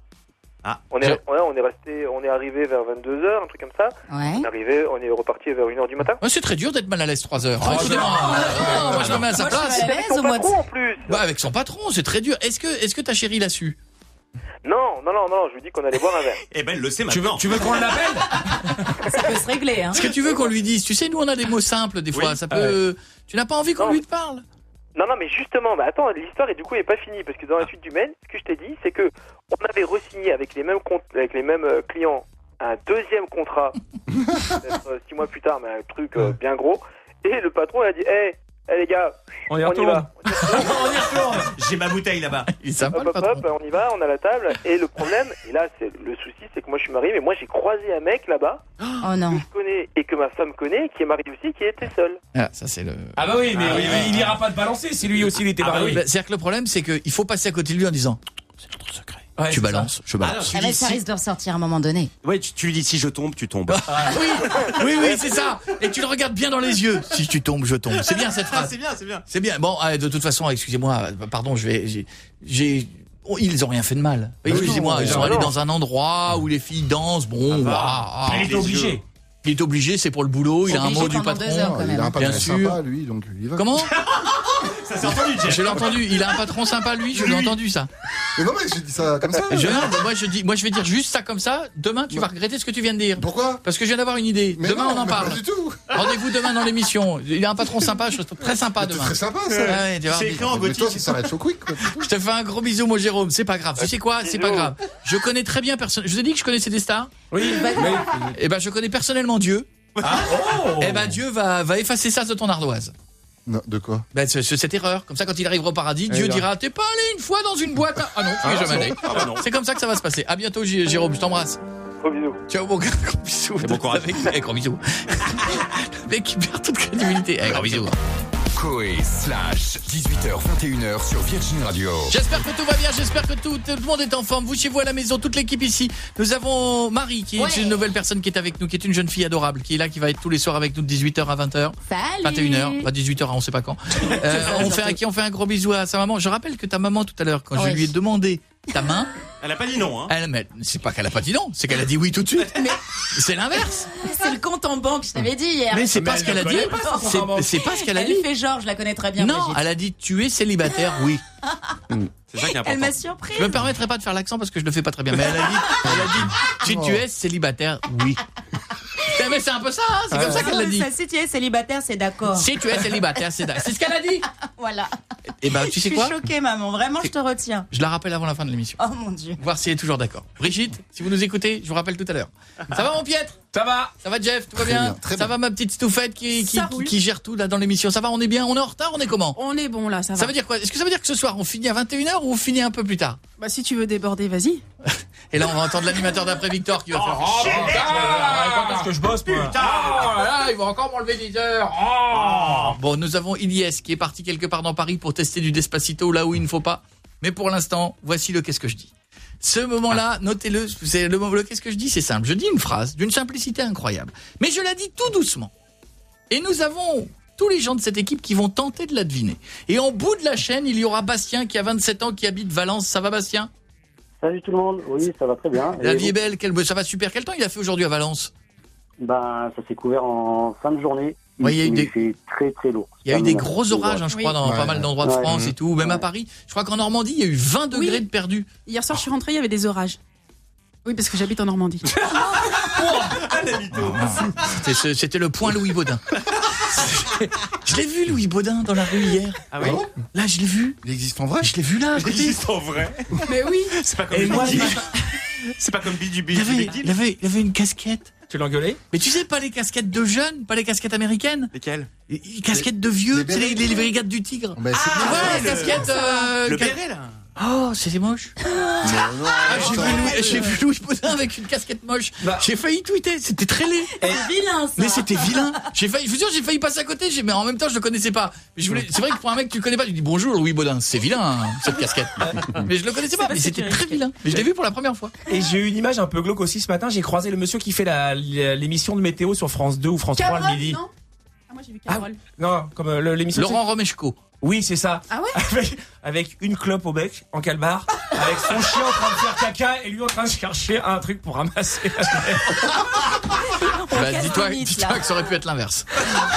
On est, ouais, on est resté, on est arrivé vers vingt-deux heures, un truc comme ça. Ouais. On est arrivé, on est reparti vers une heure du matin. Ouais, c'est très dur d'être mal à l'aise trois heures. Oh, Excusez-moi. non. Non, moi je me mets à sa Moi, je place. suis mal à Avec l'aise ton au mois de- patron en plus. Bah avec son patron, c'est très dur. Est-ce que est-ce que ta chérie l'a su? Non, non, non, non, je lui dis qu'on allait boire un verre. Eh ben, elle le sait Tu veux, maintenant. tu veux qu'on l'appelle? Ça peut se régler, hein. Est-ce que tu veux qu'on lui dise? Tu sais, nous on a des mots simples des fois. Oui. Ça peut. Tu n'as pas envie qu'on Non. lui parle? Non, non, mais justement, bah attends, l'histoire est du coup est pas finie parce que dans la suite du mail, ce que je t'ai dit, c'est que on avait re-signé avec les mêmes comptes, avec les mêmes euh, clients, un deuxième contrat, peut-être euh, six mois plus tard, mais un truc euh, bien gros. Et le patron il a dit, hé, hey, les gars, On y on y retourne. va. On y retourne. J'ai ma bouteille là-bas. Il est sympa Hop, le hop, patron. hop, on y va, on a la table. Et le problème, et là, c'est le souci, c'est que moi, je suis marié, mais moi, j'ai croisé un mec là-bas Oh non. que je connais et que ma femme connaît, qui est marié aussi, qui était seul. Ah, ça c'est le. Ah bah oui, mais Ah, il, oui. il ira pas te balancer si lui aussi il était Ah, bah marié. oui. Bah, C'est-à-dire que le problème, c'est qu'il faut passer à côté de lui en disant c'est notre secret. Ouais, tu c'est balances, je Ah, non, balance. tu Ah, lui mais dis ça si- risque de ressortir à un moment donné. Ouais, tu, tu lui dis si je tombe, tu tombes. oui, oui, oui, c'est ça. Et tu le regardes bien dans les yeux. Si tu tombes, je tombe. C'est bien cette phrase. c'est bien, c'est bien. C'est bien. Bon, allez, de toute façon, excusez-moi, euh, pardon, je vais, j'ai, j'ai, oh, ils ont rien fait de mal. Excusez-moi, non, ils sont non, allés non. dans un endroit où les filles dansent. Bon, va. waouh. Il était obligé. Il est obligé, c'est pour le boulot. Il a un Obligé mot du pendant deux patron. heures, quand Il même. a un Bien patron sûr. sympa, lui, donc il y va. Comment? Ça ça s'est entendu, Jeff. Je l'ai entendu. Il a un patron sympa, lui. Je l'ai entendu ça. Mais non, mais j'ai dit ça comme ça. Je, non, bah, moi, je dis, moi, je vais dire juste ça comme ça. Demain, tu vas regretter ce que tu viens de dire. Pourquoi? Parce que je viens d'avoir une idée. Mais demain, non, on en mais parle. Pas du tout. Rendez-vous demain dans l'émission. Il a un patron sympa, je trouve très sympa demain. Très sympa, ça. Ouais, ouais, tu vas C'est voir, écrit en Mais toi, gothique. ça va être chaud quick, quoi. je te fais un gros bisou, mon Jérôme. C'est pas grave. Tu sais quoi? C'est pas Bisous. grave. Je connais très bien personne. Je vous ai dit que je connaissais des stars. Oui, oui. Eh ben, je connais personnellement Dieu. Ah, oh. Eh ben, Dieu va, va effacer ça de ton ardoise. Non, de quoi? Ben, ce- ce- cette erreur. Comme ça, quand il arrivera au paradis, Dieu là. dira, t'es pas allé une fois dans une boîte à... Ah non, tu es Ah, jamais non. allé. Ah bah non. C'est comme ça que ça va se passer. À bientôt, J- Jérôme. Je t'embrasse. Gros bisous. Ciao, mon gars. Gros bisous. Et bon courage. Avec- eh, gros bisous. Le mec qui perd toute crédibilité. Eh, gros bisous. Coé slash dix-huit heures vingt et une heures sur Virgin Radio. J'espère que tout va bien, j'espère que tout, tout le monde est en forme. Vous chez vous à la maison, toute l'équipe ici. Nous avons Marie qui est Ouais. une nouvelle personne qui est avec nous, qui est une jeune fille adorable, qui est là, qui va être tous les soirs avec nous de dix-huit heures à vingt heures. Salut. vingt et une heures, pas dix-huit heures, on sait pas quand. Euh, on fait à qui on fait un gros bisou à sa maman. Je rappelle que ta maman tout à l'heure, quand Ouais. je lui ai demandé ta main, Elle a pas dit non, hein. elle mais c'est pas qu'elle a pas dit non, c'est qu'elle a dit oui tout de suite. Mais c'est l'inverse. C'est le compte en banque, je t'avais dit hier. Mais c'est Mais pas elle ce qu'elle ne a dit. connaît pas son compte C'est- en banque. C'est pas ce qu'elle a Elle dit. fait genre, je la connais très bien. Non, Brigitte. elle a dit tu es célibataire, oui. C'est ça qui est Elle m'a important. surprise. Je me permettrai pas de faire l'accent parce que je le fais pas très bien. Mais elle a dit, elle a dit, si tu es célibataire, oui. Eh, Mais c'est un peu ça, hein, c'est comme ça qu'elle l'a dit. Ça, si tu es célibataire, c'est d'accord. Si tu es célibataire, c'est c'est ce qu'elle a dit. Voilà. Et ben tu sais Je quoi? suis choquée, maman. Vraiment, je te retiens. Je la rappelle avant la fin de l'émission. Oh mon Dieu. Voir si elle est toujours d'accord. Brigitte, si vous nous écoutez, je vous rappelle tout à l'heure. Ça va mon Piètre? Ça va. Ça va Jeff? Tout va Très bien? bien, très Ça bien. va ma petite Stouffette qui, qui, Ça qui, roule. qui gère tout là dans l'émission? Ça va? On est bien? On est en retard? On est comment? On est bon là, ça va. Ça veut dire quoi? Est-ce que ça veut dire que ce soir on finit à vingt et une heures ou on finit un peu plus tard? Bah si tu veux déborder, vas-y. Et là on va entendre l'animateur d'après Victor qui va faire. Oh, putain, quand est-ce que je bosse, moi? Oh là, il va encore m'enlever dix heures. Oh. Bon, nous avons Ilyes qui est parti quelque part dans Paris pour tester du Despacito là où il ne faut pas. Mais pour l'instant, voici le qu'est-ce que je dis. Ce moment-là, notez-le, c'est le, le qu'est-ce que je dis, c'est simple. Je dis une phrase d'une simplicité incroyable. Mais je la dis tout doucement. Et nous avons tous les gens de cette équipe qui vont tenter de la deviner. Et en bout de la chaîne, il y aura Bastien qui a vingt-sept ans, qui habite Valence. Ça va Bastien? Salut tout le monde, oui ça va très bien. La Et vie est vous belle, quel- ça va super. Quel temps il a fait aujourd'hui à Valence? Ben ça s'est couvert en fin de journée. Ouais, il y a eu des- fait très très lourd. Il y a eu Comme, des euh, gros orages, hein, je crois, dans Oui. pas mal d'endroits de Ouais. France Ouais. et tout, même à Paris. Je crois qu'en Normandie, il y a eu vingt degrés de perdu. Hier soir, je suis rentrée, il y avait des orages. Oui, parce que j'habite en Normandie. C'était ce- C'était le point Louis Baudin. Je l'ai vu, Louis Baudin, dans la rue hier. Ah oui? Là, je l'ai vu. Il existe en vrai? Je l'ai vu là, à Il côté. existe en vrai. Mais oui. C'est pas comme Et moi, Big Deal. il C'est pas comme Big il avait, Big Deal. il avait, il avait une casquette. Tu l'as engueulé? Mais tu sais, pas les casquettes de jeunes, pas les casquettes américaines. Lesquels? Les les casquettes de vieux, les tu sais, les, bérets. les brigades du tigre. Bah, c'est Tu bien. vois, ouais, les le- casquettes... euh, Le ca- béret, là. Oh, c'était moche. Ah, j'ai vu, Louis- j'ai vu Louis Baudin avec une casquette moche. Bah. J'ai failli tweeter, c'était très laid. C'est vilain, ça. Mais c'était vilain. J'ai failli, je vous jure, j'ai failli passer à côté. J'ai, mais en même temps, je le connaissais pas. Mais je voulais, c'est vrai que pour un mec que tu connais pas, tu dis bonjour Louis Baudin. C'est vilain hein, cette casquette. Mais je le connaissais pas. Mais c'était très vilain. Mais je l'ai vu pour la première fois. Et j'ai eu une image un peu glauque aussi ce matin. J'ai croisé le monsieur qui fait la- l'émission de météo sur France deux ou France trois le Carole, midi. non? Ah, moi j'ai vu Carole. Non, comme euh, le- l'émission. Laurent Romeshko. Oui, c'est ça. Ah ouais? Avec, avec une clope au bec, en calbar, avec son chien en train de faire caca et lui en train de chercher un truc pour ramasser. On Bah, casse dis-toi, le mythe, dis-toi là. que ça aurait pu être l'inverse.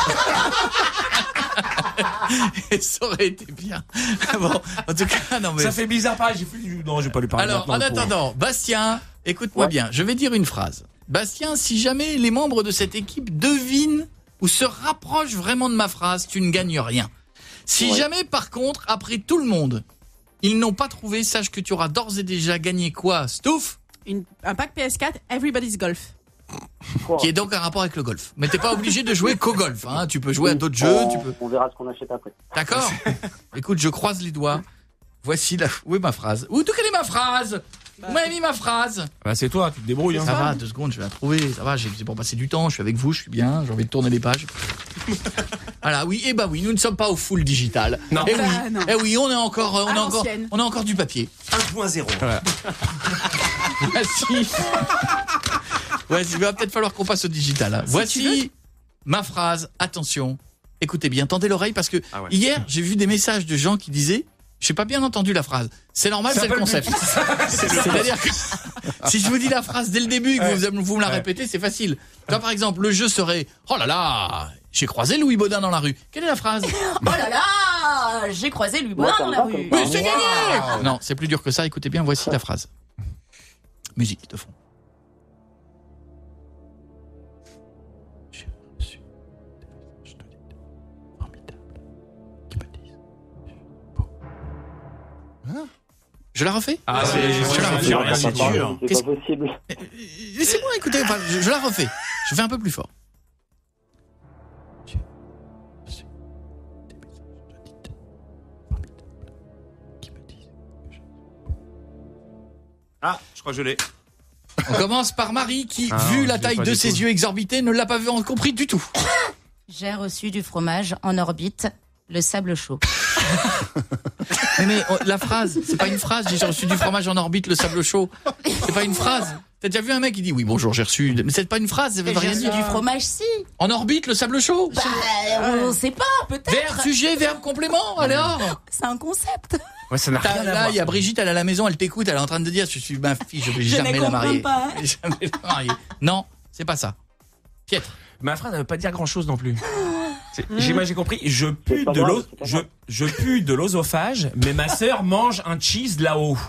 Et ça aurait été bien. Bon, en tout cas, non mais. Ça fait bizarre, pareil. J'ai fait du- non, je vais pas lui parler. Alors, en maintenant, le pauvre. attendant, Bastien, écoute-moi Ouais. bien. Je vais dire une phrase. Bastien, si jamais les membres de cette équipe devinent ou se rapprochent vraiment de ma phrase, tu ne gagnes rien. Si Ouais. jamais, par contre, après tout le monde, ils n'ont pas trouvé, sache que tu auras d'ores et déjà gagné quoi, Stouff? Une- un pack P S quatre, Everybody's Golf. Quoi. Qui est donc un rapport avec le golf. Mais t'es pas obligé de jouer qu'au golf, hein. Tu peux jouer à d'autres jeux, on, tu peux. on verra ce qu'on achète après. D'accord? Écoute, je croise les doigts. Voici la. Où est ma phrase? Où quelle est ma phrase? Vous m'avez mis ma phrase? Bah, c'est toi, tu te débrouilles. Hein. Ça va, deux secondes, je vais la trouver. Ça va, j'ai- c'est pour passer du temps. Je suis avec vous, je suis bien. J'ai envie de tourner les pages. Voilà, oui, et bah oui, nous ne sommes pas au full digital. Non. Eh Bah, oui, non. eh oui, on est encore, euh, on À a encore, l'ancienne. on a encore du papier. un point zéro. Voilà. Voici. Ouais, il va peut-être falloir qu'on passe au digital. hein. tu Voici ma phrase. Attention, écoutez bien, tendez l'oreille parce que Ah ouais. hier j'ai vu des messages de gens qui disaient, j'ai pas bien entendu la phrase. C'est normal, C'est c'est un le peu le concept. but. C'est-à-dire que si je vous dis la phrase dès le début et que vous, vous me la Ouais. répétez, c'est facile. Toi, par exemple, le jeu serait, oh là là, j'ai croisé Louis Baudin dans la rue. Quelle est la phrase? Oh là là. Ah, j'ai croisé lui Moi, ça dans me la va rue. comme ça. Oui, c'est gagné. Non, c'est plus dur que ça. Écoutez bien, voici la phrase. Musique de fond. J'ai reçu des messages de formidables qui me disent beau. Je la refais? Ah, c'est je la refais. rien, c'est dur. C'est pas possible. Laissez-moi écouter, enfin, je, je la refais. Je fais un peu plus fort. J'ai reçu des messages d'audites formidables qui me disent que je... Ah, je crois que je l'ai. On commence par Marie qui, Ah, vu non, la je taille l'ai pas de du ses tout. yeux exorbités, ne l'a pas vu compris du tout. J'ai reçu du fromage en orbite, le sable chaud. Mais, mais oh, la phrase, c'est pas une phrase. J'ai reçu du fromage en orbite, le sable chaud. C'est pas une phrase. T'as déjà vu un mec qui dit oui bonjour j'ai reçu, mais c'est pas une phrase, ça veut J'ai rien reçu dire. du fromage, si. En orbite, le sable chaud. Bah, on sait pas, peut-être. Verbe, sujet, verbe, complément. Alors. C'est un concept. Ouais, ça n'a T'as- rien à Là, voir. il y a Brigitte, elle est à la maison, elle t'écoute, elle est en train de dire je suis ma fille, je vais Je jamais ne la comprends marier. pas. Jamais la marier. Non, c'est pas ça. Piètre. Ma phrase ne veut pas dire grand chose non plus. C'est- J'ai moi j'ai compris. Je pue pas de grave, l'eau, c'est pas je, grave. je pue de l'osophage, mais ma sœur mange un cheese là-haut.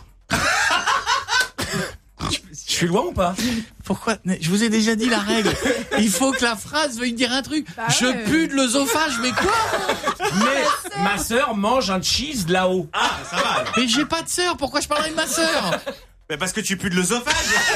Je suis loin ou pas? Pourquoi? Je vous ai déjà dit la règle. Il faut que la phrase veuille dire un truc. Bah je ouais. pue de l'œsophage, mais quoi? Mais ma sœur mange un cheese là-haut. Ah, ça va. alors. Mais j'ai pas de sœur, pourquoi je parlerais de ma sœur? Mais parce que tu pues de l'œsophage.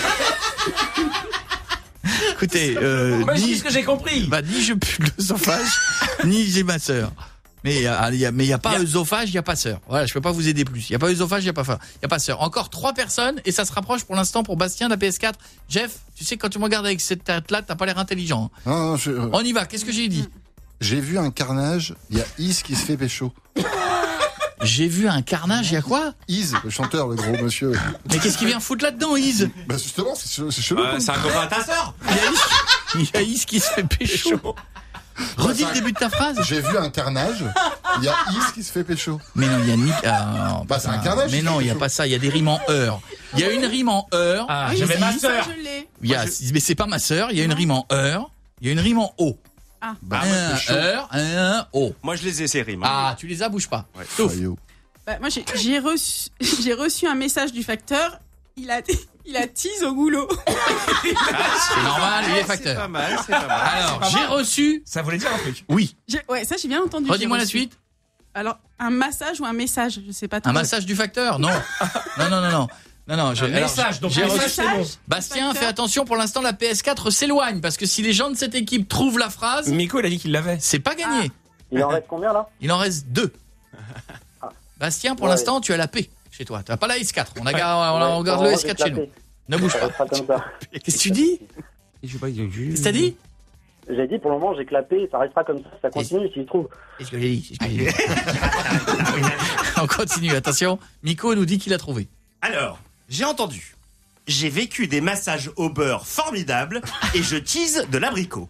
Écoutez, euh, Moi je ni, dis ce que j'ai compris. bah, ni je pue de l'œsophage, ni j'ai ma sœur. Mais il y a, il y a- mais il y a pas œsophage, il y a pas sœur. Voilà, je peux pas vous aider plus. Il y a pas œsophage, il y a pas fa- il y a pas sœur. Encore trois personnes et ça se rapproche pour l'instant pour Bastien de la P S quatre. Jeff, tu sais quand tu me regardes avec cette tête là, t'as pas l'air intelligent. Non, non, je- euh, On y va. Qu'est-ce que j'ai dit? J'ai vu un carnage, il y a Is qui se fait pécho. J'ai vu un carnage, il y a quoi? Is, le chanteur, le gros monsieur. Mais qu'est-ce qu'il vient foutre là-dedans, Is? Bah justement, c'est chelou. c'est chelou. Euh, c'est un copain à ta sœur. Il y a Is, il y a Is qui se fait pécho. Redis le début de ta phrase. J'ai vu un carnage, il y a Is qui se fait pécho. Mais non, il y a ni... ah, non, Bah, c'est un putain. carnage, Mais c'est non, il y a quelque pas ça, il y a des rimes en heure. Il y a une rime en heure. Ah, Oui, j'avais si, ma ça, sœur. je l'ai. Il y a, mais c'est pas ma sœur, il y a une rime en heure, il y a une rime en o. Ah. Bah, un pécho. heure, un o. Moi, je les ai, ces rimes. hein. Ah, tu les as, bouge pas. Ouais. Sauf. Faillot. Bah, moi, j'ai j'ai reçu, j'ai reçu un message du facteur. Il a, il a tease au goulot. C'est normal, il est C'est facteur. pas mal, c'est pas mal. Alors, pas j'ai mal. reçu. Ça voulait dire un truc. Oui. J'ai- Ouais, ça, j'ai bien entendu. Redis-moi j'ai la reçu. suite. Alors, un massage ou un message, je sais pas trop. Un massage du facteur? Non. Non, non, non, non. Non, non, je, Un alors, message, donc j'ai un reçu- message, c'est bon. Bastien, Facteur. fais attention, pour l'instant, la P S quatre s'éloigne, parce que si les gens de cette équipe trouvent la phrase, Miko il a dit qu'il l'avait. c'est pas gagné. Il en reste combien là? Il en reste deux. Bastien, pour Ouais. l'instant, tu as la P chez toi. Tu n'as pas la S quatre. On, a, on, Ouais, on garde pour le moi, S quatre j'ai chez nous. clapé. Ne bouge Ça pas. restera comme ça. Qu'est-ce que tu dis? Je sais pas, il a Qu'est-ce que t'as dit? J'ai dit pour le moment j'ai clapé, ça restera comme ça, ça continue s'il trouve. C'est ce que j'ai dit. c'est ce que j'ai dit. On continue, attention. Miko nous dit qu'il a trouvé. Alors, j'ai entendu. J'ai vécu des massages au beurre formidables et je tease de l'abricot.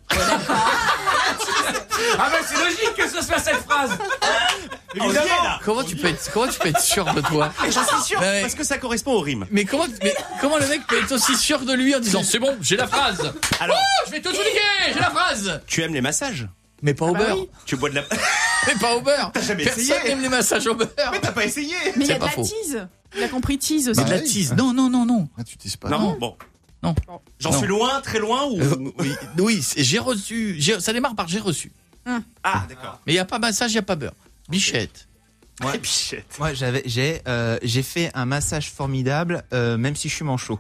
Ah ben c'est logique que ce soit cette phrase. On y est, là. Comment tu peux être, comment tu peux être sûr de toi? Et j'en suis sûr, Mais- parce que ça correspond aux rimes. Mais comment, mais comment le mec peut être aussi sûr de lui en disant c'est bon, j'ai la phrase. Alors, Je vais tout niquer, j'ai la phrase. tu aimes les massages? Mais pas au bah beurre. oui. Tu bois de la... Mais pas au beurre. T'as jamais Personne essayé. n'aime les massages au beurre. Mais t'as pas essayé. Mais il y C'est a de pas la faux. tease. Il a compris tease aussi. C'est de la oui. tease. Non, non, non, non. Ah, tu tises pas. Non, bon. Non. J'en Non. suis loin, très loin ou... Euh, oui, oui, c'est- j'ai reçu. j'ai- Ça démarre par j'ai reçu. Ah, d'accord. Mais il y a pas massage, il y a pas beurre. Bichette. Ouais. Et bichette. Moi, j'avais, j'ai, euh, j'ai fait un massage formidable, euh, même si je suis manchot.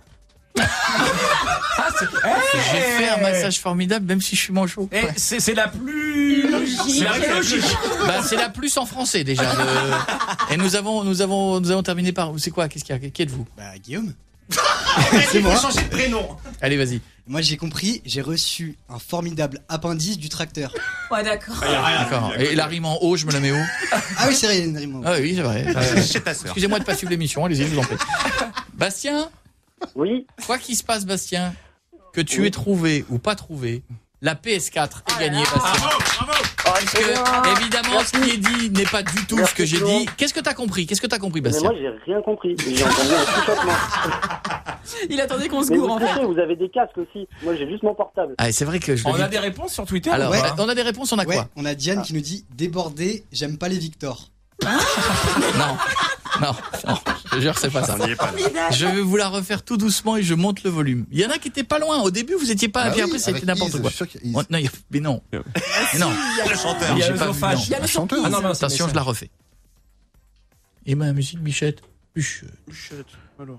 J'ai fait un massage formidable, même si je suis manchot. Et c'est c'est la plus C'est vrai que c'est logique. Bah, c'est la plus en français déjà. de- Et nous avons, nous avons, nous avons terminé par. C'est quoi? Qu'est-ce qu'il y a? Qui êtes-vous? Bah, Guillaume. C'est moi. changer de prénom. Allez, vas-y. Moi, j'ai compris, j'ai reçu un formidable appendice du tracteur. Ouais, d'accord. D'accord. Et la rime en haut, je me la mets où? Ah oui, c'est vrai, il y a une rime. Ah oui, c'est vrai. Euh, Chez ta sœur. Excusez-moi de pas suivre l'émission, allez-y, je vous en prie. Bastien, Oui, quoi qu'il se passe, Bastien, que tu aies trouvé ou pas trouvé, la P S quatre est gagnée, Bastien. Bravo, bravo. Parce que, évidemment, ce qui est dit n'est pas du tout ce que j'ai dit. Qu'est-ce que t'as compris? Qu'est-ce que t'as compris, mais Bastien? moi j'ai rien compris. J'ai entendu un chuchotement. Il attendait qu'on se Mais gourre vous en fait. trichez, vous avez des casques aussi. Moi j'ai juste mon portable. Ah, c'est vrai que je le On dis. a des réponses sur Twitter Alors, ou pas on a des réponses, on a Ouais, quoi? on a Diane qui nous dit débordé, j'aime pas les Victor. Non, non, non, je te jure, c'est pas ça. On y est pas, là. Je vais vous la refaire tout doucement et je monte le volume. Il y en a qui étaient pas loin. Au début, vous étiez pas, Ah et puis oui, après, c'était avec n'importe Yves, quoi. je suis sûr qu'il y a Yves. Oh, non, il y a- mais non. Mais non. Il y a le chanteur. Il y a J'ai le pas vu, chauffage. non. Il y a le chanteur. Ah non, non, c'est Attention, le je la refais. Et ma musique, Bichette. Bichette. Bichette, alors.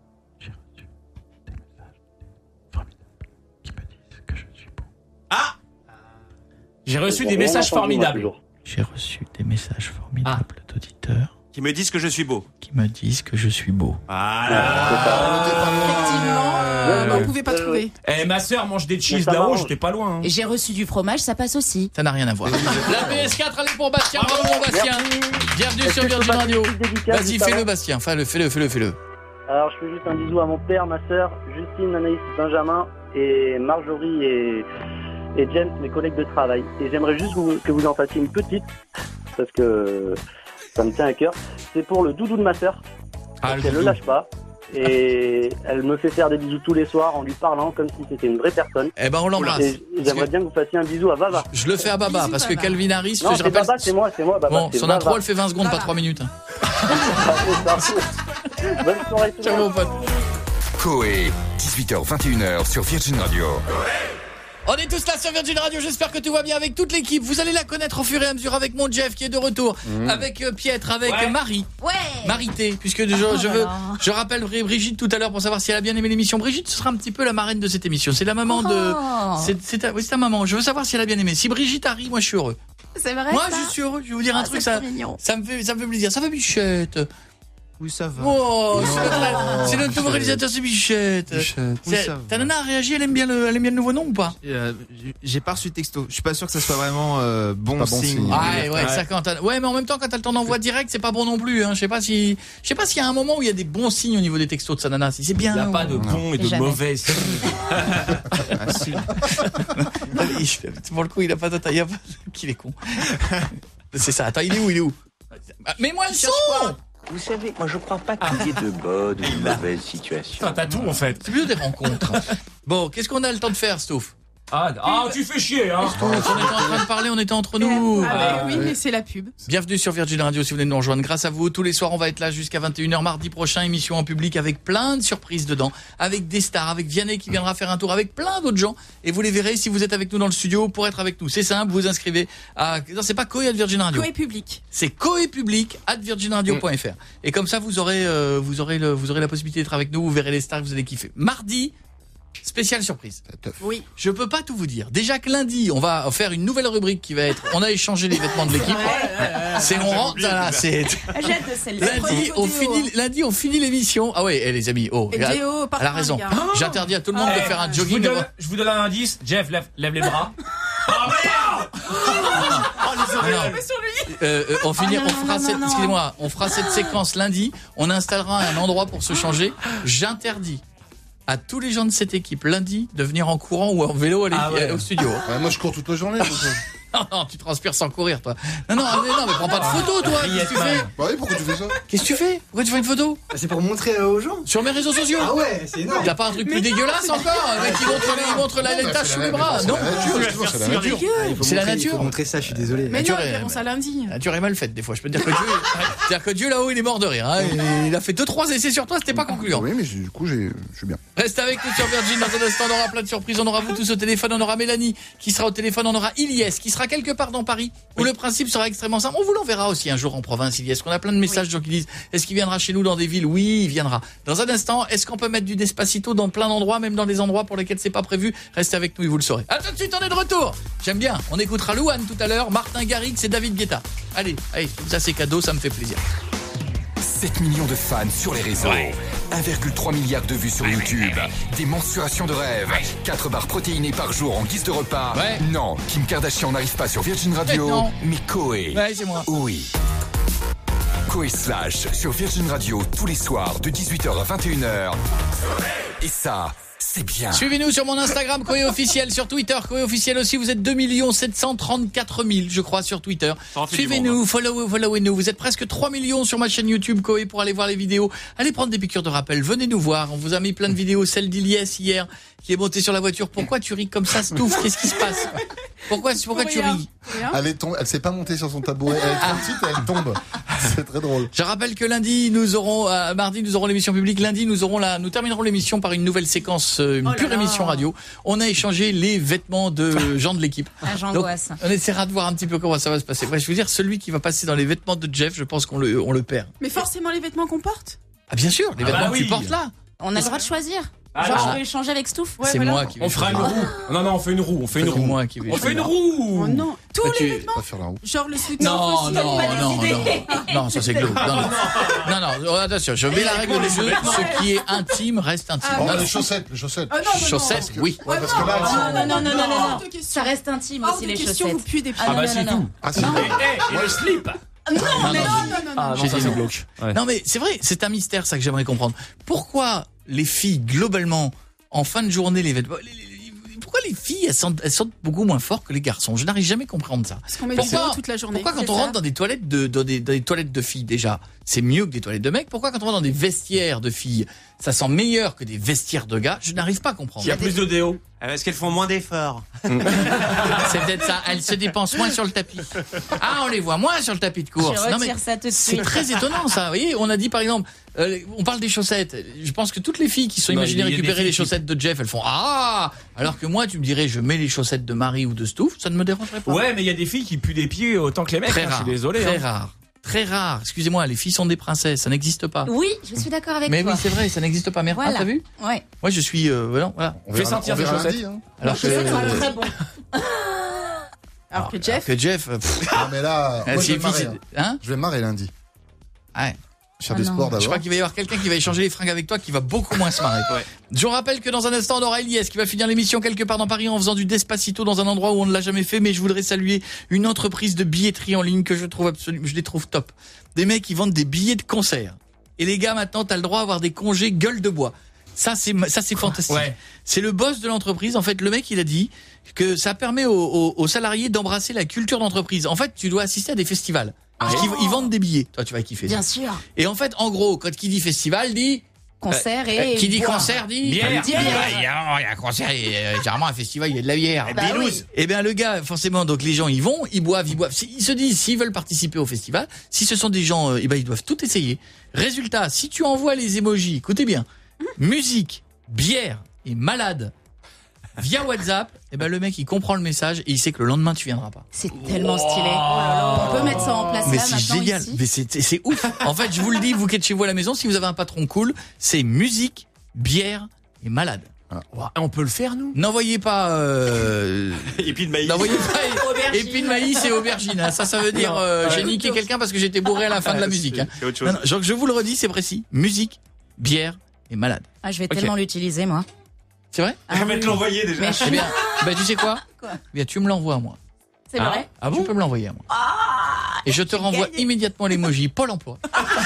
Ah J'ai reçu Bon, des on messages entend, moi, formidables. toujours. J'ai reçu des messages formidables d'auditeurs Qui me disent que je suis beau. qui me disent que je suis beau. Voilà. Effectivement, euh, Ouais, on pouvait pas ouais, trouver. Eh, ma sœur mange des cheese Mais ça là-haut, m'arrange. j'étais pas loin. hein. J'ai reçu du fromage, ça passe aussi. Ça n'a rien à voir. La P S quatre, allez pour Bastien. Bravo, mon Bastien. Bienvenue Est-ce sur que je peux Virgin passer Radio. une petite dédicace Vas-y, juste fais-le, avant Bastien. Fais-le, fais-le, fais-le, fais-le. Alors, je fais juste un bisou à mon père, ma sœur, Justine, Anaïs, Benjamin et Marjorie et, et James, mes collègues de travail. Et j'aimerais juste vous- que vous en fassiez une petite, parce que ça me tient à cœur. C'est pour le doudou de ma sœur. Ah, le Elle le doudou. lâche pas. Et elle me fait faire des bisous tous les soirs en lui parlant comme si c'était une vraie personne. Eh ben, on l'embrasse. Et j'aimerais bien que vous fassiez un bisou à Baba. Je le fais à Baba, Bisous, parce que Baba. Calvin Harris, Non, je c'est rappelle. Baba, c'est moi, c'est moi, Baba. Bon, c'est son Baba. intro, elle fait vingt secondes, pas Baba. trois minutes. hein. Ah, c'est ça. Bonne soirée tout le Ciao, monde. mon pote. Coé, dix-huit heures vingt et une heures sur Virgin Radio. On est tous là sur Virgin Radio, j'espère que tout va bien avec toute l'équipe. Vous allez la connaître au fur et à mesure avec mon Jeff qui est de retour, avec euh, Pietre, avec Ouais. euh, Marie, Ouais. Marité, puisque je, Oh je là veux, là. je rappellerai Brigitte tout à l'heure pour savoir si elle a bien aimé l'émission. Brigitte, ce sera un petit peu la marraine de cette émission. C'est la maman de, Oh. c'est, c'est ta, oui, c'est ta maman. Je veux savoir si elle a bien aimé. Si Brigitte arrive, moi je suis heureux. C'est vrai. Moi ça je suis heureux. Je vais vous dire un Ah, truc, c'est ça, trop mignon. ça me fait, ça me fait plaisir. Ça va Bichette. Oui, ça va. Oh, c'est Non. notre, c'est notre nouveau réalisateur, c'est Bichette. Bichette. Oui, C'est- ça va. ta nana a réagi, elle aime bien le, elle aime bien le nouveau nom ou pas? Euh, j'ai- J'ai pas reçu de texto. Je suis pas sûr que ça soit vraiment euh, bon, Pas bon signe. signe. Ah ouais, Ouais. ça quand t'as- ouais, mais en même temps quand t'as le temps d'envoi direct, c'est pas bon non plus. Hein. Je sais pas si, je sais pas s'il y a un moment où il y a des bons signes au niveau des textos de sa nana. Si c'est bien. Il n'y a pas de ou- bon et de Jamais. mauvais. Ah, si. Il- Pour le coup, il a pas de taille. Qu'il est con. C'est ça. Attends, il est où, il est où? Mais moi le son. Vous savez, moi je crois pas qu'il y ait de bonnes ou de mauvaises situations. Putain, t'as tout en fait. C'est mieux des rencontres. Bon, qu'est-ce qu'on a le temps de faire, Stouff? Ah, ah, tu fais chier, hein. On était en train de parler, on était entre nous. Ah, bah, oui, ouais. mais c'est la pub. Bienvenue sur Virgin Radio si vous venez de nous rejoindre. Grâce à vous, tous les soirs, on va être là jusqu'à vingt et une heures mardi prochain, émission en public avec plein de surprises dedans, avec des stars, avec Vianney qui viendra faire un tour, avec plein d'autres gens. Et vous les verrez si vous êtes avec nous dans le studio pour être avec nous. C'est simple, vous vous inscrivez à... Non, c'est pas Coé à Virgin Radio. Coé public. C'est Coé public at virgin radio point f r. Et comme ça, vous aurez, euh, vous aurez le, vous aurez la possibilité d'être avec nous, vous verrez les stars que vous allez kiffer. Mardi, spéciale surprise. Oui. Je peux pas tout vous dire. Déjà que lundi, on va faire une nouvelle rubrique qui va être on a échangé les vêtements de l'équipe. C'est on rentre là, c'est J'ai hâte de celle-là. lundi on finit lundi on finit l'émission. Ah ouais, eh, les amis, oh, Et elle, Géo, elle parfum, a raison. les gars. J'interdis à tout le monde de Eh, faire un je vous jogging. donne- Je vous donne un indice. Jeff, lève, lève les bras. Oh merde. Ah non. Euh, euh, on finit, Oh non, on fera non, cette, non, non. excusez-moi, on fera cette séquence lundi. On installera un endroit pour se changer. J'interdis à tous les gens de cette équipe lundi de venir en courant ou en vélo à Ah ouais. au studio. Ouais, moi, je cours toute la journée. donc, euh. Non, non, tu transpires sans courir, toi. Non, non, mais, non, mais prends pas de photo, toi. Qu'est-ce que tu fais? Bah oui, pourquoi tu fais ça? Qu'est-ce que tu fais? Pourquoi tu fais une photo? C'est pour montrer euh, aux gens. Sur mes réseaux sociaux? Ah ouais, c'est énorme. T'as pas un truc plus dégueulasse encore? Un mec qui montre, les, il montre la, Non, les bah, taches c'est sous la les même- bras. c'est Non, la nature, c'est la nature. Ah, il faut C'est la montrer- nature. Il faut montrer ça, je suis désolé. Mais nature non, est- verrons ça lundi. La nature est mal faite, des fois. Je peux te dire que Dieu, c'est-à-dire que Dieu, là-haut, il est mort de rire, hein. Il, il a fait deux, trois essais sur toi, c'était pas concluant. Oui, mais j'ai- du coup, j'ai- je suis bien. Reste avec nous sur Virgin. Dans un instant, on aura plein de surprises. On aura vous tous au téléphone. On aura Mélanie qui sera au téléphone. On aura Ilyes qui sera quelque part dans Paris où le principe sera extrêmement simple. On vous l'enverra aussi un jour en province, Ilyes. On a plein de messages de gens qui disent est-ce qu'il viendra chez nous dans des villes? Oui, il viendra. Dans un instant, est-ce qu'on peut mettre du Despacito dans plein d'endroits, même dans des endroits pour lesquels c'est pas prévu? Restez avec nous et vous le saurez. À tout de suite, on est de retour. J'aime bien. On écoutera Louane tout à l'heure, Martin Garrix et David Guetta. Allez, allez, ça c'est cadeau, ça me fait plaisir. sept millions de fans sur les réseaux. un virgule trois milliard de vues sur YouTube. Des mensurations de rêve. quatre barres protéinées par jour en guise de repas. Ouais. Non, Kim Kardashian n'arrive pas sur Virgin Radio. Eh non. Mais Coé. Ouais, c'est moi. Oui. Coé Slash sur Virgin Radio tous les soirs de dix-huit heures à vingt et une heures. Et ça, c'est c'est bien. Suivez-nous sur mon Instagram, Coé officiel, sur Twitter, Coé officiel aussi. Vous êtes deux millions sept cent trente-quatre mille, je crois, sur Twitter. Suivez-nous, follow, followez-nous. Vous êtes presque trois millions sur ma chaîne YouTube, Coé, pour aller voir les vidéos. Allez prendre des piqûres de rappel. Venez nous voir. On vous a mis plein de vidéos. Celle d'Iliès hier, qui est montée sur la voiture. Pourquoi tu ris comme ça, Stouff? Qu'est-ce qui se passe? Pourquoi, pourquoi tu ris? Elle est tombée, elle s'est pas montée sur son tabouret. Elle est trop petite et elle tombe. C'est très drôle. Je rappelle que lundi, nous aurons, euh, mardi, nous aurons l'émission publique. Lundi, nous aurons la, nous terminerons l'émission par une nouvelle séquence, euh, une Oh pure là là. émission radio. On a échangé les vêtements de gens de l'équipe. Ah, j'angoisse. Donc, on essaiera de voir un petit peu comment ça va se passer. Ouais, je veux dire, celui qui va passer dans les vêtements de Jeff, je pense qu'on le, on le perd. Mais forcément les vêtements qu'on porte. Ah, bien sûr, les Ah vêtements bah que oui. tu portes là. On a le droit de choisir. Ah, Genre, non. je peux échanger avec Stouff. C'est moi qui vais On fera une choisir. roue. Non, non, on fait une roue. On fait une C'est roue. moi qui vais On fait une choisir. roue. Oh non, tous Bah, les tu- vêtements. Pas faire la roue. Genre le sweat-shirt Non, aussi. non, pas non, décidé. non, non, ça c'est glauque. Non, non, non, non, oh, attention, je mets la règle du jeu. Ce qui est intime reste intime. Ah, Oh, Non, les non. chaussettes, les chaussettes. Ah, non, non, non. Chaussettes, oui. Ouais, parce que là, elles sont- Non, non, non, non, non, non. Hors de question. Ça reste intime Hors aussi, de les question, chaussettes. vous puez des pieds. Ah, Ah bah non, c'est non, tout. non. Ah, c'est Non. vrai. Eh, et le slip. Non, Non, mais non, Non, non, non, Ah non. non, ça c'est non. glauque. Ouais. Non mais c'est vrai, c'est un mystère ça que j'aimerais comprendre. Pourquoi les filles globalement en fin de journée les vêtements les- les- les- pourquoi les filles elles sentent, elles sentent beaucoup moins fort que les garçons? Je n'arrive jamais à comprendre ça. Parce qu'on met Pourquoi- du déo toute la journée. Pourquoi quand C'est on ça. rentre dans des toilettes de dans des, dans des toilettes de filles déjà, c'est mieux que des toilettes de mecs? Pourquoi quand on rentre dans des vestiaires de filles, ça sent meilleur que des vestiaires de gars? Je n'arrive pas à comprendre. Il y a plus de déo. Est-ce qu'elles font moins d'efforts? C'est peut-être ça, elles se dépensent moins sur le tapis. Ah, on les voit moins sur le tapis de course. Je Non, mais retire ça tout de c'est suite. très étonnant ça. Vous voyez, on a dit par exemple, euh, on parle des chaussettes. Je pense que toutes les filles qui sont Non, imaginées il y a des récupérer filles les qui- chaussettes de Jeff, elles font ah. Alors que moi, tu me dirais, je mets les chaussettes de Marie ou de Stouff, ça ne me dérangerait pas. Ouais, mais il y a des filles qui puent des pieds autant que les mecs. Très hein, rare. Je suis désolé. Très hein. rare. Très rare. Excusez-moi, les filles sont des princesses, ça n'existe pas. Oui, je suis d'accord avec Mais toi. oui, c'est vrai, ça n'existe pas. Merde, Voilà. ah, t'as vu? Ouais. Moi, je suis, euh, voilà, voilà. On Fais verra- sentir on tes verra chaussettes. lundi, hein. Alors que, Ça sera très bon. Alors que Jeff. que Jeff, euh, pff, Non, mais là, euh, moi, si je les vais me filles, marrer. c'est- hein? Je vais me marrer lundi. Ouais. Faire Ah du non. sport Je d'abord. crois qu'il va y avoir quelqu'un qui va échanger les fringues avec toi qui va beaucoup moins se marrer. Je vous rappelle que dans un instant, on aura Eliès qui va finir l'émission quelque part dans Paris en faisant du Despacito dans un endroit où on ne l'a jamais fait. Mais je voudrais saluer une entreprise de billetterie en ligne que je trouve absolument, je les trouve top. Des mecs qui vendent des billets de concert. Et les gars, maintenant, t'as le droit d'avoir des congés gueule de bois. Ça, c'est, ça, c'est fantastique. Ouais. C'est le boss de l'entreprise. En fait, le mec, il a dit que ça permet aux, aux, aux salariés d'embrasser la culture d'entreprise. En fait, tu dois assister à des festivals. Parce qu'ils ils vendent des billets. Toi, tu vas kiffer. Bien ça. sûr. Et en fait, en gros, quand qui dit festival, dit Concert euh, et. qui dit boire. concert dit Bière. dit Bière. Il y a il y a un concert, et, euh, généralement un festival, il y a de la bière. Bah oui. Eh bien le gars, forcément, donc les gens ils vont, ils boivent, ils boivent. Ils se disent s'ils veulent participer au festival, si ce sont des gens, euh, eh ben ils doivent tout essayer. Résultat, si tu envoies les émojis, écoutez bien, musique, bière et malade via WhatsApp, eh ben le mec il comprend le message et il sait que le lendemain tu viendras pas. C'est tellement stylé. On peut mettre ça en place Mais là c'est maintenant génial, ici. mais c'est c'est ouf. En fait, je vous le dis, vous qui êtes chez vous à la maison, si vous avez un patron cool, c'est musique, bière et malade. Ah, on peut le faire, nous? N'envoyez pas euh... Et puis de maïs. N'envoyez pas Aubergine. épis de maïs et aubergine. hein. Ça, ça veut dire euh, j'ai niqué quelqu'un parce que j'étais bourré à la fin de la musique. hein. C'est autre chose. Non, non, je, je vous le redis, c'est précis. Musique, bière et malade. Ah, je vais Ok. tellement l'utiliser, moi. C'est vrai? Ah, Je vais oui. te l'envoyer déjà. Mais je Eh suis- bien, bah, tu sais quoi? Quoi Eh bien, tu me l'envoies à moi. C'est vrai? Ah bon? Tu peux me l'envoyer à moi. Et je te renvoie immédiatement l'emoji Pôle emploi.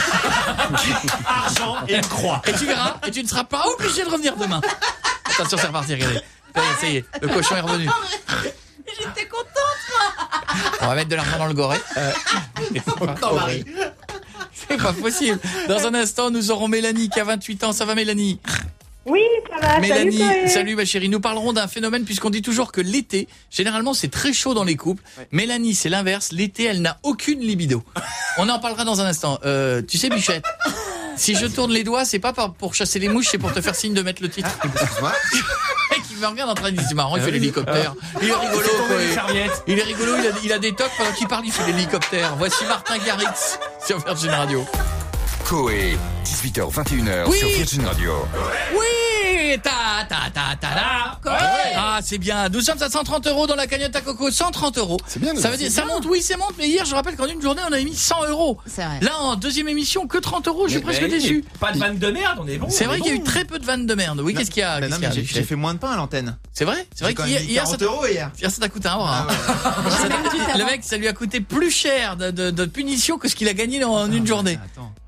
Argent et une croix. Et tu verras, et tu ne seras pas obligé de revenir demain. Attention, c'est reparti, regardez. Ça y est, le cochon est revenu. J'étais contente. On va mettre de l'argent dans le goret. Euh, Non, Marie. c'est pas possible. Dans un instant, nous aurons Mélanie qui a vingt-huit ans. Ça va, Mélanie? Oui, ça va. Mélanie, salut, Chloé. salut ma chérie. Nous parlerons d'un phénomène puisqu'on dit toujours que l'été, généralement, c'est très chaud dans les couples. Mélanie, c'est l'inverse. L'été, elle n'a aucune libido. On en parlera dans un instant. Euh, tu sais, Bichette, si je tourne les doigts, c'est pas par- pour chasser les mouches, c'est pour te faire signe de mettre le titre. Excuse-moi. Le mec, il me regarde en train de dire, c'est marrant, il fait l'hélicoptère. Il est rigolo, quoi. Il est rigolo, il a, il a des tocs pendant qu'il parle, il fait l'hélicoptère. Voici Martin Garrix sur Virgin Radio. Coé, dix-huit heures vingt et une heures Oui. sur Virgin Radio. Oui, ta ta ta ta ta. Ah, c'est bien. Nous sommes à cent trente euros dans la cagnotte à coco. cent trente euros. C'est bien, Ça veut dire, ça monte, oui, ça monte. Mais hier, je rappelle qu'en une journée, on avait mis cent euros. C'est vrai. Là, en deuxième émission, que trente euros. Je suis Mais- presque mais- déçu. Pas de vanne de merde, on est bon. C'est on vrai est qu'il y a eu bon. très peu de vannes de merde. Oui, qu'est-ce qu'il y a, Bah qu'est-ce non, qu'il y mais a, j'ai Michel j'ai fait moins de pain à l'antenne. C'est vrai? C'est vrai J'ai quand qu'hier, même dit hier, ça quarante t'a- euros hier. hier, ça t'a coûté un bras. hein. Ça t'a- le mec, ça lui a coûté plus cher de, de, de punition que ce qu'il a gagné en une journée. Attends.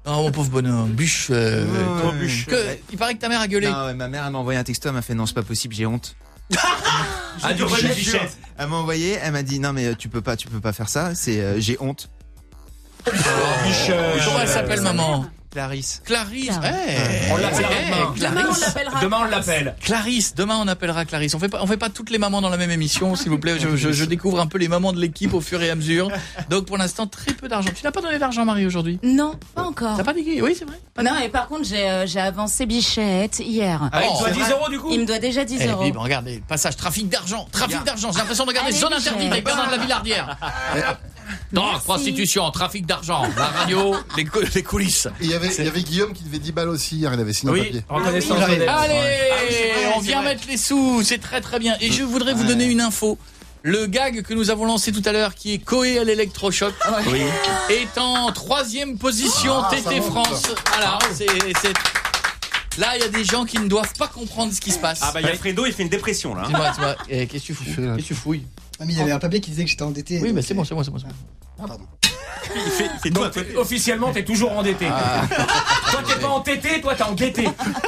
Oh mon pauvre bonhomme, bûche. Euh, Oh, bûche. que, il paraît que ta mère a gueulé. Non, ouais, ma mère elle m'a envoyé un texto, elle m'a fait non c'est pas possible, j'ai honte. Ah, du René Bichette. Elle m'a envoyé, elle m'a dit non mais euh, tu peux pas, tu peux pas faire ça, c'est euh, j'ai honte. Oh, comment elle s'appelle maman? Clarisse. Clarisse. Clarisse. Hey, On l'appellera hey, demain. Clarisse. Demain, on l'appellera. Demain, on l'appelle. Clarisse, demain on appellera Clarisse. On fait pas, on fait pas toutes les mamans dans la même émission, s'il vous plaît. Je, je, je découvre un peu les mamans de l'équipe au fur et à mesure. Donc pour l'instant très peu d'argent. Tu n'as pas donné d'argent, Marie, aujourd'hui? Non, pas encore. T'as pas dit? Oui, c'est vrai. Pas Non, et par contre, j'ai euh, j'ai avancé Bichette hier. Ah, il Oh, te doit c'est dix euros du coup. Il me doit déjà dix Eh, euros. libre, regardez, passage, trafic d'argent, trafic Regarde. d'argent. J'ai l'impression de regarder Allez, Zone Michel. interdite avec Bernard de la Villardière. Drogue, Merci. prostitution, trafic d'argent, la radio, les, cou- les coulisses. Et il y avait, il y avait Guillaume qui devait dix balles aussi hier, il avait signé un Oui, papier. reconnaissance Ah oui, modèle. Allez, Ah oui, c'est vrai, on c'est vient vrai. mettre les sous, c'est très très bien. Et je voudrais vous donner une info. Le gag que nous avons lancé tout à l'heure, qui est Coé à l'électrochoc, Oui. est en troisième position Ah, T T ça monte, France. Voilà, c'est, c'est... Là, il y a des gens qui ne doivent pas comprendre ce qui se passe. Ah bah il y a Fredo, il fait une dépression là. hein. Dis-moi, dis-moi, eh, qu'est-ce que tu fous? fais, là Qu'est-ce que tu fouilles? Ah, mais il y avait un papier qui disait que j'étais endetté. Oui, donc, mais c'est euh, bon, c'est bon, c'est bon. c'est bon. Ah, pardon. Il fait, il fait tout à Donc, côté. officiellement, t'es toujours endetté. Toi, t'es pas entêté, toi, t'es endetté.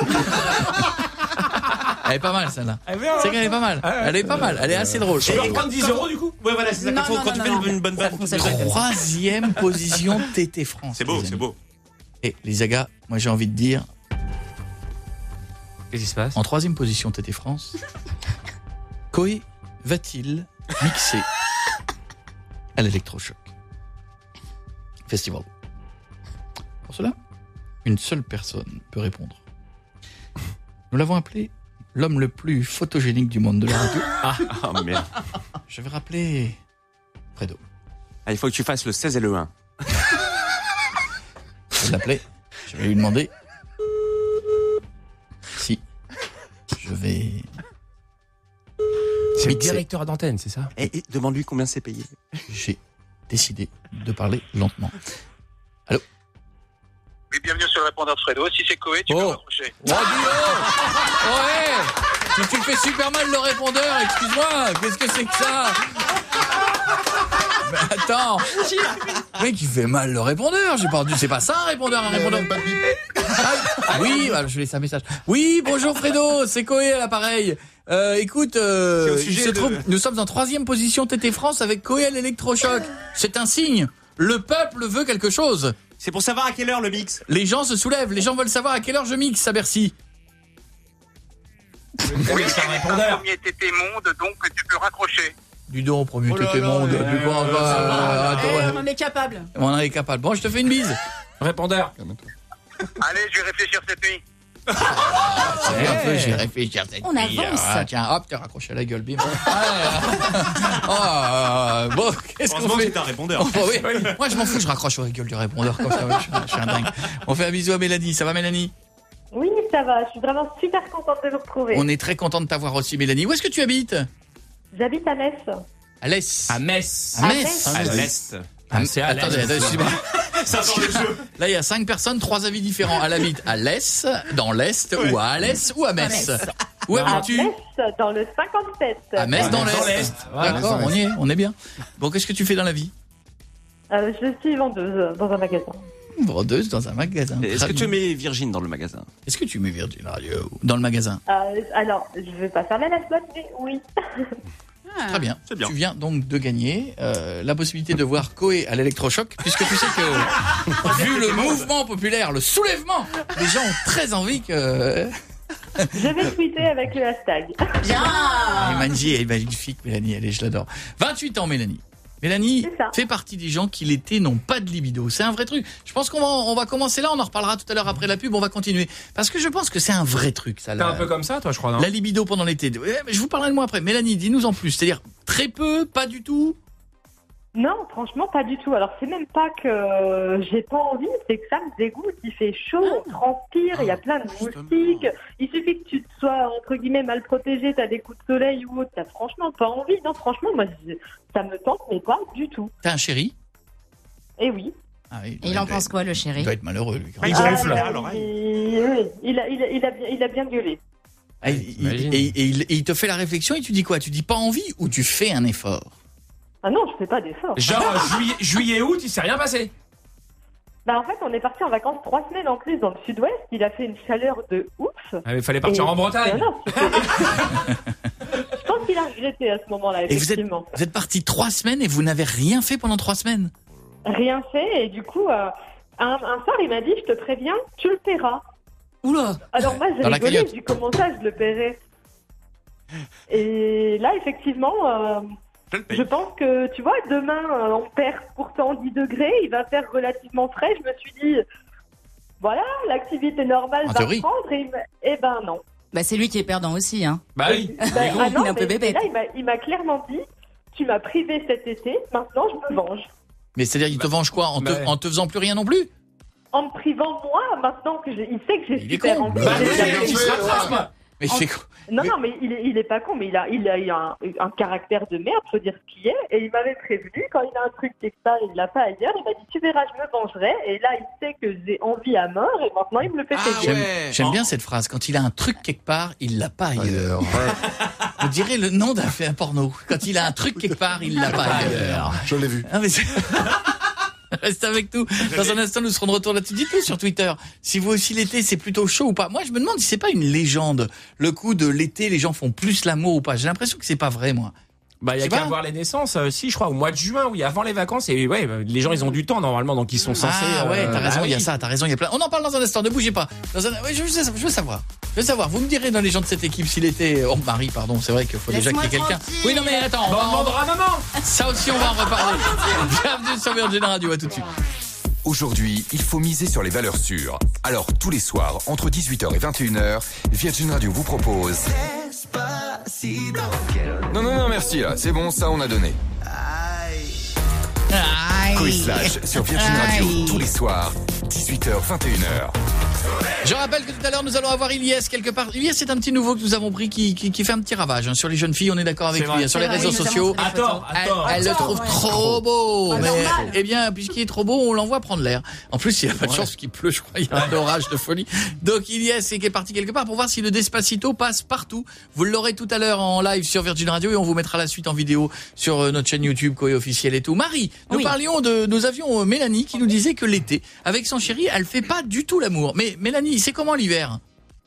Elle est pas mal celle-là. Ah, bien, C'est hein. qu'elle est pas mal. Elle est pas mal. Elle est assez drôle. Tu peux reprendre dix euros du coup. Ouais voilà, c'est ça. Non, Quand, faut- non, quand non, tu non, fais une bonne vanne, ça faut fonctionne que tu pas. Troisième position T T France. C'est beau, les c'est amis. beau. Et les Zagas, moi j'ai envie de dire, Qu'est-ce qui se passe? en troisième position T T France, Coé va-t-il mixer à l'électrochoc Festival? Pour cela, une seule personne peut répondre. Nous l'avons appelé l'homme le plus photogénique du monde de la radio. Ah, oh merde. Je vais rappeler Fredo. Ah, il faut que tu fasses le seize et le un. Je vais l'appeler. Je vais lui demander si je vais C'est le mixer. directeur d'antenne, c'est ça? Et, et demande-lui combien c'est payé. J'ai décidé de parler lentement. Oui, bienvenue sur le répondeur de Fredo. Si c'est Coé, tu Oh. peux raccrocher. Oh, dis donc. Ouais. Tu, tu fais super mal le répondeur, excuse-moi. Qu'est-ce que c'est que ça? Mais attends. Mec, il fait mal le répondeur. J'ai pas entendu. C'est pas ça un répondeur, un répondeur. Ah, oui, alors je laisse un message. Oui, bonjour Fredo, c'est Coé à l'appareil. Euh, écoute, euh, C'est au il sujet se de- trouve, nous sommes en troisième position T T France avec Coé à l'électrochoc. C'est un signe. Le peuple veut quelque chose. C'est pour savoir à quelle heure le mix. Les gens se soulèvent. Les gens veulent savoir à quelle heure je mixe à Bercy. Oui, c'est un répondeur. Premier T T Monde, donc tu peux raccrocher. Du don, premier Oh là T T là, monde. là Du là coup, là on là, va- ça va. attends, Eh, ouais. on en est capable. On en est capable. Bon, je te fais une bise. Répondeur. Allez, je vais réfléchir cette nuit. C'est un peu, j'ai réfléchi à cette On nuit. avance. Ah, tiens, hop, t'es raccroché à la gueule, bim. Ah, bon, qu'est-ce qu'on Heureusement que fait? c'était un répondeur. Oh, bah oui. Moi, je m'en fous, je raccroche à la gueule du répondeur comme ça. ouais, je, suis- je suis un dingue. On fait un bisou à Mélanie. Ça va, Mélanie? Oui, ça va. Je suis vraiment super contente de vous retrouver. On est très content de t'avoir aussi, Mélanie. Où est-ce que tu habites? J'habite à Metz. À l'Est. À Metz. À À Metz. Metz. À l'est. Ah, c'est à Attendez, l'est. attendez, excusez-moi. Ça sent le jeu. Là, il y a cinq personnes, trois avis différents. Elle habite à l'Est, dans l'Est, ou à Alès, ou à Metz. Où À habites-tu? Metz, dans le cinquante-sept. À Metz, dans Dans l'Est. l'Est. D'accord, on y est, on est bien. Bon, qu'est-ce que tu fais dans la vie? Euh, je suis vendeuse dans un magasin. Vendeuse dans un magasin. Est-ce Très que tu bien. mets Virgin dans le magasin? Est-ce que tu mets Virgin Radio dans le magasin? Euh, alors, je vais pas fermer la flotte, mais oui. Très bien. C'est bien. Tu viens donc de gagner euh, la possibilité de voir Coé à l'électrochoc, puisque tu sais que, vu le mouvement populaire, le soulèvement, les gens ont très envie que... Je vais tweeter avec le hashtag. Bien. Elle est magnifique, elle est magnifique, Mélanie, elle est, je l'adore. vingt-huit ans, Mélanie. Mélanie C'est ça. fait partie des gens qui l'été n'ont pas de libido. C'est un vrai truc. Je pense qu'on va, on va commencer là, on en reparlera tout à l'heure après la pub, on va continuer. Parce que je pense que c'est un vrai truc, ça. T'es la- un peu comme ça, toi, je crois, non? La libido pendant l'été. Ouais, mais je vous parlerai de moi après. Mélanie, dis-nous en plus. C'est-à-dire très peu, pas du tout. Non, franchement, pas du tout. Alors, c'est même pas que euh, j'ai pas envie, c'est que ça me dégoûte. Il fait chaud, on transpire, il y a plein de moustiques. Il suffit que tu te sois, entre guillemets, mal protégé, t'as des coups de soleil ou autre. T'as franchement pas envie. Non, franchement, moi, je- ça me tente, mais pas du tout. T'as un chéri? Eh oui. Ah oui, Et il en pense quoi, le chéri? Il doit être malheureux, lui. Ah, il Ah, gonfle. il, à l'oreille. il- oui, il a, il, a, il, a, bien- il a bien gueulé. Ah, il- il- et, et il, et il te fait la réflexion et tu dis quoi? Tu dis pas envie ou tu fais un effort? Ah non, je fais pas d'effort. Genre, juillet, juillet, août, il s'est rien passé. Bah en fait, on est parti en vacances trois semaines en plus dans le sud-ouest. Il a fait une chaleur de ouf. Ah, il fallait partir Et- en Bretagne. Non, c'était- Je pense qu'il a regretté à ce moment-là, Et vous êtes, effectivement. vous êtes parti trois semaines et vous n'avez rien fait pendant trois semaines. Rien fait et du coup, euh, un, un soir, il m'a dit, je te préviens, tu le paieras. Oula. Alors moi, j'ai Dans la rigolé, cagnotte. j'ai dit, comment ça, je le paierai? Et là, effectivement, euh, je pense que, tu vois, demain, euh, on perd pourtant dix degrés, il va faire relativement frais. Je me suis dit, voilà, l'activité normale En va théorie. reprendre. Et, il m'a- eh ben non. Bah, c'est lui qui est perdant aussi, hein. Bah oui. Ben, Il est gros, ah non, il est un peu mais- bébête. mais là, il m'a- il m'a clairement dit, tu m'as privé cet été, maintenant je me venge. Mais c'est-à-dire, il te venge quoi en te, bah ouais. en te faisant plus rien non plus? En me privant moi, maintenant que j'ai- il sait que j'ai Il est super con. envie. Bah j'ai oui, jamais il fait, se euh, rattrape. Mais il fait quoi? Non, non, mais il est, il est pas con, mais il a, il a eu un, un caractère de merde, faut dire ce qu'il est. Et il m'avait prévenu, quand il a un truc quelque part, il l'a pas ailleurs, il m'a dit, tu verras, je me vengerai. Et là, il sait que j'ai envie à mort, et maintenant, il me le fait payer. J'aime j'aime bien cette phrase. Quand il a un truc quelque part, il l'a pas ailleurs. On dirait le nom d'un fait un porno. Quand il a un truc quelque part, il l'a pas ailleurs. Je l'ai vu. Ah, mais c'est- Reste avec nous. Dans un instant, nous serons de retour là-dessus. Dites-nous sur Twitter si vous aussi l'été, c'est plutôt chaud ou pas. Moi, je me demande si c'est pas une légende. Le coup de l'été, les gens font plus l'amour ou pas. J'ai l'impression que c'est pas vrai, moi. Bah, il y a Je sais qu'à pas. voir les naissances, euh, si, je crois, au mois de juin, oui, avant les vacances, et ouais, bah, les gens, ils ont du temps, normalement, donc ils sont censés. Ah ouais, euh, t'as raison, bah il y a oui. ça, t'as raison, il y a plein. On en parle dans un instant, ne bougez pas. Dans un... ouais, je, veux, je veux savoir. Je veux savoir. Vous me direz dans les gens de cette équipe s'il était. Oh, Marie, pardon, c'est vrai qu'il faut déjà qu'il y ait Laisse-moi quelqu'un. tranquille. Oui, non, mais attends. on Bon, va- on demandera à maman. Ça aussi, on va en reparler. Bienvenue sur Virgin Radio, à tout de suite. Aujourd'hui, il faut miser sur les valeurs sûres. Alors, tous les soirs, entre dix-huit heures et vingt et une heures, Virgin Radio vous propose... Non, non, non, merci, là. C'est bon, ça, on a donné. Quiz Flash sur Virgin Radio, Aïe. tous les soirs, dix-huit heures, vingt et une heures. Je rappelle que tout à l'heure, nous allons avoir Ilyes quelque part. Ilyes, c'est un petit nouveau que nous avons pris qui, qui, qui fait un petit ravage hein, sur les jeunes filles. On est d'accord avec C'est lui. vrai. hein, sur les C'est vrai, réseaux il nous a sociaux. montré les photos. Elle, Attends, elle le attends, trouve ouais. trop beau. Pas mais, normal. eh bien, puisqu'il est trop beau, on l'envoie prendre l'air. En plus, il n'y a pas de chance parce qu'il pleut, je crois. Il y a un orage de folie. Donc, Ilyes est qui est parti quelque part pour voir si le Despacito passe partout. Vous l'aurez tout à l'heure en live sur Virgin Radio et on vous mettra la suite en vidéo sur euh, notre chaîne YouTube, Koé officiel et tout. Marie, nous Oui. parlions de, nous avions euh, Mélanie qui nous disait que l'été, avec son chéri, elle fait pas du tout l'amour. Mais Mélanie, c'est comment l'hiver?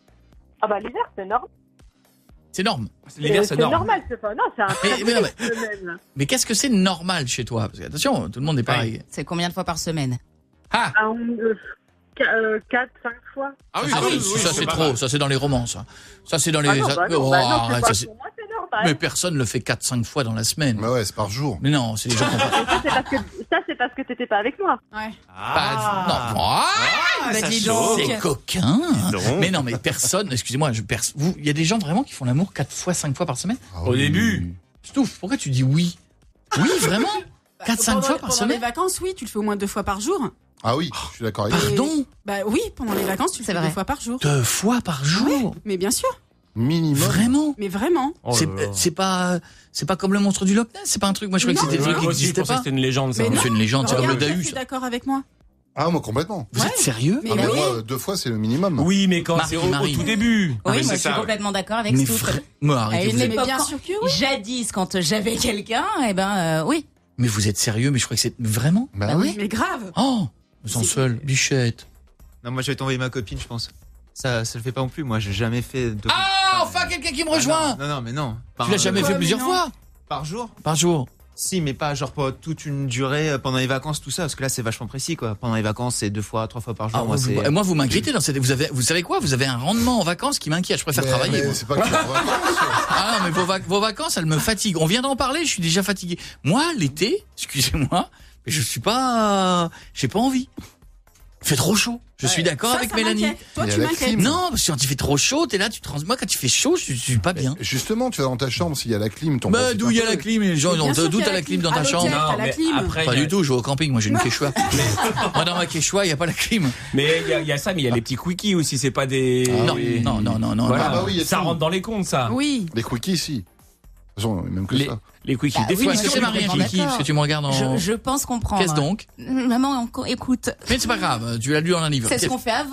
Ah bah l'hiver, c'est normal. C'est norme. Euh, c'est normal, c'est pas. Non, c'est un très Mais- mais non, beau semaine. Mais qu'est-ce que c'est normal chez toi? Parce que attention, tout le monde n'est pareil. C'est combien de fois par semaine? Ah, Un, euh, qu- euh, quatre, cinq fois. ah oui, ça c'est trop, ça c'est dans les romans, ça. Ça c'est dans les. Ah non, ça- bah non, oh, bah non, c'est arrête, pas- ça, c'est- pour moi, c'est normal. Mais personne ne le fait quatre cinq fois dans la semaine. Bah ouais, c'est par jour. Mais non, c'est des gens qui ont pas. Et ça, c'est parce que ça, c'est parce que t'étais pas avec moi. Ouais. Pas- non, ah, bah, ça dis chauffe. donc. C'est coquin. donc. Mais non, mais personne, excusez-moi, je pers- vous, il y a des gens vraiment qui font l'amour quatre fois, cinq fois par semaine? Au début. Stouff, pourquoi tu dis oui? Oui, vraiment? quatre cinq Pendant- fois par Pendant semaine? les vacances, oui, tu le fais au moins deux fois par jour. Ah oui, je suis d'accord avec toi. Pardon? Bah oui, pendant les vacances, tu le C'est fais vrai. deux fois par jour. Deux fois par jour? Mais bien sûr. Minimum. Vraiment? Mais vraiment. Oh C'est là là. c'est pas c'est pas comme le monstre du Loch Ness, c'est pas un truc. Moi je croyais que Non, c'était des Moi trucs qui aussi, je n'existaient pensais que pas. c'était une légende, ça. Mais non. C'est une légende, c'est comme le Regarde, Dahu. je suis d'accord avec moi. Ah, moi, complètement. Vous êtes sérieux? Ah, mais bah oui. moi, deux fois, c'est le minimum. Oui, mais quand Marie, c'est au, au Marie. tout début. Oui, mais moi c'est je suis ça, ouais. complètement d'accord avec Mais Stouff. vra- moi, À arrêtez, une vous êtes... Mais époque, bien quand- sûr que oui. jadis, quand j'avais quelqu'un, eh ben euh, oui. mais vous êtes sérieux? Mais je crois que c'est vraiment. Bah Bah oui. oui. Mais grave. Oh, je me sens C'est- seul, bichette. Non, moi je vais t'envoyer ma copine, je pense. Ça, ça le fait pas non plus. Moi, j'ai jamais fait de. Ah, enfin quelqu'un qui me rejoint. Non, non, mais non. Tu l'as jamais Quoi, fait mais plusieurs non. fois? Par jour? Par jour. Si, mais pas genre pour toute une durée euh, pendant les vacances, tout ça, parce que là c'est vachement précis quoi. Pendant les vacances, c'est deux fois, trois fois par jour. Ah, moi, vous, c'est. moi, vous m'inquiétez dans cette. Vous avez, vous savez quoi? Vous avez un rendement en vacances qui m'inquiète. Je préfère Mais- travailler. mais moi. c'est pas que tu vas en vacances. Ah non, mais vos, vac- vos vacances, elles me fatiguent. On vient d'en parler, je suis déjà fatigué. Moi, l'été, excusez-moi, mais je suis pas, j'ai pas envie. Il fait trop chaud. Je suis d'accord Ça, avec ça Mélanie. m'inquiète. Toi, Il y a tu la m'inquiètes. clim. Non, parce que quand il fait trop chaud, t'es là, tu trans. Moi, quand il fait chaud, je, je suis pas bien. Justement, tu vas dans ta chambre, s'il y a la clim, ton Bah, d'où il y a la clim? Les gens, Mais ils ont bien sûr d'où qu'il y a t'as la la clim clim. dans ta À chambre? l'hôtel, t'as la mais clim. après, Pas il y a- du tout, je vais au camping, moi j'ai une quechua. Moi dans ma quechua, il y a pas la clim. Mais il y, a- il y a ça, mais il y a les petits quickies aussi, c'est pas des. Non, non, non, non, non. Voilà. Ah bah oui, il y a ça tout. rentre dans les comptes, ça. Oui. Les quickies, si. De toute façon, même que Les, ça. les quickies. Bah des oui, fois, mais Est-ce que je c'est suis Marie un complètement kiki? Parce que tu me regardes en. Je, je pense comprendre. Qu'est-ce donc? Maman, encore- écoute. Mais c'est pas grave, tu l'as lu dans un livre. C'est ce qu'on fait avant.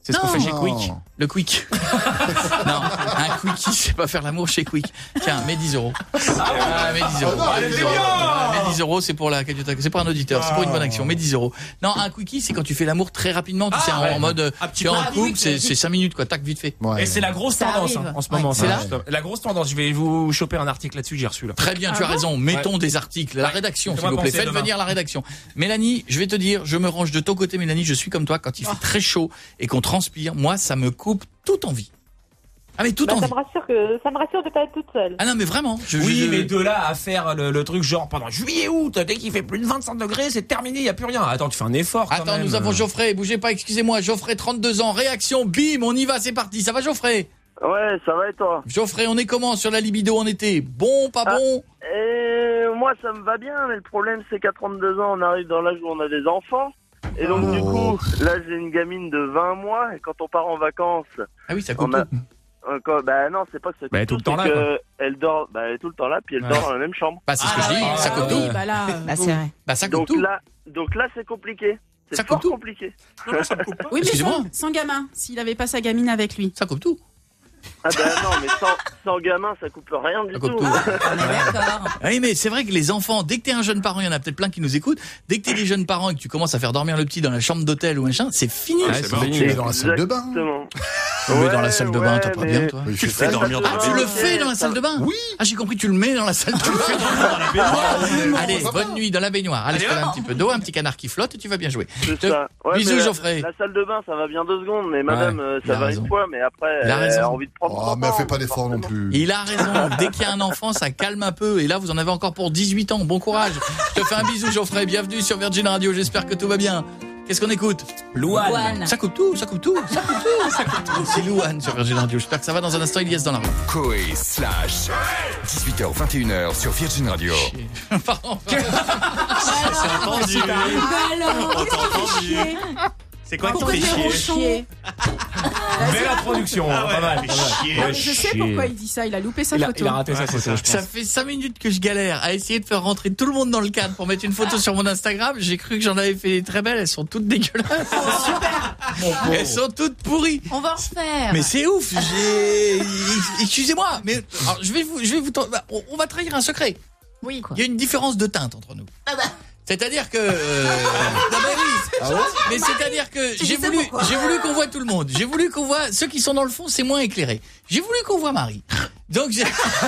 C'est ce qu'on fait chez Quick. Le Quick. Non, un Quickie, c'est pas faire l'amour chez Quick. Tiens, mets dix euros. Ah, mets dix euros. Ah, non, mets dix euros. Mets dix euros, c'est pour la cagnotte. C'est pour un auditeur, c'est pour une bonne action. Mets dix euros. Non, un Quickie, c'est quand tu fais l'amour très rapidement. Tu Ah, sais, en, ouais. en mode, Un petit tu es en peu. couple, c'est c'est cinq minutes, quoi. Tac, vite fait. Et c'est la grosse Ça tendance arrive. hein, en ce Ouais. moment. C'est là La grosse tendance. Je vais vous choper un article là-dessus, j'ai reçu là. Très bien, tu as raison. Mettons des articles. La rédaction, s'il Fais-moi vous plaît. penser Faites demain. venir la rédaction. Mélanie, je vais te dire, je me range de ton côté, Mélanie. Je suis comme toi. Quand il fait très chaud et qu'on transpire, moi, ça me coupe toute envie. Ah mais toute Bah, ça envie. me rassure que ça me rassure de pas être toute seule. Ah non mais vraiment. Je, Oui, je- mais de là à faire le, le truc genre pendant juillet août, dès qu'il fait plus de vingt-cinq degrés, c'est terminé, il y a plus rien. Attends, tu fais un effort quand Attends, même. nous avons Geoffrey. Bougez pas, excusez-moi. Geoffrey, trente-deux ans. Réaction, bim, on y va, c'est parti. Ça va, Geoffrey? Ouais, ça va et toi? Geoffrey, on est comment sur la libido en été? Bon, pas Ah, bon? Et moi, ça me va bien, mais le problème, c'est qu'à trente-deux ans, on arrive dans l'âge où on a des enfants. Et donc, du coup, là, j'ai une gamine de vingt mois, et quand on part en vacances... Ah oui, ça coupe on a... tout. euh, quand- Bah non, c'est pas que ça coupe Bah, elle est tout le tout, temps c'est là, que quoi. elle dort, bah, elle est tout le temps là, puis elle Ouais. dort dans la même chambre. Bah c'est ce que je dis, ça coupe tout. Oui, bah là, euh, Bah, bon. c'est vrai. Bah ça coupe Donc tout. là, donc là, c'est compliqué. C'est Ça fort coupe tout. compliqué. Oui, mais Excusez-moi. sans, sans gamin, s'il avait pas sa gamine avec lui. Ça coupe tout. Ah bah non, mais sans, sans gamin, ça coupe rien du Ça coupe tout. tout. On est d'accord. Oui, mais c'est vrai que les enfants, dès que t'es un jeune parent, il y en a peut-être plein qui nous écoutent, dès que t'es des jeunes parents et que tu commences à faire dormir le petit dans la chambre d'hôtel ou machin, c'est fini. Ouais, C'est c'est fini. fini. Tu mets dans la salle de bain. Exactement. Tu le mets dans la Ouais, salle de bain, ouais, t'as pas mais- bien, toi. Oui, Tu le je fais sais. dormir dans Ah, la tu le baignoire. fais dans la salle de bain? Oui. Ah, j'ai compris, tu le mets dans la salle de bain. Allez, bonne nuit dans la baignoire. Allez, je te mets un petit peu d'eau, un petit canard qui flotte et tu vas bien jouer. C'est Te- ça. Ouais, Bisous, mais la- Geoffrey. La salle de bain, ça va bien deux secondes, mais madame, euh, il a ça va raison. une fois, mais après, Il a elle raison. a envie de prendre Oh, son mais elle temps, fait pas d'effort non forcément. plus. Il a raison. Dès qu'il y a un enfant, ça calme un peu. Et là, vous en avez encore pour dix-huit ans. Bon courage. Je te fais un bisou, Geoffrey. Bienvenue sur Virgin Radio. J'espère que tout va bien. Qu'est-ce qu'on écoute? Louane. Louane. Ça coupe tout, ça coupe tout, ça coupe tout, ça coupe tout. C'est Louane sur Virgin Radio. J'espère que ça va dans un instant. Ilias dans la rue. Coé slash dix-huit heures vingt et une heures sur Virgin Radio. Pardon. C'est entendu. Bah alors, On qu'est-ce t'a qui fait entendu. chier? C'est quoi qui Pourquoi fait tu chier fais chier? Belle introduction, hein, Ah ouais, pas mal. fait pas mal. chier. Non, mais je sais pourquoi il dit ça, il a loupé sa Il a, photo. il a raté sa photo, je pense. Ça fait cinq minutes que je galère à essayer de faire rentrer tout le monde dans le cadre pour mettre une photo sur mon Instagram. J'ai cru que j'en avais fait des très belles. Elles sont toutes dégueulasses. Elles sont toutes pourries. On va en refaire. Mais c'est ouf. J'ai. Excusez-moi, mais alors, je vais vous, je vais vous. bah, On on va trahir un secret. Oui, quoi. Il y a une différence de teinte entre nous. C'est-à-dire que. euh, non, mais oui. Mais c'est-à-dire que Tu j'ai dis ça voulu, pourquoi j'ai voulu qu'on voit tout le monde. J'ai voulu qu'on voit ceux qui sont dans le fond, c'est moins éclairé. J'ai voulu qu'on voit Marie. Donc j'ai.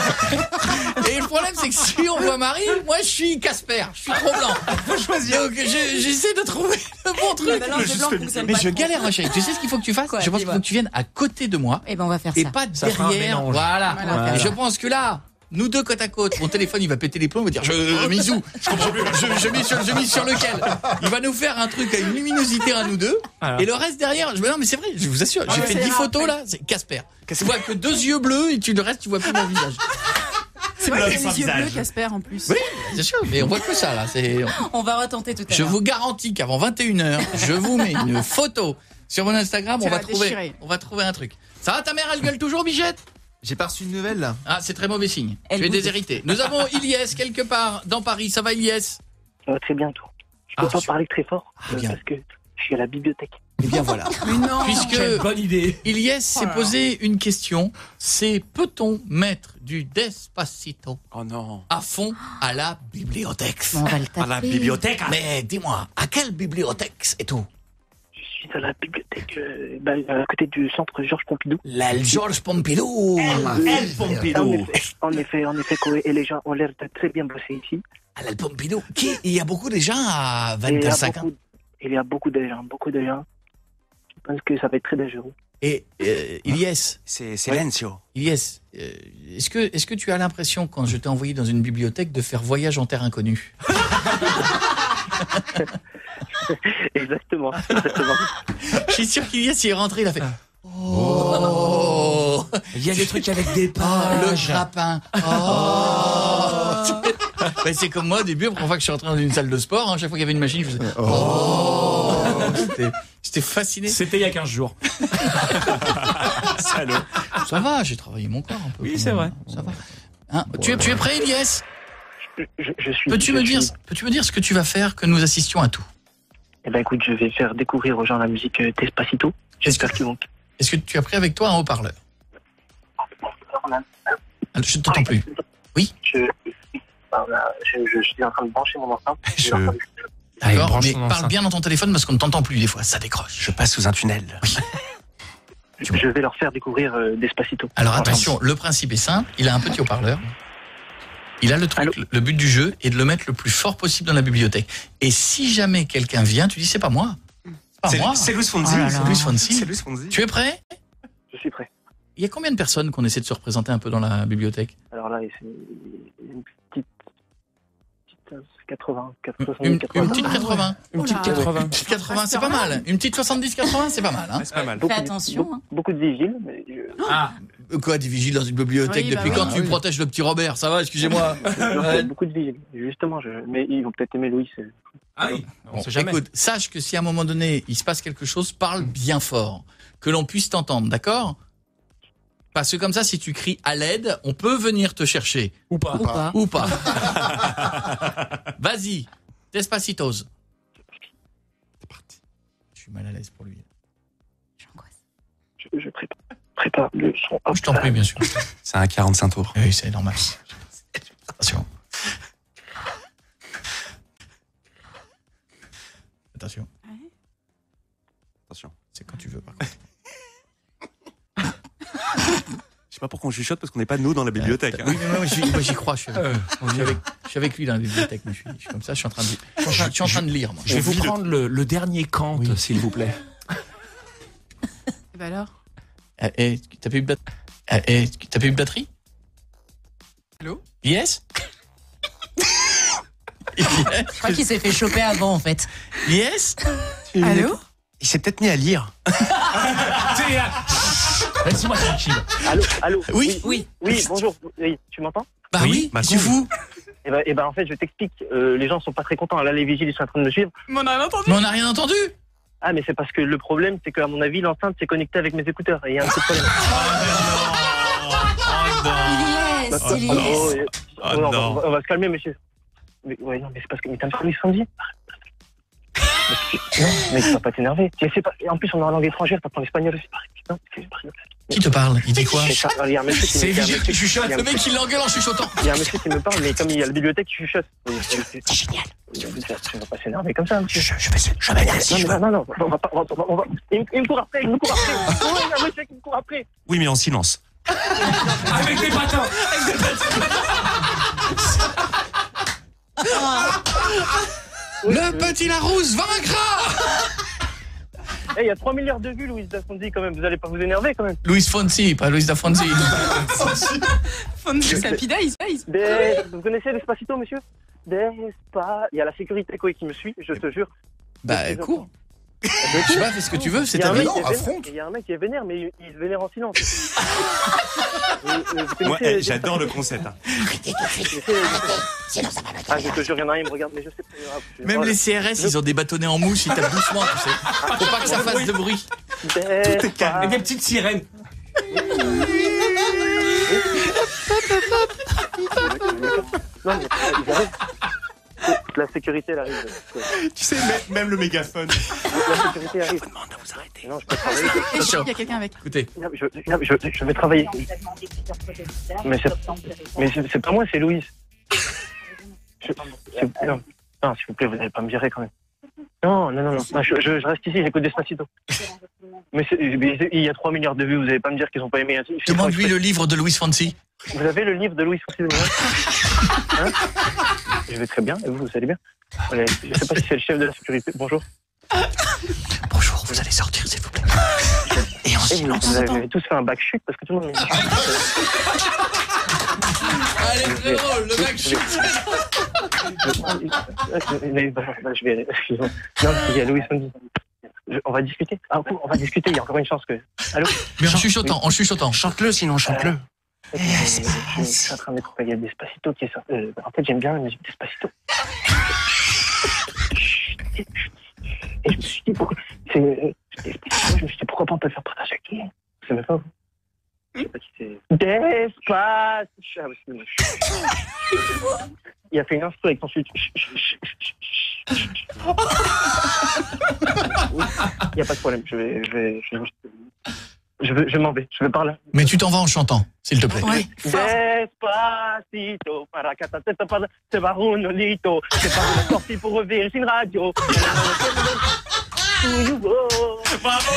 Et le problème, c'est que si on voit Marie, moi je suis Casper, je suis trop blanc. Faut choisir. Donc je- j'essaie de trouver le bon truc. La balance des blancs fonctionne Mais pas je trop. galère, ma chérie. Tu sais ce qu'il faut que tu fasses? Quoi, Je pense qu'il faut dis-moi. que tu viennes à côté de moi Eh ben, on va faire et ça. pas Ça fera un derrière. mélange. Voilà. Voilà. Et je pense que là. Nous deux côte à côte, mon téléphone il va péter les plombs, il va dire je Misou, je comprends plus, je, je, mise sur, je mise sur lequel. Il va nous faire un truc à une luminosité à nous deux, Alors. et le reste derrière, je non mais c'est vrai, je vous assure, j'ai ouais, fait c'est dix rare, photos ouais. là, c'est Casper. Tu vois que deux yeux bleus et tu le reste tu vois plus mon visage. C'est vrai l'homme qu'il a sans les yeux visage. bleus, Casper, en plus. Oui, bien sûr, mais on voit que ça là, c'est. On va retenter tout à l'heure. Je vous garantis qu'avant vingt et une heures, je vous mets une photo sur mon Instagram, Tu on va vas trouver, déchirer. on va trouver un truc. Ça va ta mère, elle gueule toujours, Bichette? J'ai pas reçu une nouvelle là. Ah, c'est très mauvais signe. Elle Tu es boude. déshérité. Nous avons Ilyes quelque part dans Paris. Ça va, Ilyes? Ça va très bien, toi. Je peux Ah, pas tu- parler très fort Ah, euh, bien. parce que je suis à la bibliothèque. Eh bien voilà. Mais non. Puisque Quelle bonne idée. Ilyes s'est Oh là. posé une question, c'est peut-on mettre du Despacito Oh non. à fond à la bibliothèque? On va le taper. À la bibliothèque. hein. Mais dis-moi, à quelle bibliothèque et tout? Je suis à la bibliothèque euh, bah, à côté du centre Georges Pompidou. La Georges Pompidou. El En Pompidou. effet, en effet, en effet, Koé, et les gens ont l'air de très bien bosser ici. À la Pompidou. Qui Il y a beaucoup de gens à Et il y a vingt-cinq ans. beaucoup, il y a beaucoup de gens, beaucoup de gens. Je pense que ça va être très dangereux. Et euh, Ilyes, C'est Silencio. Ilyes, euh, est-ce que, est-ce que tu as l'impression, quand je t'ai envoyé dans une bibliothèque, de faire voyage en terre inconnue? Exactement, exactement. Je suis sûr qu'Ilyes, il est rentré, il a fait... Oh, Il y a des trucs avec des Oh, pages. le grappin. Oh. Ben, c'est comme moi au début, la première fois que je suis rentré dans une salle de sport, hein, chaque fois qu'il y avait une machine, je faisais oh. J'étais- J'étais fasciné. C'était il y a quinze jours. Salaud. Ça va, j'ai travaillé mon corps un peu. Oui, quand c'est même. vrai. Ça va. Hein, tu, es, tu es prêt, Ilyes? Je, je suis. Peux-tu je me dire, suis- peux-tu me dire ce que tu vas faire, que nous assistions à tout? Eh ben écoute, je vais faire découvrir aux gens la musique euh, Despacito. J'espère qu'ils vont. Est-ce que tu as pris avec toi un haut-parleur? Ah, je ne t'entends plus. Oui. Je, je, je, je suis en train de brancher mon enceinte. Je... D'accord, mais parle bien dans ton téléphone parce qu'on ne t'entend plus des fois, ça décroche. Je passe sous un tunnel. Oui. Je, je vais leur faire découvrir euh, Despacito. Alors attention, le principe est simple, il a un petit haut-parleur. Il a le truc, Allô le but du jeu est de le mettre le plus fort possible dans la bibliothèque. Et si jamais quelqu'un vient, tu dis c'est pas moi. C'est pas c'est moi. C'est Luis Fonsi. Oh c'est Luis Fonsi. C'est Luis Fonsi. Tu es prêt? Je suis prêt. Il y a combien de personnes qu'on essaie de se représenter un peu dans la bibliothèque? Alors là, c'est une petite, petite quatre-vingts, quatre-vingts, une, quatre-vingts. Une petite quatre-vingts. Une petite quatre-vingts. Une petite quatre-vingts, c'est pas mal. Une petite soixante-dix quatre-vingts, c'est pas mal. Hein. C'est pas mal. Fais attention. Beaucoup, beaucoup de vigiles. Mais je... Ah, quoi, des vigiles dans une bibliothèque? Oui, Depuis bah quand oui. tu oui. protèges le petit Robert? Ça va, excusez-moi. ouais. Beaucoup de vigiles. Justement, je... mais ils vont peut-être aimer Louis. C'est... Ah oui. Bon, écoute, sache que si à un moment donné il se passe quelque chose, parle bien fort, que l'on puisse t'entendre, d'accord? Parce que comme ça, si tu cries à l'aide, on peut venir te chercher. Ou pas. Ou pas. Ou pas. Vas-y, Despacitos. C'est parti. Je suis mal à l'aise pour lui. J'angoisse. Je, je prépare, prépare le son. Oh, je t'en prie, bien sûr. C'est un quarante-cinq tours. Oui, c'est normal. Attention. Attention. Attention. C'est quand tu veux, par contre. Je sais pas pourquoi on chuchote parce qu'on n'est pas nous dans la bibliothèque. Euh, hein. oui, mais moi, j'y, moi, j'y crois. Je suis, avec, je, suis avec, je suis avec lui dans la bibliothèque. Mais je, suis, je suis comme ça. Je suis en train de, je suis en train, je suis en train de lire. Moi. Je vais vous prendre le, le dernier Kant, oui. s'il vous plaît. Et bah alors euh, et, T'as pas eu de batterie? euh, et, T'as pas eu de batterie? Allô? Yes. Je crois qu'il s'est fait choper avant, en fait. Yes. Allô? Il s'est peut-être mis à lire. Laisse-moi tranquille. Allô, allô. Oui, oui, oui. Bonjour. Oui, tu m'entends? Bah oui. Bah c'est fou. Et bah, et bah en fait, je t'explique. Euh, les gens sont pas très contents. Là, les vigiles, ils sont en train de me suivre. Mais on a rien entendu. Mais on n'a rien entendu. Ah, mais c'est parce que le problème, c'est qu'à mon avis, l'enceinte s'est connectée avec mes écouteurs. Et il y a un petit problème. Il y est, il y est. Oh, et- oh, non, on, va, on va se calmer, monsieur. Mais, ouais, non, mais c'est parce que. Mais t'as pas Louis Fonsi? Non, mais tu vas pas t'énerver. C'est pas... En plus, on est en langue étrangère, t'entends l'espagnol aussi. Non, c'est pas... Qui te parle? Il dit quoi? C'est ça, il y a un monsieur qui C'est me- il y a un Vigile qui monsieur- chuchote. il y a un Le mec, monsieur- il l'engueule en chuchotant. Il y a un monsieur qui me parle, mais comme il y a la bibliothèque, il chuchote. C'est génial. Tu vas pas s'énerver comme ça, monsieur. Je, je vais, je vais aller si je veux. Non, non, non, on va pas. On va, on va, on va... Il, me- il me court après, il me court après. Oh, il y a un monsieur qui me court après. Oui, mais en silence. Avec des patins. Avec des Le petit Larousse vaincra. Eh, il y a trois milliards de vues, Louis Da Fonsi, quand même. Vous allez pas vous énerver, quand même. Luis Fonsi, pas Luis da Fonsi. Fonsi, ça pidaille, ça. Des... Vous connaissez Despacito, monsieur? Despa... Il y a la sécurité, quoi, qui me suit, je te jure. Bah, cours. Je sais pas, fais ce que tu veux, c'est Il y a ta un vie. mec qui est vénère- Il y a un mec qui est vénère, mais il, il se vénère en silence. Et, euh, vous Moi, connaissez- eh, j'adore le concept. hein. Ah, je te jure, il y en a un, il me regarde, mais je sais pas. grave. Même Voilà. les C R S, ils ont des bâtonnets en mousse, ils tapent doucement, tu sais. Faut pas que ça fasse de bruit. Tout est calme. Et des petites sirènes. Non, mais ils arrivent. La sécurité, elle arrive. Tu sais, même, même le mégaphone. La sécurité arrive. Je vous demande de vous arrêter. Non, je peux travailler. Il y a quelqu'un avec. Écoutez. Non, je, non, je, je vais travailler. Mais c'est, mais c'est, c'est pas moi, c'est Louise. Je, c'est- non, non, s'il vous plaît, vous n'allez pas me virer quand même. Non, non, non, non. non, je, je, je reste ici, j'écoute Despacito. Mais, c'est, mais c'est- il y a trois milliards de vues, vous n'allez pas me dire qu'ils n'ont pas aimé. Demande-lui le livre de Luis Fonsi. Vous avez le livre de Louis Fonsi? Hein? Je vais très bien, et vous, vous allez bien? Allez, je sais pas si c'est le chef de la sécurité. Bonjour. Bonjour, vous allez sortir, s'il vous plaît. Et en Et vous, silence. vous avez tous fait un back chute parce que tout le monde. Allez, frérot, le mec chute. Mais, bah, bah, je vais. Excusez-moi. Non, il y a Louis Fonsi. Je- On va discuter. Ah, on va discuter. Il y a encore une chance que. Allô. Mais en chuchotant, en chuchotant. Chante-le, sinon chante-le. Euh, je, je suis en train de mettre. Il y a Despacito qui est sorti. Euh, en fait, j'aime bien la musique Despacito. Et je me suis dit pourquoi. C'est, euh, Despacito, je me suis dit pourquoi pas on peut le faire partager avec tout le monde. C'est même pas vous. Je sais pas qui c'est. Despacito. Ah, oui, c'est moi. Il a fait une instru avec ton suite. Il n'y a pas de problème, je vais, je vais, je vais, je vais, je m'en vais, je vais par là. Mais tu t'en vas en chantant, s'il te plaît. Ouais. Despacito, para catateta, para se va runolito, c'est pas la sortie pour Virgin Radio. Bravo.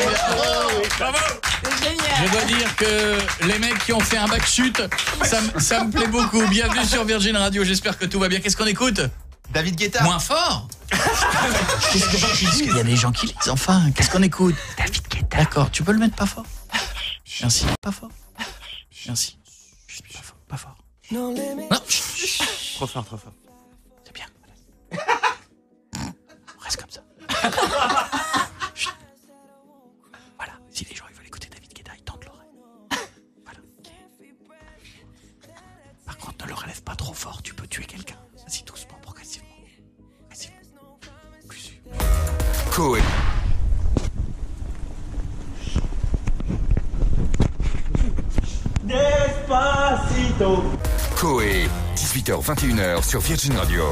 Je dois dire que les mecs qui ont fait un bac chute, ça, m- ça me plaît beaucoup. Bienvenue sur Virgin Radio, j'espère que tout va bien. Qu'est-ce qu'on écoute ? David Guetta. Moins fort. Qu'est-ce que Il y a des gens qui lisent, enfin. Qu'est-ce qu'on écoute ? David Guetta. D'accord, tu peux le mettre pas fort ? Merci. Pas fort. Merci. Chut, pas fort, pas fort. Non, chut. Trop fort, trop fort. C'est bien. On reste comme ça. Chut. Voilà, si les gens ils veulent écouter David Guetta, ils tendent l'oreille. Voilà. Par contre, ne le relève pas trop fort, tu peux tuer quelqu'un. Vas-y doucement, progressivement. Progressivement. Plus sûr. Coé. Despacito. Coé. dix-huit heures vingt et une heures sur Virgin Radio.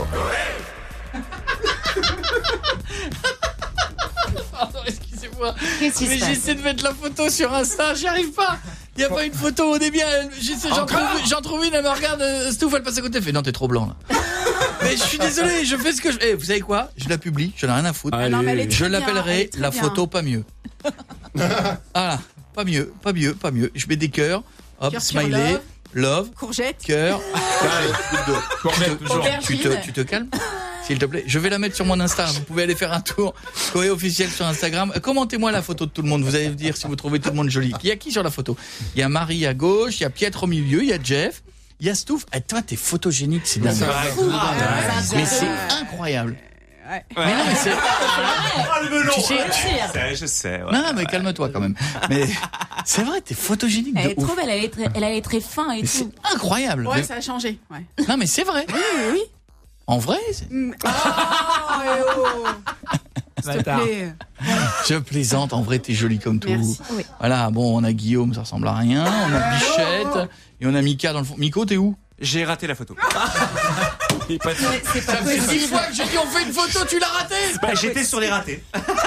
Pardon, excusez-moi. Qu'est-ce qui se Mais passe j'essaie de mettre la photo sur Insta, j'y arrive pas. Il n'y a pas une photo au début. J'essaie, j'en, trouve, j'en trouve une, elle me regarde, euh, Stouff, elle passe à côté, elle fait non, t'es trop blanc là. Mais je suis désolé, je fais ce que je. Eh, vous savez quoi ? Je la publie, j'en ai rien à foutre. Ah non, mais elle est très je bien, elle l'appellerai est très la bien. photo pas mieux. Voilà, pas mieux, pas mieux, pas mieux. Je mets des cœurs, hop, Cœur sur smiley, love. love, Courgette. cœur. Courgette, toujours. Tu te, tu te calmes, s'il te plaît. Je vais la mettre sur mon Insta. Vous pouvez aller faire un tour. Coé officiel sur Instagram. Commentez-moi la photo de tout le monde. Vous allez me dire si vous trouvez tout le monde joli. Il y a qui sur la photo ? Il y a Marie à gauche, il y a Pietre au milieu, il y a Jeff, il y a Stouff. Et toi, t'es photogénique, c'est dingue. Mais c'est incroyable. Ouais. Mais non, mais c'est. Oh, le melon. Tu sais, Je sais, je sais. ouais. Non, non, mais calme-toi quand même. Mais c'est vrai, t'es photogénique Elle de est ouf. trop belle, elle est très, elle est très fin et Mais tout. c'est incroyable. Ouais, Mais- ça a changé. Ouais. Non, mais c'est vrai. Oui, oui, oui. En vrai, c'est- Mm. Oh, eh oh. S'il te Bâtard. plaît. je plaisante. En vrai, t'es jolie comme tout. Merci. Oui. Voilà, bon, on a Guillaume, ça ressemble à rien. On a Bichette et on a Mika dans le fond. Miko, t'es où ? J'ai raté la photo. C'est pas Ça fait six possible. fois que j'ai dit on fait une photo, tu l'as raté. Bah, j'étais sur les ratés.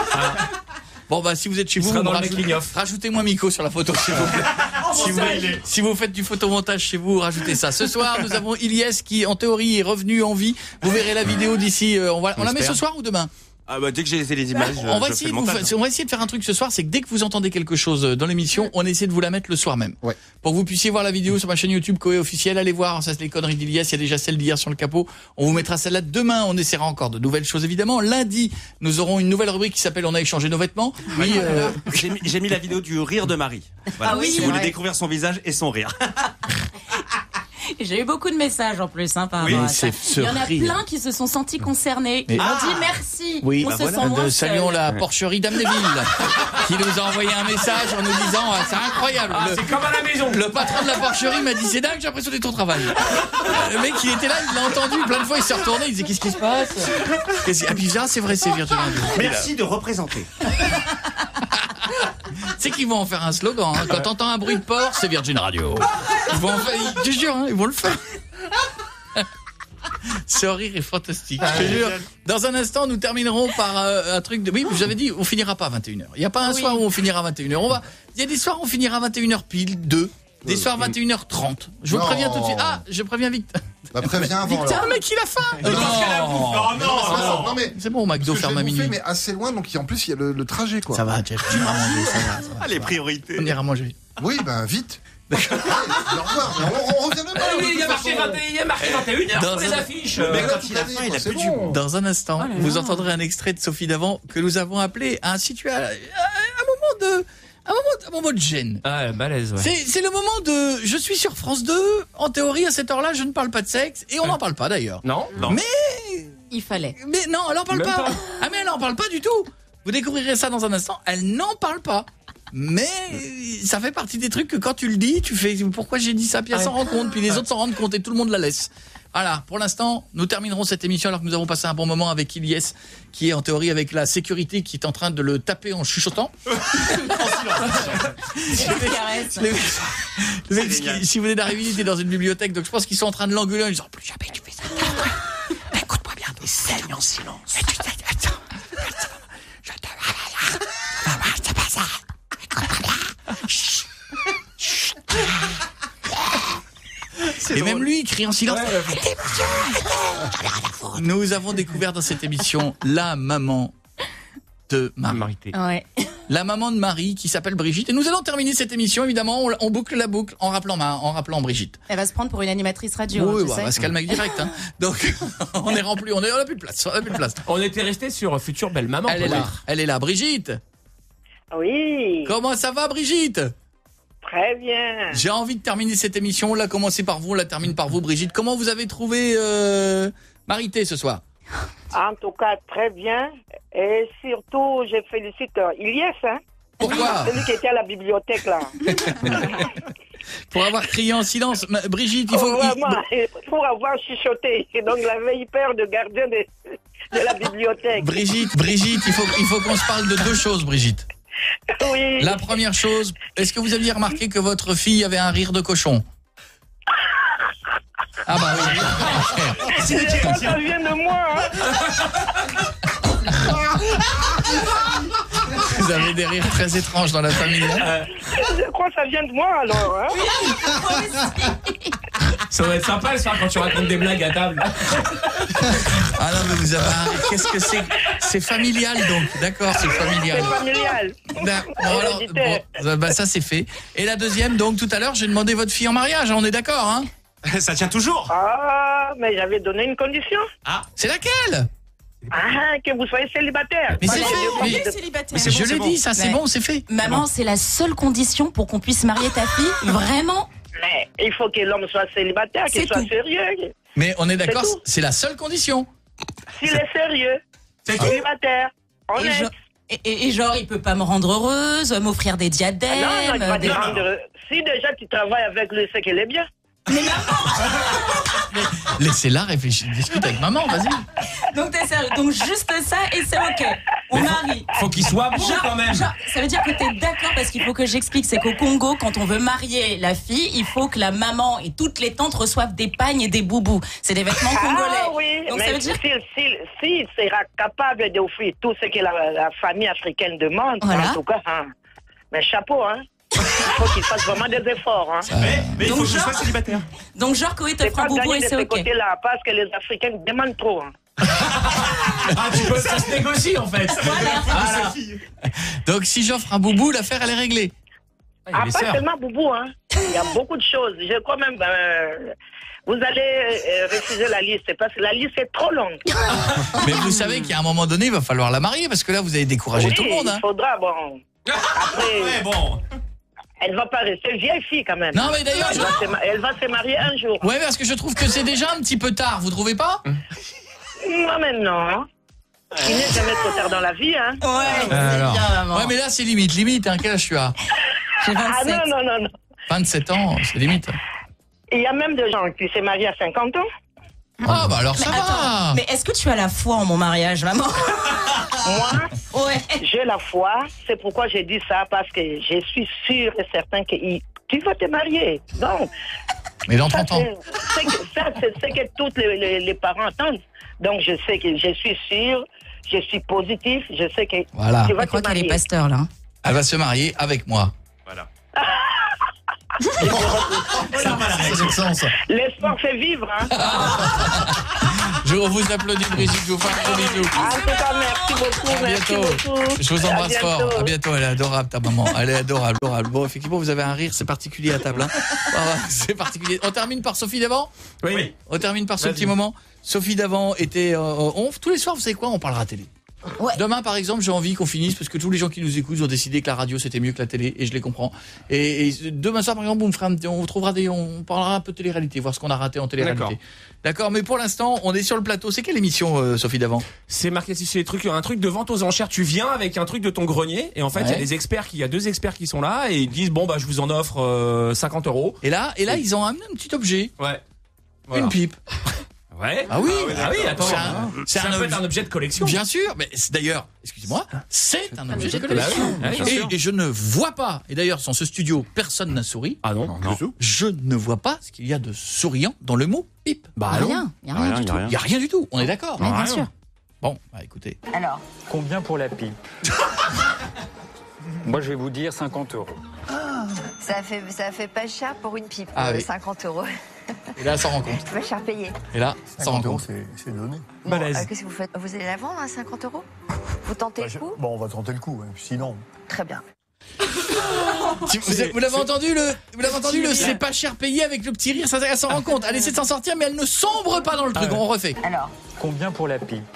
Bon bah si vous êtes chez Il vous, sera vous dans le rajoutez- making of. rajoutez-moi Miko sur la photo s'il vous plaît. si, vous, si vous faites du photomontage chez vous, rajoutez ça. Ce soir, nous avons Ilyes qui en théorie est revenu en vie. Vous verrez la vidéo d'ici. euh, on va, on la met ce soir ou demain ? Ah bah, dès que j'ai les images, on va je essayer fais de le vous montage. fa- on va essayer de faire un truc ce soir, c'est que dès que vous entendez quelque chose dans l'émission, on essaie de vous la mettre le soir même. Ouais. Pour que vous puissiez voir la vidéo sur ma chaîne YouTube Coé officiel, allez voir, ça c'est les conneries d'Ilias, il y a déjà celle d'hier sur le capot. On vous mettra celle-là demain, on essaiera encore de nouvelles choses évidemment. Lundi, nous aurons une nouvelle rubrique qui s'appelle On a échangé nos vêtements. Oui, euh, J'ai mis, j'ai mis la vidéo du rire de Marie. Voilà. Ah oui, si vous voulez ouais. découvrir son visage et son rire. J'ai eu beaucoup de messages en plus hein, par Oui, rapport à c'est ça. ce Il y en a rire. plein qui se sont sentis concernés. Mais- Qui Ah ont dit merci. Oui, On bah se voilà. sent moins De- seul. saluons la porcherie d'Amnéville qui nous a envoyé un message en nous disant ah, c'est incroyable. Ah, le, c'est comme à la maison. le patron de la porcherie m'a dit c'est dingue, j'ai l'impression d'être ton travail. Le mec il était là, il l'a entendu plein de fois, il s'est retourné, il disait qu'est-ce qui se passe Qu'est-ce qui- Ah puis il disait, ah, c'est vrai, c'est Virgin Radio. Merci de représenter. C'est qu'ils vont en faire un slogan. Hein. Quand t'entends un bruit de porc, c'est Virgin Radio. Ils vont en faire, ils- je te jure, hein, ils vont le faire. Ce rire est fantastique, je te jure. Dans un instant, nous terminerons par euh, un truc de... Oui, j'avais dit, on finira pas à vingt et une heures. Il n'y a pas un Oui. soir où on finira à vingt et une heures. On va... Il y a des soirs où on finira à vingt et une heures pile, deux. Des soirs vingt et une heures trente. Je vous Non. préviens tout de suite. Ah, je préviens Victor. Bah préviens avant Victor, alors. le mec, il a faim. Parce qu'elle a bouffé. Oh Non, non, non, mais C'est bon, au McDo, parce que je ferme vais à bouffer, minuit. mais assez loin, donc en plus il y a le, le trajet quoi. Ça va, Jeff, tu iras manger, ça va, ça va. Ah, les priorités. On ira manger. Oui, ben vite. Allez, au revoir. Mais On, on revient demain. Ah oui, de il y a toute marqué façon. vingt et un, il y a marqué vingt et une heures Dans sur les un- affiches. Le mec, Mais quand toute il a l'année, faim, il quoi, a c'est plus du bon. bon. Dans un instant, Oh là vous là. entendrez un extrait de Sophie Davant que nous avons appelé un situ un moment de un moment, un moment de gêne. Ah, balèze, ouais. C'est c'est le moment de je suis sur France deux, en théorie à cette heure-là, je ne parle pas de sexe et on n'en parle pas d'ailleurs. Non, non. Mais Il fallait. mais non, elle n'en parle Même pas. pas. Ah mais elle n'en parle pas du tout. Vous découvrirez ça dans un instant, elle n'en parle pas. Mais ça fait partie des trucs que quand tu le dis, tu fais pourquoi j'ai dit ça, puis elle s'en rend compte, puis les autres s'en rendent compte et tout le monde la laisse. Voilà, pour l'instant, nous terminerons cette émission alors que nous avons passé un bon moment avec Ilyes, qui est en théorie avec la sécurité qui est en train de le taper en chuchotant. Caresse. Le mec- le mec, qui- si vous venez d'arriver, il était dans une bibliothèque, donc je pense qu'ils sont en train de l'engueuler en disant plus jamais tu fais ça. Écoute-moi bien. Et saigne en silence. Et même lui, il crie en silence. Nous avons découvert dans cette émission la maman de Marie. Ouais. La maman de Marie qui s'appelle Brigitte. Et nous allons terminer cette émission, évidemment, on, on boucle la boucle en rappelant, en rappelant Brigitte. Elle va se prendre pour une animatrice radio. Oui, hein, tu bah, sais. on va se calmer direct. Hein. Donc, on est rempli, on est, on a plus de place, on a plus de place. On était resté sur Future Belle Maman. Elle est là, elle est là. Brigitte. Oui. Comment ça va, Brigitte? Très bien. J'ai envie de terminer cette émission. On l'a commencé par vous, on la termine par vous, Brigitte. Comment vous avez trouvé euh, Marité ce soir? En tout cas, très bien. Et surtout, je félicite euh, Ilyes, hein. Pourquoi? Celui qui était à la bibliothèque, là. Pour avoir crié en silence. Ma- Brigitte, il faut... Oh, vraiment, et pour avoir chuchoté. Et donc, il avait eu peur de gardien de, de la bibliothèque. Brigitte, Brigitte, il faut, il faut qu'on se parle de deux choses, Brigitte. Oui. La première chose, est-ce que vous aviez remarqué que votre fille avait un rire de cochon? Ah bah oui. Je crois que ça vient de moi, hein. Vous avez des rires très étranges dans la famille. Hein? Je crois que ça vient de moi, alors, hein. Ça va être sympa le soir quand tu racontes des blagues à table. Ah non, mais vous avez un rire. Qu'est-ce que c'est? C'est familial, donc. D'accord, c'est familial. C'est familial. D'accord. Bon, alors, bon, bah, ça, c'est fait. Et la deuxième, donc, tout à l'heure, j'ai demandé votre fille en mariage. On est d'accord, hein? Ça tient toujours. Ah, mais j'avais donné une condition. Ah, c'est laquelle? Ah, que vous soyez célibataire. Mais c'est Moi, fait. j'ai Mais- demandé- célibataire. Mais je l'ai dit, ça, c'est Ouais. bon, c'est fait. Maman, c'est la seule condition pour qu'on puisse marier ta fille. Vraiment? Mais il faut que l'homme soit célibataire, qu'il C'est soit tout. sérieux. Mais on est d'accord, C'est tout. c'est la seule condition. S'il est sérieux, C'est célibataire, Et, honnête. genre, et, et- et genre, il peut pas me rendre heureuse, m'offrir des diadèmes. Ah non, non, il va des- te rendre- Si déjà tu travailles avec lui, c'est qu'elle est bien. Laissez-la réfléchir, discute avec maman, vas-y. Donc t'es sérieux. Donc juste ça et c'est ok. On marie. Faut qu'il soit beau Genre- quand même. genre, ça veut dire que t'es d'accord parce qu'il faut que j'explique, c'est qu'au Congo, quand on veut marier la fille, il faut que la maman et toutes les tantes reçoivent des pagnes et des boubous. C'est des vêtements congolais. Ah oui, Donc mais ça veut dire s'il si, si, sera capable d'offrir tout ce que la, la famille africaine demande, Voilà. en tout cas, hein, mais chapeau, hein. Il faut qu'il fasse vraiment des efforts, hein. Mais, mais il Donc faut que je genre- sois célibataire. Donc genre Koé te C'est fera pas boubou gagné et de c'est ce ok. côté-là, parce que les Africains demandent trop, hein. Ah, tu peux, ça se négocie en fait. Voilà. Donc si j'offre un boubou, l'affaire elle est réglée. Ah, les pas sœurs. seulement Boubou, hein. Il y a beaucoup de choses. Je crois même, euh, vous allez euh, refuser la liste, parce que la liste est trop longue. Mais vous savez qu'à un moment donné, il va falloir la marier parce que là vous avez découragé Oui, tout le monde. Hein. il faudra, bon. Après, Ouais, bon. elle va pas rester vieille fille quand même. Non, mais d'ailleurs, elle, je- va se, ma- elle va se marier un jour. Ouais, parce que je trouve que c'est déjà un petit peu tard, vous trouvez pas? Moi maintenant, il n'est jamais trop tard dans la vie, hein. Ouais, c'est Alors. bien maman. Ouais, mais là c'est limite, limite, hein, quel âge tu as? J'ai Ah vingt-sept. non, non, non, non. vingt-sept ans, c'est limite. Il y a même des gens qui se marient à cinquante ans. Ah bah alors ça Mais va. attends, mais est-ce que tu as la foi en mon mariage, maman? Moi, Ouais. j'ai la foi. C'est pourquoi j'ai dit ça, parce que je suis sûre et certain que il- tu vas te marier. Donc, Mais dans ça, trente ans. c'est c'est que, ça, c'est ce que tous les, les- les parents attendent. Donc, je sais que je suis sûre, je suis positif, je sais que Voilà. tu vas Je crois te qu'elle est marier. pasteur là. Elle va se marier avec moi. Voilà. C'est le sens. L'espoir fait vivre, hein. Je vous applaudis, Brigitte, je vous fais un gros bisou. En tout cas, merci beaucoup, À merci bientôt. beaucoup. Je vous À embrasse bientôt. fort. À bientôt. Elle est adorable, ta maman. Elle est adorable, adorable. Bon, effectivement, vous avez un rire, c'est particulier à table. Hein. Voilà, c'est particulier. On termine par Sophie d'avant. Oui. On termine par ce Vas-y. petit moment. Sophie d'avant était. Euh, on, tous les soirs, vous savez quoi? On parlera télé. Ouais. Demain, par exemple, j'ai envie qu'on finisse parce que tous les gens qui nous écoutent ont décidé que la radio c'était mieux que la télé et je les comprends. Et, et demain soir, par exemple, on, me fera un petit- on trouvera des, on parlera un peu de télé-réalité, voir ce qu'on a raté en télé-réalité. D'accord. D'accord. Mais pour l'instant, on est sur le plateau. C'est quelle émission, euh, Sophie d'avant? C'est marqué sur les trucs, un truc de vente aux enchères. Tu viens avec un truc de ton grenier et en fait il y Ouais. a des experts, qui- il y a deux experts qui sont là et ils disent bon bah je vous en offre euh, cinquante euros. Et là, et là, ils ont amené un petit objet, Ouais. Voilà. une pipe. Ouais. Ah oui, ah oui, attends. C'est un, c'est un, objet, un objet de collection. Bien sûr, mais c'est d'ailleurs, excusez-moi, c'est un objet de collection. Bah oui, oui, et, et je ne vois pas, et d'ailleurs, dans ce studio, personne n'a souri. Ah non, non. Je ne vois pas ce qu'il y a de souriant dans le mot pipe. Bah rien, il n'y a rien, rien du tout. Il n'y a rien du tout, on est d'accord. Oui, bien sûr. Bon, bah écoutez. Alors, combien pour la pipe? Moi, je vais vous dire cinquante euros. Oh, ça fait, ça fait pas cher pour une pipe, Ah euh, oui. cinquante euros. Et là, ça rend compte. Pas cher payé. Et là, ça rend compte. C'est donné. Bon, euh, Qu'est-ce que vous faites? Vous allez la vendre à cinquante euros? Vous tentez Bah, le je- coup? Bon, on va tenter le coup, hein, sinon. Très bien. Tu- Vous, vous l'avez entendu le, vous l'avez entendu le, c'est pas cher payé avec le petit rire, ça, elle s'en rend compte. Elle essaie de s'en sortir, mais elle ne sombre pas dans le truc. Ah ouais. On refait. Alors, Combien pour la pipe?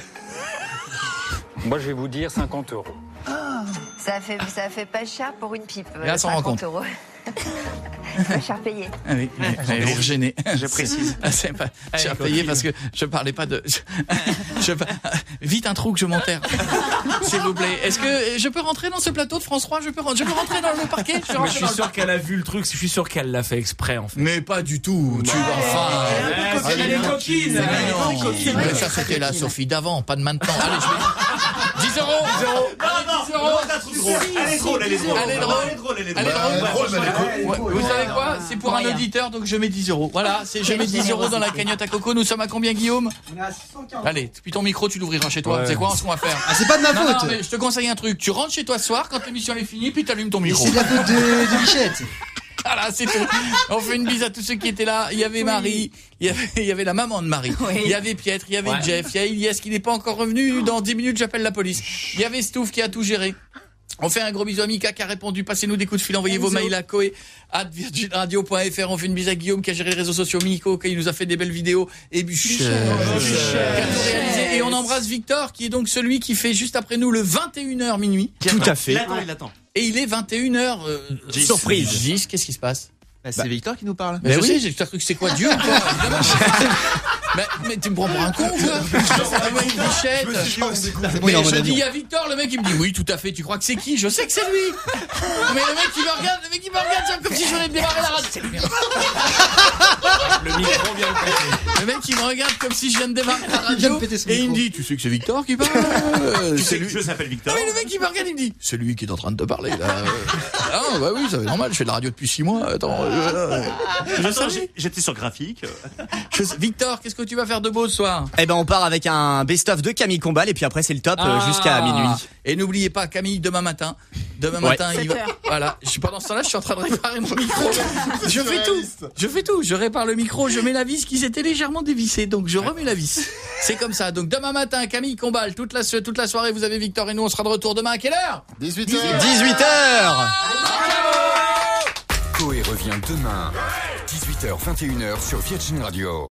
Moi, je vais vous dire cinquante euros. ça fait, ça fait pas cher pour une pipe, Et là, euh, ça rend cinquante compte. euros. Pas cher payé. Ah oui, elle est gênée. Je précise. Ah, c'est pas Allez, cher continue. payé parce que je parlais pas de. Je, je- vite un trou que je m'enterre. S'il vous plaît. Est-ce que je peux rentrer dans ce plateau de France trois? Je peux, je peux rentrer dans le parquet? Je, peux Mais rentrer je dans suis le sûr qu'elle a vu le truc, je suis sûr qu'elle l'a fait exprès en fait. Mais pas du tout. Tu enfin. Elle est coquine. Mais Elle est non. coquine. Mais ça c'était la Sophie d'avant, pas de maintenant. Allez, je vais. dix euros. dix euros. Non, non, elle est drôle. Elle est drôle, elle est drôle. Elle est drôle. Elle est drôle, elle est Elle est drôle. drôle. Vous savez quoi? C'est pour un auditeur, donc je mets dix euros. Voilà, c'est je mets dix euros dans la cagnotte à Coco. Nous sommes à combien, Guillaume? On est à cent quarante. Allez, puis ton micro, tu l'ouvriras chez toi. Ouais. C'est quoi ce qu'on va faire? Ah, c'est pas de ma Non, faute. non, mais je te conseille un truc. Tu rentres chez toi ce soir quand l'émission est finie, puis t'allumes ton Mais micro. c'est de la faute de, de Bichette. Voilà, c'est tout. On fait une bise à tous ceux qui étaient là. Il y avait Marie, il y avait, il y avait la maman de Marie, il y avait Pietre, il y avait Ouais. Jeff, il y a Ilias qui n'est pas encore revenu. Dans dix minutes, j'appelle la police. Il y avait Stouff qui a tout géré. On fait un gros bisou à Mika qui a répondu. Passez-nous des coups de fil, envoyez vos mails à coé arobase virgin radio point f r. On fait une bise à Guillaume qui a géré les réseaux sociaux, Miko qui nous a fait des belles vidéos, et Buchet qui a tout réalisé. Et on embrasse Victor qui est donc celui qui fait juste après nous le vingt et une heures minuit. Tout à fait. Il attend, il attend. Et il est vingt et une heures euh, surprise. Gis, qu'est-ce qui se passe? Bah, c'est Victor qui nous parle. Mais je sais, j'ai cru que c'est quoi Dieu encore, évidemment. mais, mais tu me prends pour un con, quoi. Avec Bichette. Mais je dis à Victor, le mec il me dit oui, tout à fait. Tu crois que c'est qui? Je sais que c'est lui. Mais le mec il me regarde, le mec il me regarde genre, comme si je venais de démarrer la radio. C'est lui. Le micro vient de passer. Le mec il me regarde comme si je viens de démarrer la Il vient de radio péter son et il me micro. dit tu sais que c'est Victor qui parle. Euh, Tu C'est sais que lui. je s'appelle Victor. Non, mais le mec il me regarde, il me dit c'est lui qui est en train de te parler là. Ah bah oui, c'est normal. Je fais de la radio depuis six mois. Attends. euh, Je Attends, savais. j'ai- j'étais sur graphique. Je sais- Victor, qu'est-ce que tu vas faire de beau ce soir? Eh ben on part avec un best-of de Camille Combal et puis après c'est le top euh, Ah. jusqu'à minuit. Et n'oubliez pas Camille demain matin. Demain Ouais. matin, il va. sept heures. Voilà. Je suis pendant ce temps-là, je suis en train de réparer mon micro. Je fais tout. Je fais tout. Je répare le micro, je mets la vis qui s'était légèrement dévissée, donc je remets la vis. C'est comme ça. Donc demain matin, Camille Combal, toute la toute la soirée, vous avez Victor et nous, on sera de retour demain à quelle heure? dix-huit heures. dix-huit heures. Coé revient demain, dix-huit heures vingt et une heures sur Virgin Radio.